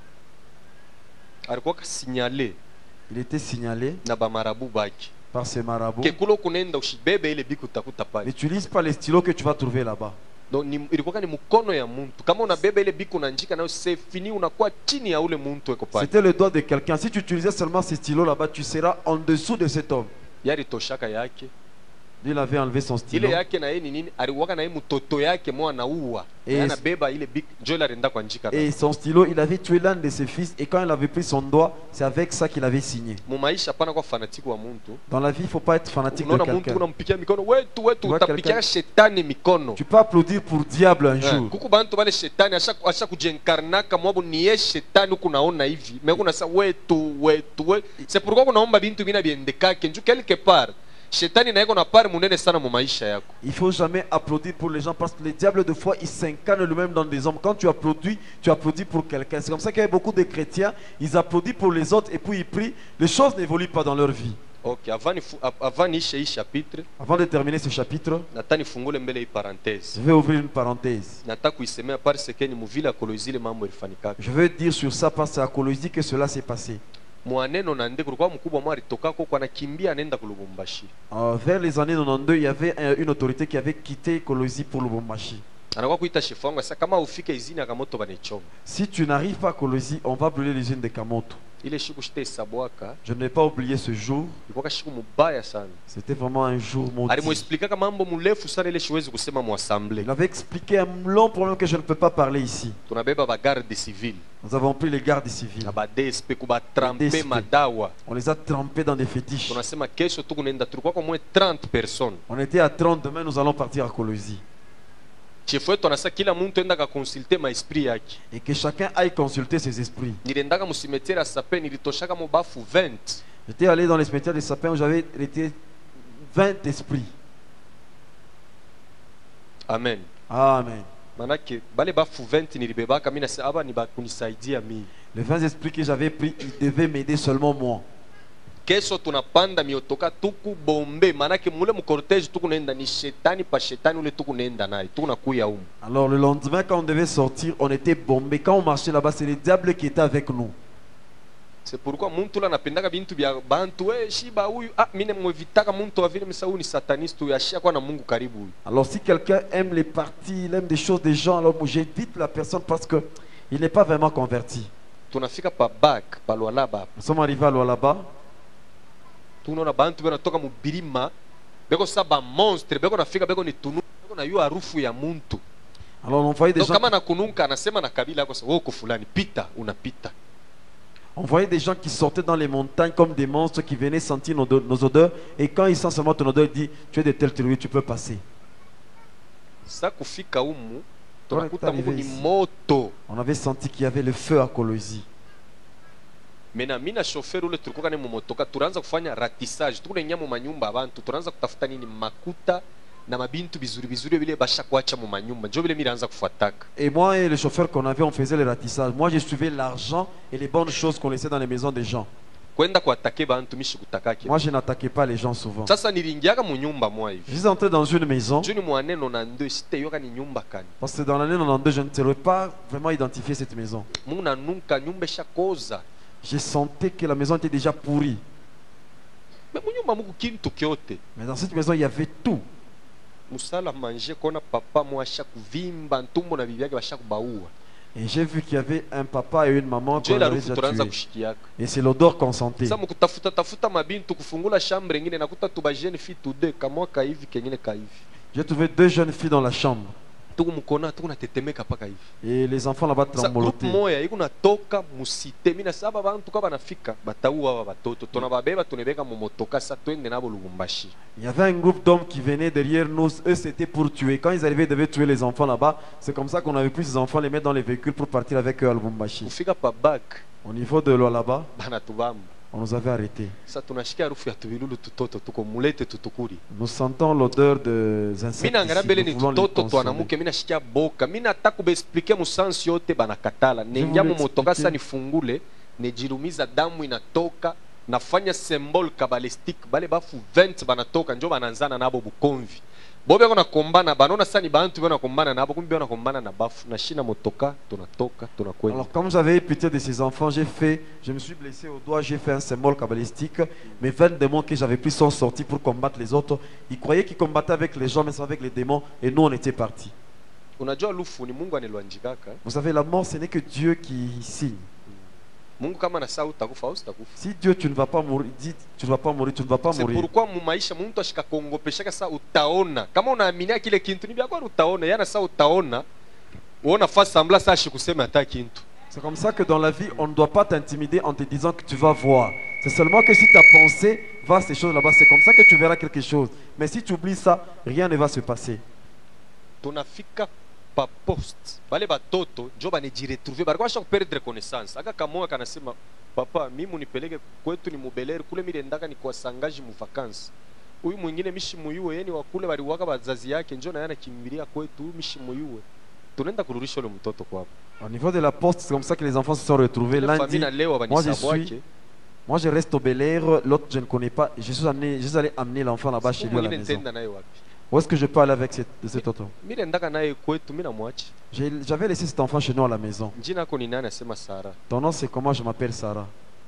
Alikuwa signalé Il était signalé na ba marabu baki. par ces marabouts. Ke kulo kunenda ushibebe ile bic utakuta pale. N'utilise pas les stylos que tu vas trouver là-bas. Donc ilikuwa ni mkono ya muntu. Kama unabeba ile bic unanjika nayo c'est fini, unakuwa chini ya ule muntu eko pale. C'était le doigt de quelqu'un. Si tu utilisais seulement ces stylos là-bas, tu seras en dessous de cet homme. Yari toshaka yake. Il avait enlevé son stylo. Ile yake na yeye ni nini? Aliwaka na yeye mtoto yake mwa anaua. Anabeba ile bic njo ile alienda kwa njika. Et son stylo, il avait tué l'un de ses fils. Et quand il avait pris son doigt, c'est avec ça qu'il avait signé. Mu maisha pana kwa fanatique wa muntu. Dans la vie, il ne faut pas être fanatique de Unaona muntu quelqu'un. unampikia mikono wetu utapikia quelqu'un- shetani mikono. Tu peux applaudir pour diable un jour. Kuku bantu bale shetani asha kujenkarnaka mwabu ni ye shetani kunaona hivi. Mais kuna sa wetu. C'est pourquoi kunaomba bintu bina biendekake nju quelque part. Shetani na yeko na part munene sana mu maisha yako. Il ne faut jamais applaudir pour les gens parce que le diable, de fois, il s'incarne lui-même dans des hommes. Quand tu applaudis pour quelqu'un. C'est comme ça qu'il y a beaucoup de chrétiens, ils applaudissent pour les autres et puis ils prient. Les choses n'évoluent pas dans leur vie. Ok, avant niishe hii chapitre, Avant de terminer ce chapitre, nataka nifungule mbele hii parenthèse. je vais ouvrir une parenthèse. Nataka kuisemea parce que ni muvile ya Kolwezi ile mambo ilifanikaka. Je veux dire sur ça parce que c'est à Colosie que cela s'est passé. Mwaneno na ndeko kulikuwa mkubwa mwa alitokako kwa nakimbia anaenda ku Lubumbashi. Vers les années 92, il y avait une autorité qui avait quitté Colosie pour Lubumbashi. Anakuwa kuita chef wangu sasa kama ufike izini akamoto banechoma. Si tu n'arrives pas à Colosie, on va brûler l'usine de Kamoto. Ile shiku shite sabwaka, Je ne vais pas oublier ce jour. ilikuwa shiku mubaya sana. C'était vraiment un jour maudit. Alimuexplica mambo mrefu sana ile siwezi kusema mu assemblée. Il avait expliqué un long problème que je ne peux pas parler ici. Tunabeba ba garde civile Nous avons pris les gardes civils. na ba DSP kuba tremper DSP. madawa. On les a trempés dans des fétiches. Tunasema kesho tukunaenda tulikuwa kwa moins 30 personnes. On était à 30, demain nous allons partir à Colosie. Chef wetu anasema kila mtu enda ka consulter ma esprit yake. Et que chacun aille consulter ses esprits. Niliendaka mu cimetière ya Sapin nilitoshaka mu bafu 20. J'étais allé dans les cimetières des sapins où j'avais été 20 esprits. Amen. Amen. Manake bale bafu 20 nilibebaka mimi nasema aba ni bakunisaidia mimi. Les 20 esprits que j'avais pris, ils devaient m'aider seulement moi. Kesho tunapanda miotoka tuku bombe, manake mule mu cortege tukunaenda ni shetani pa shetani ule tukunaenda naye tunakuya humu. Alors le lendemain, quand on devait sortir, on était bombés. Quand on marchait là-bas, c'est le diable qui était avec nous. C'est pourquoi muntu la napendaka bintu bya bantu shiba huyu mine mwevitaka muntu avile msau ni sataniste huyu ashia kwa na Mungu karibu huyu. Alors si quelqu'un aime les parties, il aime des choses des gens, alors moi j'évite la personne parce que il n'est pas vraiment converti. Tunafika pa back pa Lualaba. Nous sommes arrivés à Lualaba. Tunaona bantu banatoka mu bilima beko saba monstre beko nafika beko ni tunu beko anayua harufu ya muntu. Alors on voyait des Donc gens, kama nakununka anasema na kabila yako wewe uko fulani pita unapita. on voyait des gens qui sortaient dans les montagnes comme des monstres qui venaient sentir nos odeurs. Et quand ils sentent seulement ton odeur, ils disent, tu es de telle tribu, tu peux passer. Sasa kufika humu Toi, tunakuta t'es arrivé Mungu ni ici. moto. On avait senti qu'il y avait le feu à Colosie. Mena mina shoferi ule tulikuwa kani mumotoka tunaanza kufanya ratissage tukunaingia mu manyumba abantu tunaanza kutafuta nini makuta na mabintu bizuri bizuri vile basha kuacha mu manyumba njo vile miraanza kufuataka. Et moi et le chauffeur qu'on avait, on faisait le ratissage. Moi, je suivais l'argent et les bonnes choses qu'on laissait dans les maisons des gens. Kwenda kuatake bantu mishi kutakake. Moi, je n'attaquais pas les gens souvent. Sasa nilingiaka mu nyumba mwa Je hivi. suis entré dans une maison, Juni mwaneno na ndo siteyoka ni nyumba kani. parce que dans l'année 92, je ne saurais pas vraiment identifier cette maison. Mungu nanunka nyumba shakoza. Je sentais que la maison était déjà pourrie. Me mu nyumba muku kintu kyote. Mais dans cette maison, il y avait tout. Musala manje kona papa mwasha kuvimba ntumbo na bibi yake basha kubaua. Et j'ai vu qu'il y avait un papa et une maman Njo qu'on ile avait harufu déjà tunaanza tués. kushikiaka. Et c'est l'odeur qu'on sentait. Sasa mkutafuta tafuta mabintu kufungula chambre ingine nakuta tubajeni fi tude kamwaka hivi kengine ka hivi. J'ai trouvé deux jeunes filles dans la chambre. Tuku mkona tuku natetemeka paka hivi. Et les enfants là-bas Sasa groupe tremblotaient. moya iko natoka musite mina saba bantu kaba nafika bataua baba batoto tunababeba tunebeka mu motoka sa twende nabo Lubumbashi. Il y avait un groupe d'hommes qui venaient derrière nous. Eux, c'était pour tuer. Quand ils arrivaient, ils devaient tuer les enfants là-bas. C'est comme ça qu'on avait pris ces enfants, les mettre dans les véhicules pour partir avec eux à Lubumbashi. Kufika pa back Au niveau de l'eau là-bas, bana tubamba. on nous avait arrêtés. Sasa tunashikia harufu ya tubilulu tutoto tuko mulete tutukuri. Nous sentons l'odeur des insectes. Mina ngara mbele Ici. ni Nous voulons les tutoto consommer. twanamuke mina shikia boka. Mina taka kuexpliquer musansi yote banakatala. Nengia mu motoka sasa nifungule, nejirumiza damu inatoka, nafanya symbol kabalistic. Bale bafu 20 banatoka njo bananzana nabo bukomvi. Bobe kona kombana banona sasa ni bantu bana kombana nabo kumbe bana kombana na bafu na shina motoka tunatoka tunakwenda. Alors, comme j'avais eu pitié de ces enfants, je me suis blessé au doigt, j'ai fait un symbole kabbalistique. Mes 20 démons que j'avais pris sont sortis pour combattre les autres. Ils croyaient qu'ils combattaient avec les gens, mais c'est avec les démons. Et nous, on était partis. Unajua lufu ni Mungu anelwanjikaka. Vous savez, la mort, ce n'est que Dieu qui signe. Mungu kama na saa utakufa au sitakufa. Si Dieu, tu ne vas pas mourir, dit, tu ne vas pas mourir, tu ne vas pas C'est mourir. pourquoi mu maisha mtu ashikakongopeshaka saa utaona. Kama unaaminia kile kintu ni byako utaona, yana saa utaona. Uona fa sembla saa shikusema hata kintu. C'est comme ça que dans la vie, on ne doit pas t'intimider en te disant que tu vas voir. C'est seulement que si ta pensée va à ces choses là-bas, c'est comme ça que tu verras quelque chose. Mais si tu oublies ça, rien ne va se passer. Tunafika pa post. Bale batoto njo banijiretrouver. Barikuwa shaka perdre connaissance. Aka kamoa kanasema papa mimi unipeleke kwetu ni Mubeleri kule mimi ndaka ni kwa sangaji mu vacances. Huyu mwingine mishi muyuwe yeni wakule baliwaka bazazi yake njo na yana kimbilia kwetu mishi muyuwe. Tunaenda kurudisha ule mtoto kwa hapo. Au niveau de la poste, c'est comme ça que les enfants se sont retrouvés. L'un dit, moi je reste au Bel Air, l'autre je ne connais pas. Je suis allé amener l'enfant là-bas chez lui à la maison. Où est-ce que je peux aller avec cet auto? J'avais laissé cet enfant chez nous à la maison. Ton nom c'est comment? Je m'appelle Sarah.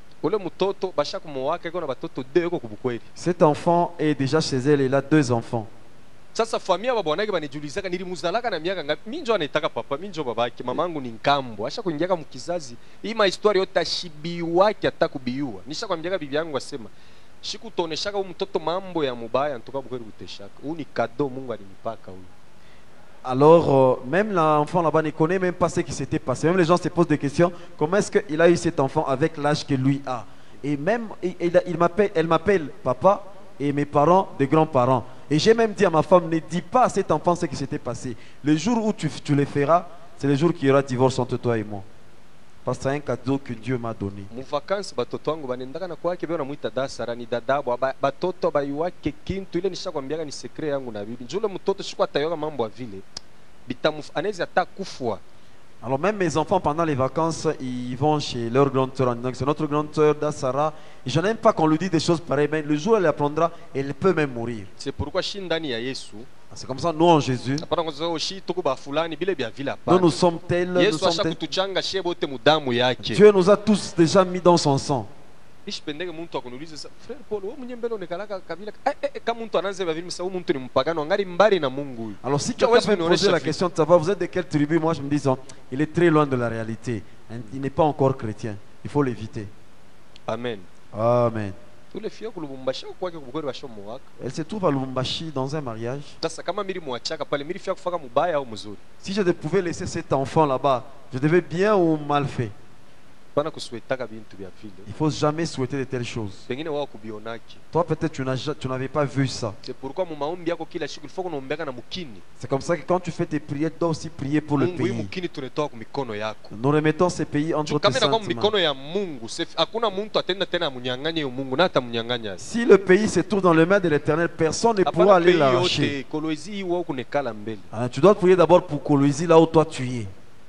Cet enfant est déjà chez elle, il a 2 enfants. Sasa familia baba wanake banijulizaka nilimuzalaka na miaka ngapi? Mimi ndio anaitaka papa, mimi ndio babake, mamangu ni nkambo. Asha kuingiaka mkizazi. Hii ma historia yote ashibiwake atakubiua. Nishakwambiaka bibi yangu asema, shikutoneshaka huyu mtoto mambo ya mubaya ntoka bukeri kuteshaka. Huu ni cadeau Mungu alinipaka huyu. Alors, même l'enfant là-bas ne connaît même pas ce qui s'était passé. Même les gens se posent des questions. Comment est-ce qu'il a eu cet enfant avec l'âge que lui a? Et même, elle m'appelle papa et mes parents, des grands-parents. Et j'ai même dit à ma femme, ne dis pas à cet enfant ce qui s'était passé. Le jour où tu le feras, c'est le jour qu'il y aura divorce entre toi et moi. Parce que c'est un cadeau que Dieu m'a donné. Mu vacances batoto wangu banendaka na kwake bwana muita dasara ni dadabo batoto baiwake kintu ile nishakwambiaka ni secret yangu na bibi. Njule mtoto shikwa tayoka mambo ya vile. Bitamu anaweza hata kufua. Alors même mes enfants pendant les vacances, ils vont chez leur grande sœur. Donc c'est notre grande sœur Dassara. Et je n'aime pas qu'on lui dise des choses pareilles. Mais le jour où elle apprendra, elle peut même mourir. C'est pourquoi shindani ya Yesu. C'est comme ça nous en Jésus. Nous sommes tels. Dieu nous a tous déjà mis dans son sang. Alors si quelqu'un peut me poser la question de savoir vous êtes de quelle tribu, moi je me dis il est très loin de la réalité. Il n'est pas encore chrétien. Il faut l'éviter. Amen. Amen. ule fia kulubumbashi kwake kubukweli bashomuwaka. Elle se trouve à Lubumbashi dans un mariage. Sasa kama miri mwachaka pale miri fia kufaka mubaya au mzuri. Si je pouvais laisser cet enfant là-bas, je devais bien ou mal fait. Bana kusuetaka bintu bya vile. Il faut jamais souhaiter de telles choses. Pengine wao kubionaki. Toi peut-être tu n'avais pas vu ça. C'est pourquoi mu maombi yako kila siku ilifoko unaombeka na mukini. C'est comme ça que quand tu fais tes prières, tu dois aussi prier pour le Mungu hii pays. mukini tunatoa kwa mikono yako. Nous remettons ces pays entre tes Kama na kwa saintes mikono mains. ya Mungu, hakuna mtu atenda tena munyang'anye Mungu na atamunyang'anya. Si le pays se trouve dans les mains de l'Éternel, personne ne pourra aller l'arracher. Kolwezi hii wao kunekala mbele. Tu dois prier d'abord pour Kolwezi, là où toi tu es.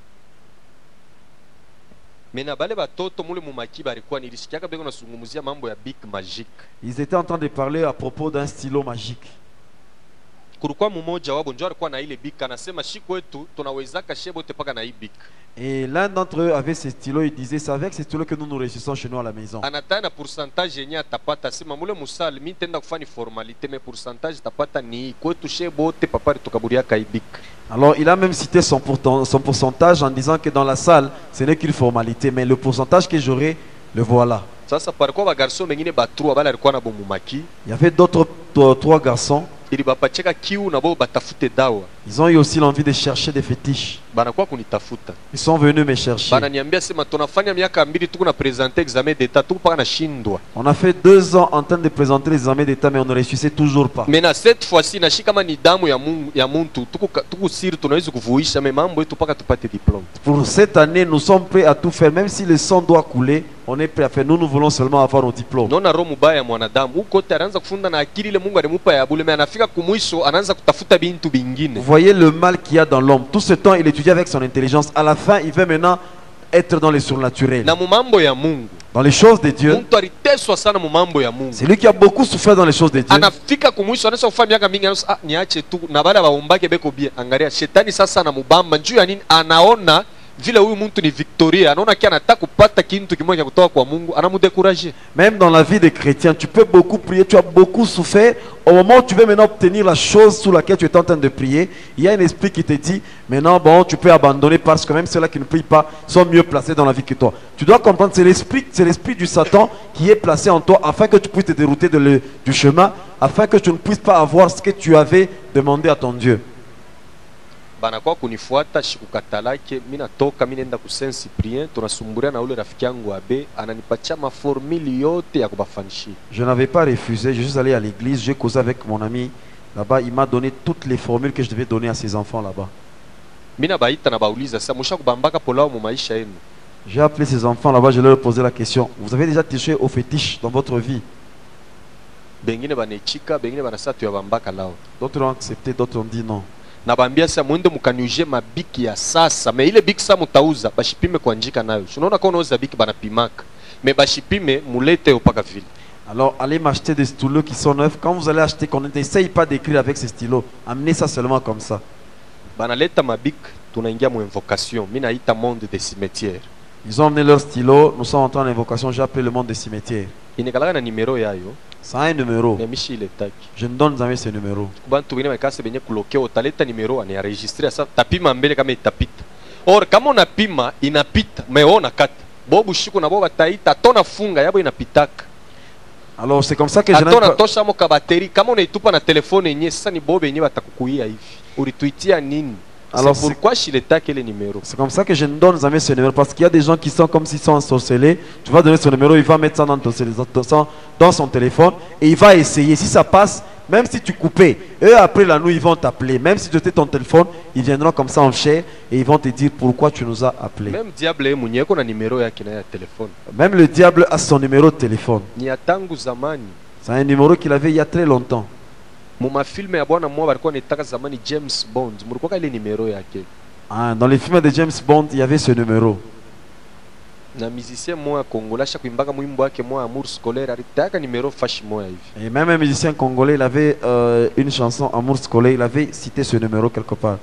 Mena bale batoto mule mumaki balikuwa nilisikiaka beko nasungumuzia mambo ya big magic. Ils étaient en train de parler à propos d'un stylo magique. Kulikuwa mmoja wao ndio alikuwa na ile big anasema shiku wetu tunawezaka shebo tepaka na hii big. Et l'un d'entre eux avait ce stylo, il disait c'est avec ce stylo que nous nous réussissons chez nous à la maison. Anataka na pourcentage yenye atapata sema mule musali mimi tenda kufanya formalite mais pourcentage tapata ni kwetu shebo te papa tukaburiaka hii big. Alors il a même cité son pourcentage en disant que dans la salle, ce n'est qu'une formalité, mais le pourcentage que j'aurai, le voilà. Sasa parikuwa ba garçon mengine ba 3 bale alikuwa na bomumaki. Il y avait d'autres 3 garçons. Ili bapacheka kiu na bo batafute dawa. Ils ont eu aussi l'envie de chercher des fétiches. Banakuwa kunitafuta. Ils sont venus me chercher. Bananiambia sema tunafanya miaka 2 tuko na présenter examen d'état tuko paka na shindwa. On a fait 2 ans en train de présenter les examens d'état mais on ne réussissait toujours pas. Mais na cette fois-ci na shika kama ni damu ya muntu tuko siri tunaweza kuvuisha mais mambo yetu paka tupate diplôme. Pour cette année, nous sommes prêts à tout faire même si le sang doit couler, on est prêt à faire. Nous voulons seulement avoir nos diplômes. Nona roho mbaya ya mwanadamu uko anaanza kufunda na akili ile Mungu alimupa ya bule mais anafika kumwisho anaanza kutafuta bintu bingine. Vous voyez le mal qu'il y a dans l'homme. Tout ce temps, il étudie avec son intelligence. À la fin, il veut maintenant être dans les surnaturels. Na mumambo ya Mungu. Dans les choses de Dieu. Muntu aliteswa sana mumambo ya Mungu. C'est lui qui a beaucoup souffert dans les choses de Dieu. Anafika kumwisho anaweza kufanya miaka mingi anasema niache tu na bale baombake beko bia. Angalia shetani sasa na mubamba njoo ya nini anaona vile huyu mtu ni Victoria, anaona kia anataka kupata kitu kimoja kutoka kwa Mungu, anamudécourager. Même dans la vie des chrétiens, tu peux beaucoup prier, tu as beaucoup souffert. Au moment où tu veux maintenant obtenir la chose sous laquelle tu es en train de prier, il y a un esprit qui te dit, maintenant bon, tu peux abandonner parce que même ceux-là qui ne prient pas sont mieux placés dans la vie que toi. Tu dois comprendre, c'est l'esprit du Satan qui est placé en toi afin que tu puisses te dérouter du chemin, afin que tu ne puisses pas avoir ce que tu avais demandé à ton Dieu. Banakuwa kunifuata shikukatalake mimi natoka mimi nenda ku Saint Cyprien tunasumburia na ule rafiki yangu abe ananipatia maformuli yote ya kubafanishia. Je n'avais pas refusé, je suis allé à l'église, j'ai causé avec mon ami là-bas, il m'a donné toutes les formules que je devais donner à ses enfants là-bas. Mimi nabaita na bauliza sasa musha kubambaka polao mu maisha yenu. J'ai appelé ces enfants là-bas, je leur ai posé la question, vous avez déjà touché au fétiche dans votre vie? Bengine banechika, bengine banasatu ya bambaka lao. D'autres ont accepté, d'autres ont dit non. Nabambia sasa mwende mkaniuje mabiki ya sasa me ile biki sasa mutauza bashipime kuanjika nayo. Unaona kwa unauza biki banapimaka me bashipime mulete upaka vile. Alors allez m'acheter des stylos qui sont neufs. Quand vous allez acheter, qu'on n'essaye pas d'écrire avec ces stylos, amenez ça seulement comme ça. Banaleta mabiki tunaingia mu invocation. Mimi naita monde des cimetières. Ils ont amené leurs stylos, nous sommes en train d'invocation, j'ai appelé le monde des cimetières. Inekalaka na numero yayo. Ça a un numéro. Je ne donne jamais ce numéro. Bantu wengine wakase benye kuloke utaleta numero ani enregistrer sasa tapima mbele kama itapita. Or kama unapima inapita, meona kata. Bobu shiku na boba taita tona funga yabo inapitaka. Alors c'est comme ça que je atona tosha mo ka batterie kama unaitupa na telefone yenyewe sasa ni bobe yenyewe batakukuia hivi. Ulituitia nini? Alors pourquoi Shileta quel numéro? C'est comme ça que je ne donne jamais ce numéro parce qu'il y a des gens qui sont comme s'ils sont ensorcelés. Tu vas donner son numéro, il va mettre ça dans son téléphone et il va essayer. Si ça passe, même si tu coupais, eux après la nuit ils vont t'appeler. Même si tu étais ton téléphone, ils viendront comme ça en chair et ils vont te dire pourquoi tu nous as appelé. Même diable est mounyeko na numéro yake na téléphone. Même le diable a son numéro de téléphone. Ni atangu zamani. C'est un numéro qu'il avait il y a très longtemps. Muma filme ya bwana mmoja alikuwa anataka zamani James Bond. Mlikuwa ile numéro yake. Ah, dans les films de James Bond, il y avait ce numéro. Na musicien mmoja congolais chaque imbaga mwimbo wake mmoja Amour scolaire alitaka numéro fashi moja hivi. Et même un musicien congolais, il avait une chanson Amour scolaire, il avait cité ce numéro quelque part.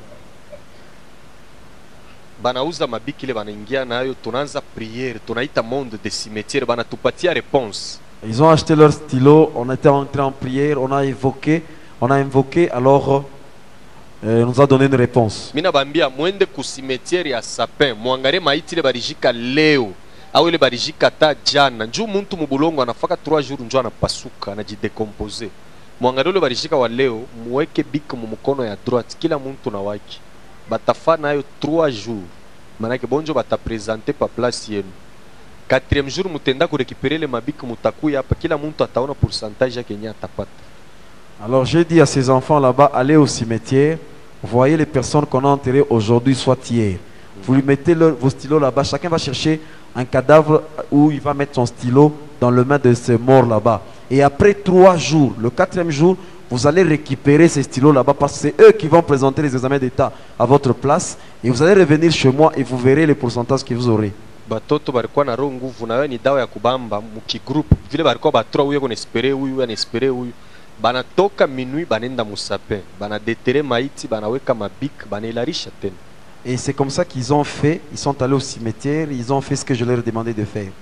Banauza mabiki ile banaingia nayo tunaanza prière, tunaita monde des cimetières banatupatia réponse. Ils ont acheté leur stylo, on était entré en prière, on a invoqué, alors nous a donné une réponse. Mina bambia mwende ku cimetière ya sapin, muangalie maiti ile barijika leo. au ile barijika ta jana njoo muntu mubulongo anafaka 3 jours njoo anapasuka anajidecompose. Mwangalie ule barijika wa leo muweke bik mu mkono ya droite kila muntu na waki batafa nayo 3 jours manake bonjo batapresenter pa place yenu. 4e jour mutenda ku récupérer le mabik mutakuya hapa kila muntu ataona pourcentage yake yenye atapata. Alors j'ai dit à ces enfants là-bas, allez au cimetière, voyez les personnes qu'on a enterrées aujourd'hui, soit hier. Vous lui mettez vos stylos là-bas, chacun va chercher un cadavre où il va mettre son stylo dans le main de ces morts là-bas. Et après 3 jours, le 4e jour, vous allez récupérer ces stylos là-bas parce que c'est eux qui vont présenter les examens d'état à votre place. Et vous allez revenir chez moi et vous verrez les pourcentages que vous aurez. Batoto barikuwa na roho nguvu na wewe ni dawa ya kubamba mukigroup vile barikuwa batroa huyo konespere huyu anespere huyu banatoka minuit banenda musape banadetere maiti banaweka mabik banailarisha tena. Et c'est comme ça qu'ils ont fait. Ils sont allés au cimetière, ils ont fait ce que je leur ai demandé de faire.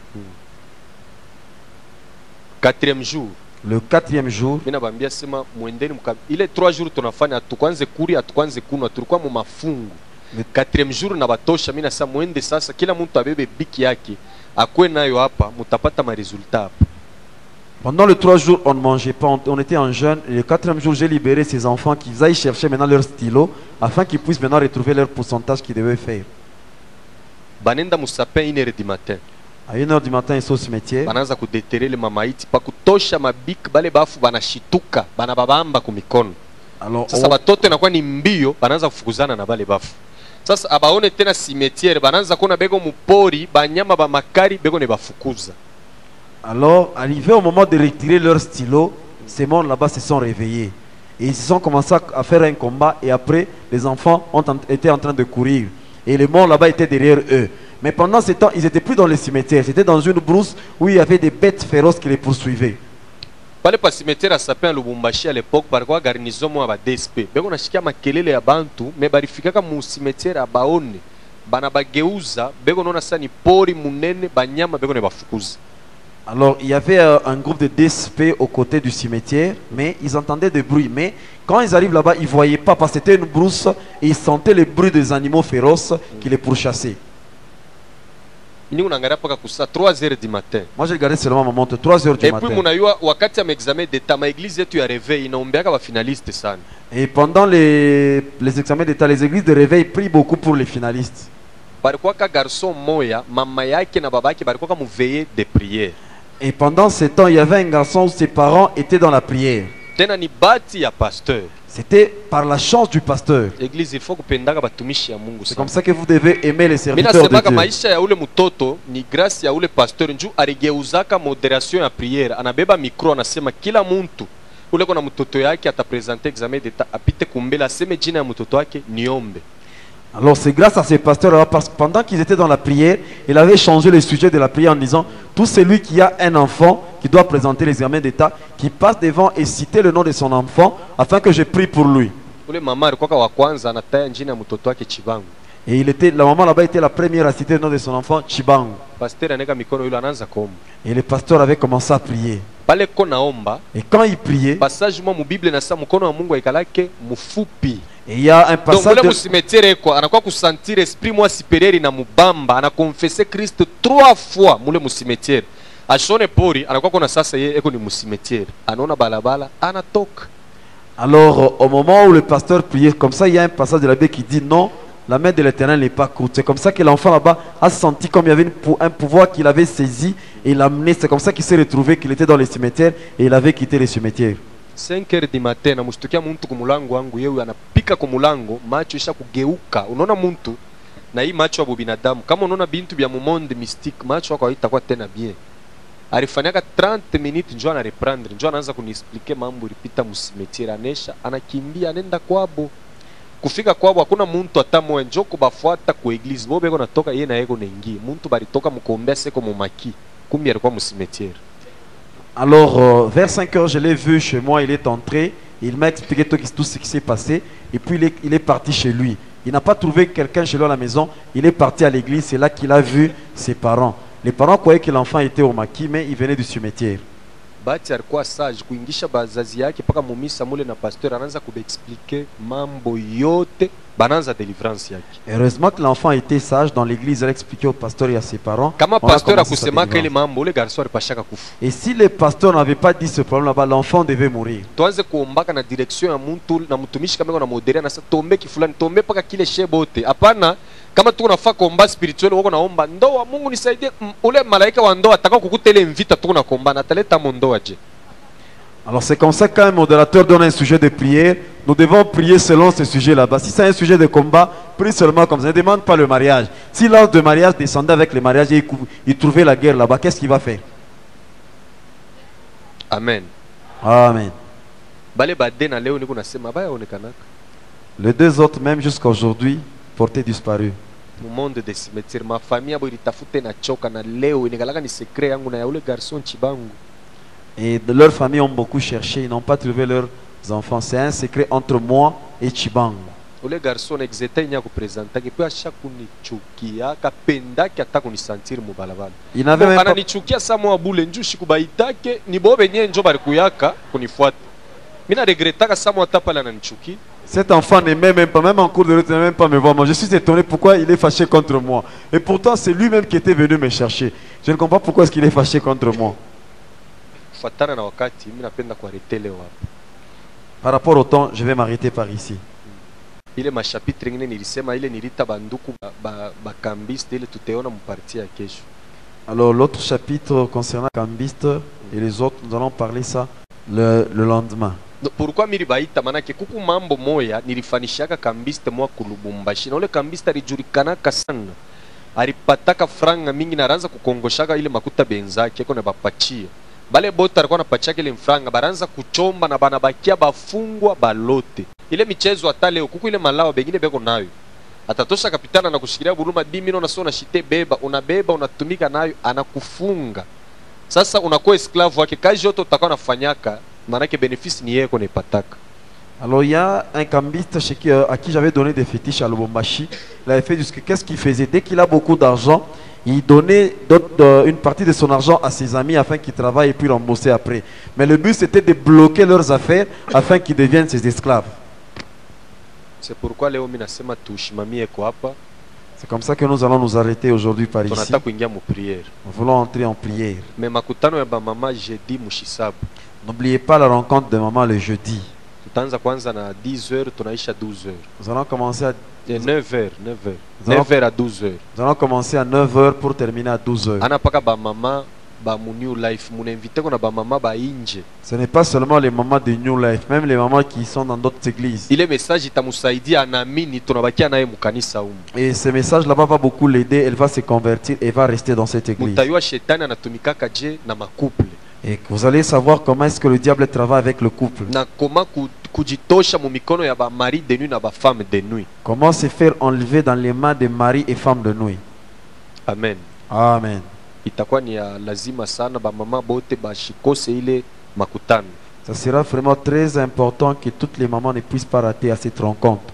4e jour. Le 4e jour, Mina bambia sema muendeni ile 3 jours tunafanya atukwanze kuri atukwanze kuno tulikuwa mu mafungu. Le 4e jour na batosha mina sasa muende sasa kila mtu abebe biki yake akwe nayo hapa mutapata ma resultat hapa. Pendant les 3 jours, on ne mangeait pas, on était en jeûne. Et le 4e jour, j'ai libéré ces enfants qui aillent chercher maintenant leur stylo afin qu'ils puissent maintenant retrouver leur pourcentage qu'ils devaient faire. Banenda musapin 1h du matin. À 1h du matin, ils sont au cimetière. Banaanza kudeterele mamaiti pa kutosha mabik bale bafu banashituka banababamba ku mikono. Alors, Sasa batoto inakuwa ni mbio banaanza kufukuzana na bale bafu. Sasa abaone tena cimetière banaanza kuona bego mupori banyama ba makari bego ne bafukuza. alors, arrivé au moment de retirer leur stylo, ces morts là-bas se sont réveillés. Et ils ont commencé à faire un combat. Et après, les enfants étaient en train de courir. Et les morts là-bas étaient derrière eux. Mais pendant ce temps, ils n'étaient plus dans le cimetière. C'était dans une brousse où il y avait des bêtes féroces qui les poursuivaient. Pale pa cimetière à Sapin Lubumbashi à l'époque barikuwa garnison mwa ba DSP. Beko nashikia makelele ya bantu me barifikaka mu cimetière abaone. Bana bageuza beko nona sasa ni pori munene banyama beko ne bafukuza. Alors, il y avait un groupe de DSP aux côtés du cimetière, mais ils entendaient des bruits. Mais quand ils arrivent là-bas, ils ne voyaient pas parce que c'était une brousse et ils sentaient les bruits des animaux féroces qui les pourchassaient. Ni unaangalia paka kusa 3h du matin. Moi, j'ai regardé seulement ma montre, 3h du Et matin. puis munayua wakati ya examen d'état ma église yetu ya réveil inaombeaka ba finaliste sana. Et pendant les examens d'état, les églises de réveil prient beaucoup pour les finalistes. Barikuwa ka garçon moya mama yake na baba yake barikuwa ka muveiller de prière. Et pendant ce temps, il y avait un garçon où ses parents étaient dans la prière. Tena ni bati ya pasteur. C'était par la chance du pasteur. Église il faut kupendaka batumishi ya Mungu C'est sana. comme ça que vous devez aimer les Mina serviteurs de semaka Dieu. maisha ya ule mutoto ni grâce ya ule pasteur nju aligeuzaka moderation ya prière. Anabeba micro anasema kila muntu ule kona mtoto yake atapresenter examen d'état apite kumbele aseme jina ya mtoto wake niombe. Alors c'est grâce à ces pasteurs-là, parce que pendant qu'ils étaient dans la prière, il avait changé le sujet de la prière en disant, tout celui qui a un enfant qui doit présenter l'examen d'état, qui passe devant et citer le nom de son enfant, afin que je prie pour lui. Ule mama alikuwa wa kwanza anataya jina ya mtoto wake Chibangu. Et la maman là-bas était la première à citer le nom de son enfant, Chibangu. Pasteur aneka mikono yule anaanza kuomba. Et le pasteur avait commencé à prier. Pale ko naomba, Et quand il priait, passage mwa mu Bible na sa mkono wa Mungu aikalake mufupi. et il y a un Donc passage ule de... musimetiere kwa anakuwa kusentir esprit mwa supérieur na mubamba anakonfesse Christ 3 fois mule musimetiere. Ashone pori anakuwa kuna sasa yeye eko ni musimetiere. Anaona balabala anatoka. Alors au moment où le pasteur priait, comme ça il y a un passage de la Bible qui dit non, la main de l'Éternel n'est pas courte. C'est comme ça que l'enfant là-bas a senti comme il y avait un pouvoir qu'il avait saisi et l'a amené. C'est comme ça qu'il s'est retrouvé qu'il était dans le cimetière et il avait quitté le cimetière. 5h du matin na mshtukia muntu kumulango wangu yeye anapika kumulango macho isha kugeuka. Unaona muntu na hii macho ya binadamu kama unaona bintu bya mumonde mystique macho yako haitakuwa tena bien. Alifanyaka 30 minutes njoo ana reprendre njoo anaanza kuniexpliquer mambo ilipita musimetiere anesha anakimbia anenda kwabo. Kufika kwabo hakuna muntu atamoe njoo kubafuata ku eglise bobe beko natoka yeye na yego nengi muntu balitoka mukombea seko mumaki kumbi alikuwa musimetiere. Alors vers 5 heures je l'ai vu chez moi, il est entré, il m'a expliqué tout ce qui s'est passé et puis il est parti chez lui. Il n'a pas trouvé quelqu'un chez lui à la maison, il est parti à l'église, c'est là qu'il a vu ses parents. Les parents croyaient que l'enfant était au maquis mais il venait du cimetière. Bati alikuwa sage kuingisha bazazi yake paka mumisa mule na pasteur anaanza kuexpliquer mambo yote bananza délivrance yake. Heureusement que l'enfant était sage dans l'église, elle expliquait au pasteur et à ses parents. Kama on a pasteur commencé sa akusemaka ile délivrance. mambo ule garso alipashaka kufa. Et si les pasteurs n'avaient pas dit ce problème là-bas, l'enfant devait mourir. Tuanze kuombaka na direction ya muntu na mtumishi kama na moderia na sasa tombe kifulani tombe paka kile shebote. Hapana, kama tuko nafaa kuomba spiritual wako naomba ndoa, Mungu nisaidie, ule malaika wa ndoa atakao kukutele mvita tuko na komba na taleta mondoa je. Alors c'est comme ça qu'un modérateur donne un sujet de prière, nous devons prier selon ce sujet là-bas. Si c'est un sujet de combat, prie seulement comme ça. Ne demande pas le mariage. Si l'ange de mariage descendait avec le mariage et il trouvait la guerre là-bas, qu'est-ce qu'il va faire? Amen. Amen. Bale bade na leo niko nasema baya onekanaka. Les deux autres, même jusqu'à aujourd'hui, portés disparus. Mu monde de cimetière ma famille abo ilitafute na choka na leo inikalaka ni secret yangu na ya ule garçon chibangu. Et de leurs familles ont beaucoup cherché, ils n'ont pas trouvé leurs enfants. C'est un secret entre moi et Chibang. Ule garçon exete nya kupresenta ke pia shakunichukia kapendaki hata kunisentir mu balabala. Il n'avait même pas... Ananichukia sa mwa bule njushi kubaitake ni bobe nye njo bari kuyaka kunifuata. Mina regretaka sa mwa tapala ananichukia. Cet enfant n'aimait même pas, même en cours de route, il n'aimait même pas me voir. Moi, je suis étonné pourquoi il est fâché contre moi. Et pourtant, c'est lui-même qui était venu me chercher. Je ne comprends pas pourquoi est-ce qu'il est fâché contre moi. Fatana na wakati mimi napenda kuarete leo hapa. Par rapport au temps, je vais m'arrêter par ici. Ile mashapitre ngine nilisema ile nilita banduku bakambiste ile tuteona mparti ya kesho. Alors l'autre chapitre concernant Cambiste et les autres, nous allons parler ça le lendemain. Pourquoi miri baita manake kuku mambo moya nilifanishaka kambiste mwa kulubumbashi na ule kambiste alijulikanaka sana. Alipataka franga mingi na ranza kukongoshaka ile makuta benzake kona bapachia. Bale bota alikuwa anapachaka ile mfranga baranza kuchomba na banabakia bafungwa balote. Ile michezo hata leo kuku ile malawa bengine beko nayo. Atatosha kapitana na kushikilia buruma 10 milioni na sona shite beba, unabeba unatumika nayo anakufunga. Sasa unakuwa esclave wake, kazi yote utakuwa unafanyaka, maana yake bénéfice ni yeye konepataka. Alors il y a un cambiste à qui j'avais donné des fétiches à Lubumbashi. Il avait fait qu'est-ce qu'il faisait? Dès qu'il a beaucoup d'argent, il donnait une partie de son argent à ses amis afin qu'ils travaillent et puis rembourser après. Mais le but c'était de bloquer leurs affaires afin qu'ils deviennent ses esclaves. C'est pourquoi leo mimi nasema tushimamie kwa hapa. C'est comme ça que nous allons nous arrêter aujourd'hui par ici. Tunataka kuingia mu prière. Nous voulons entrer en prière. Mais makutano ya ba mama jeudi mushisabu. N'oubliez pas la rencontre de maman le jeudi. Tutaanza kwanza na 10h tunaisha 12h. Nous allons commencer à 9h. 9h à 12h. Nous allons commencer à 9h pour terminer à 12h. Ana paka ba mama ba mu New Life muna invité ko na ba mama ba inje. Ce n'est pas seulement les mamans de New Life, même les mamans qui sont dans d'autres églises. Ile message itamusaidia anaamini tunabakia naye mukanisa humu. Et ce message là-bas va beaucoup l'aider, elle va se convertir et va rester dans cette église. Mutayua shetani anatumikaka je na makuple. Et vous allez savoir comment est-ce que le diable travaille avec le couple. Na koma kujitosha mu mikono ya ba mari de nuit na ba femme de nuit. Comment se faire enlever dans les mains des maris et femmes de nuit. Amen. Amen. Itakuwa ni ya lazima sana ba mama bote bashikose ile makutano. Ça sera vraiment très important que toutes les mamans ne puissent pas rater à cette rencontre.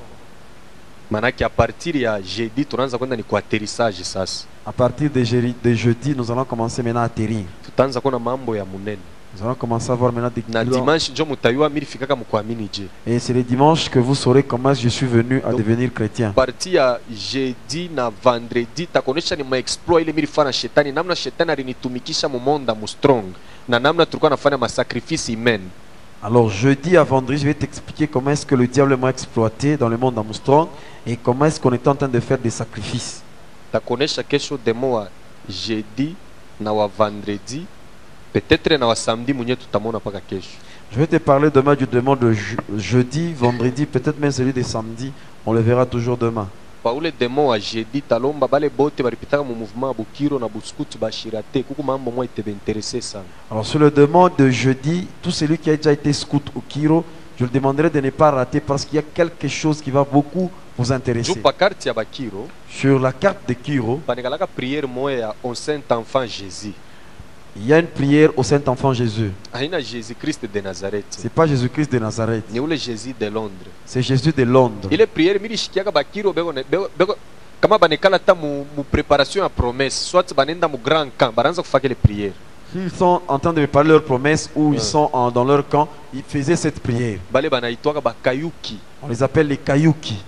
Manake a partir ya jeudi tunaanza kwenda ni kwa atterrissage sasa. À partir de jeudi, nous allons commencer maintenant à atterrir. Tutaanza kuna mambo ya munene. Nous allons commencer à voir maintenant des Na dimanche njo mutayua miri fikaka mkuamini je. Et c'est le dimanche que vous saurez comment je suis venu à devenir chrétien. Parti ya jeudi na vendredi takonesha ni maexploit ile miri fana shetani, namna shetani alinitumikisha mu monda mu strong na namna tulikuwa nafanya masacrifice humain. Alors jeudi à vendredi, je vais t'expliquer comment est-ce que le diable m'a exploité dans le monde d'Armstrong et comment est-ce qu'on est en train de faire des sacrifices. Takonesha kesho demo wa jeudi na wa vendredi, peut-être na wa samedi mwenye tutamona paka kesho. Je vais te parler demain du démon de jeudi, vendredi, peut-être même celui de samedi. On le verra toujours demain. Paule demo wa jeudi talomba bale bote baripitaka mu mouvement Bukiro na Buskutu bashirate kuku mambo mwa itebe intéressé sana. Alors sur le démon de jeudi, tout celui qui a déjà été scout au Kiro, je le demanderai de ne pas rater parce qu'il y a quelque chose qui va beaucoup vous intéresser. Jupa carte ya Bakiro, sur la carte de Kiro, panekalaka prière moya au Saint-Enfant Jésus. Il y a une prière au Saint-Enfant Jésus. Haina Jésus-Christ de Nazareth. C'est pas Jésus-Christ de Nazareth. Ni ule Jésus de Londres. C'est Jésus de Londres. Ile prière mili shikiaka Bakiro bego kama banekala ta mu préparation à promesse, soit banenda mu grand camp, baranza kufaka ile prière. Ils sont en train de me parler leur promesse ou ils sont dans leur camp, ils faisaient cette prière. Bale banaitwaka bakayuki. On les appelle les Kayuki.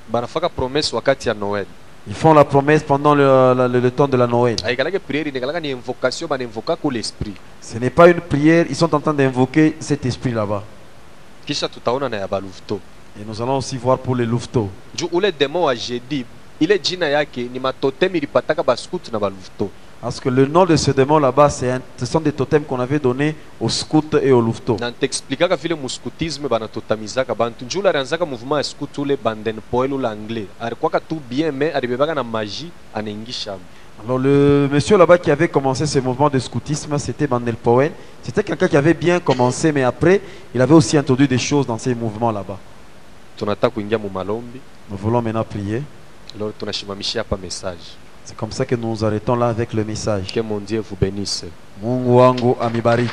banafaka promesse wakati ya Noël. Ils font la promesse pendant le temps de la Noël. Aikalaka prière inekalaka ni invocation baninvoka ku l'esprit. Ce n'est pas une prière, ils sont en train d'invoquer cet esprit là-bas. Kisha tutaona na ya balufto. Et nous allons aussi voir pour les louveteaux. Ju ule demo wa Jedi, ile jina yake ni matotem ilipataka baskutu na balufto. Parce que le nom de ce démon là-bas, ce sont des totems qu'on avait donnés aux scouts et aux louveteaux. Na t'expliquaka vile muskutisme banatotamizaka bantu. Njula alianzaka mouvement ya scout ule banden poel ule anglais. Alikuwa tout bien mais alibebaka na magie anaingisha. Alors le monsieur là-bas qui avait commencé ce mouvement de scoutisme, c'était Bandel Powell. C'était quelqu'un qui avait bien commencé, mais après, il avait aussi introduit des choses dans ces mouvements là-bas. Tunataka kuingia mu malombi. Nous voulons maintenant prier. Alors tunashimamishia hapa message. C'est comme ça que nous nous arrêtons là avec le message. Que mon Dieu vous bénisse. Mungu wangu amibariki.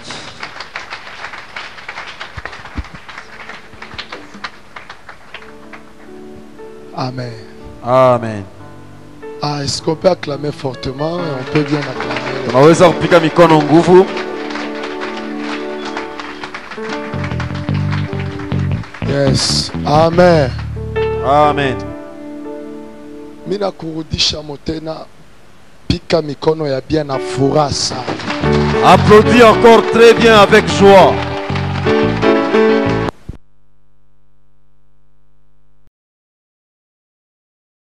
Amen. Amen. Ah, est-ce qu'on peut acclamer fortement et on peut bien acclamer? Tunaweza kupiga mikono nguvu. Yes. Amen. Amen. Mina kurudisha motena pika mikono ya bien na furaha sana. Applaudis encore très bien avec joie.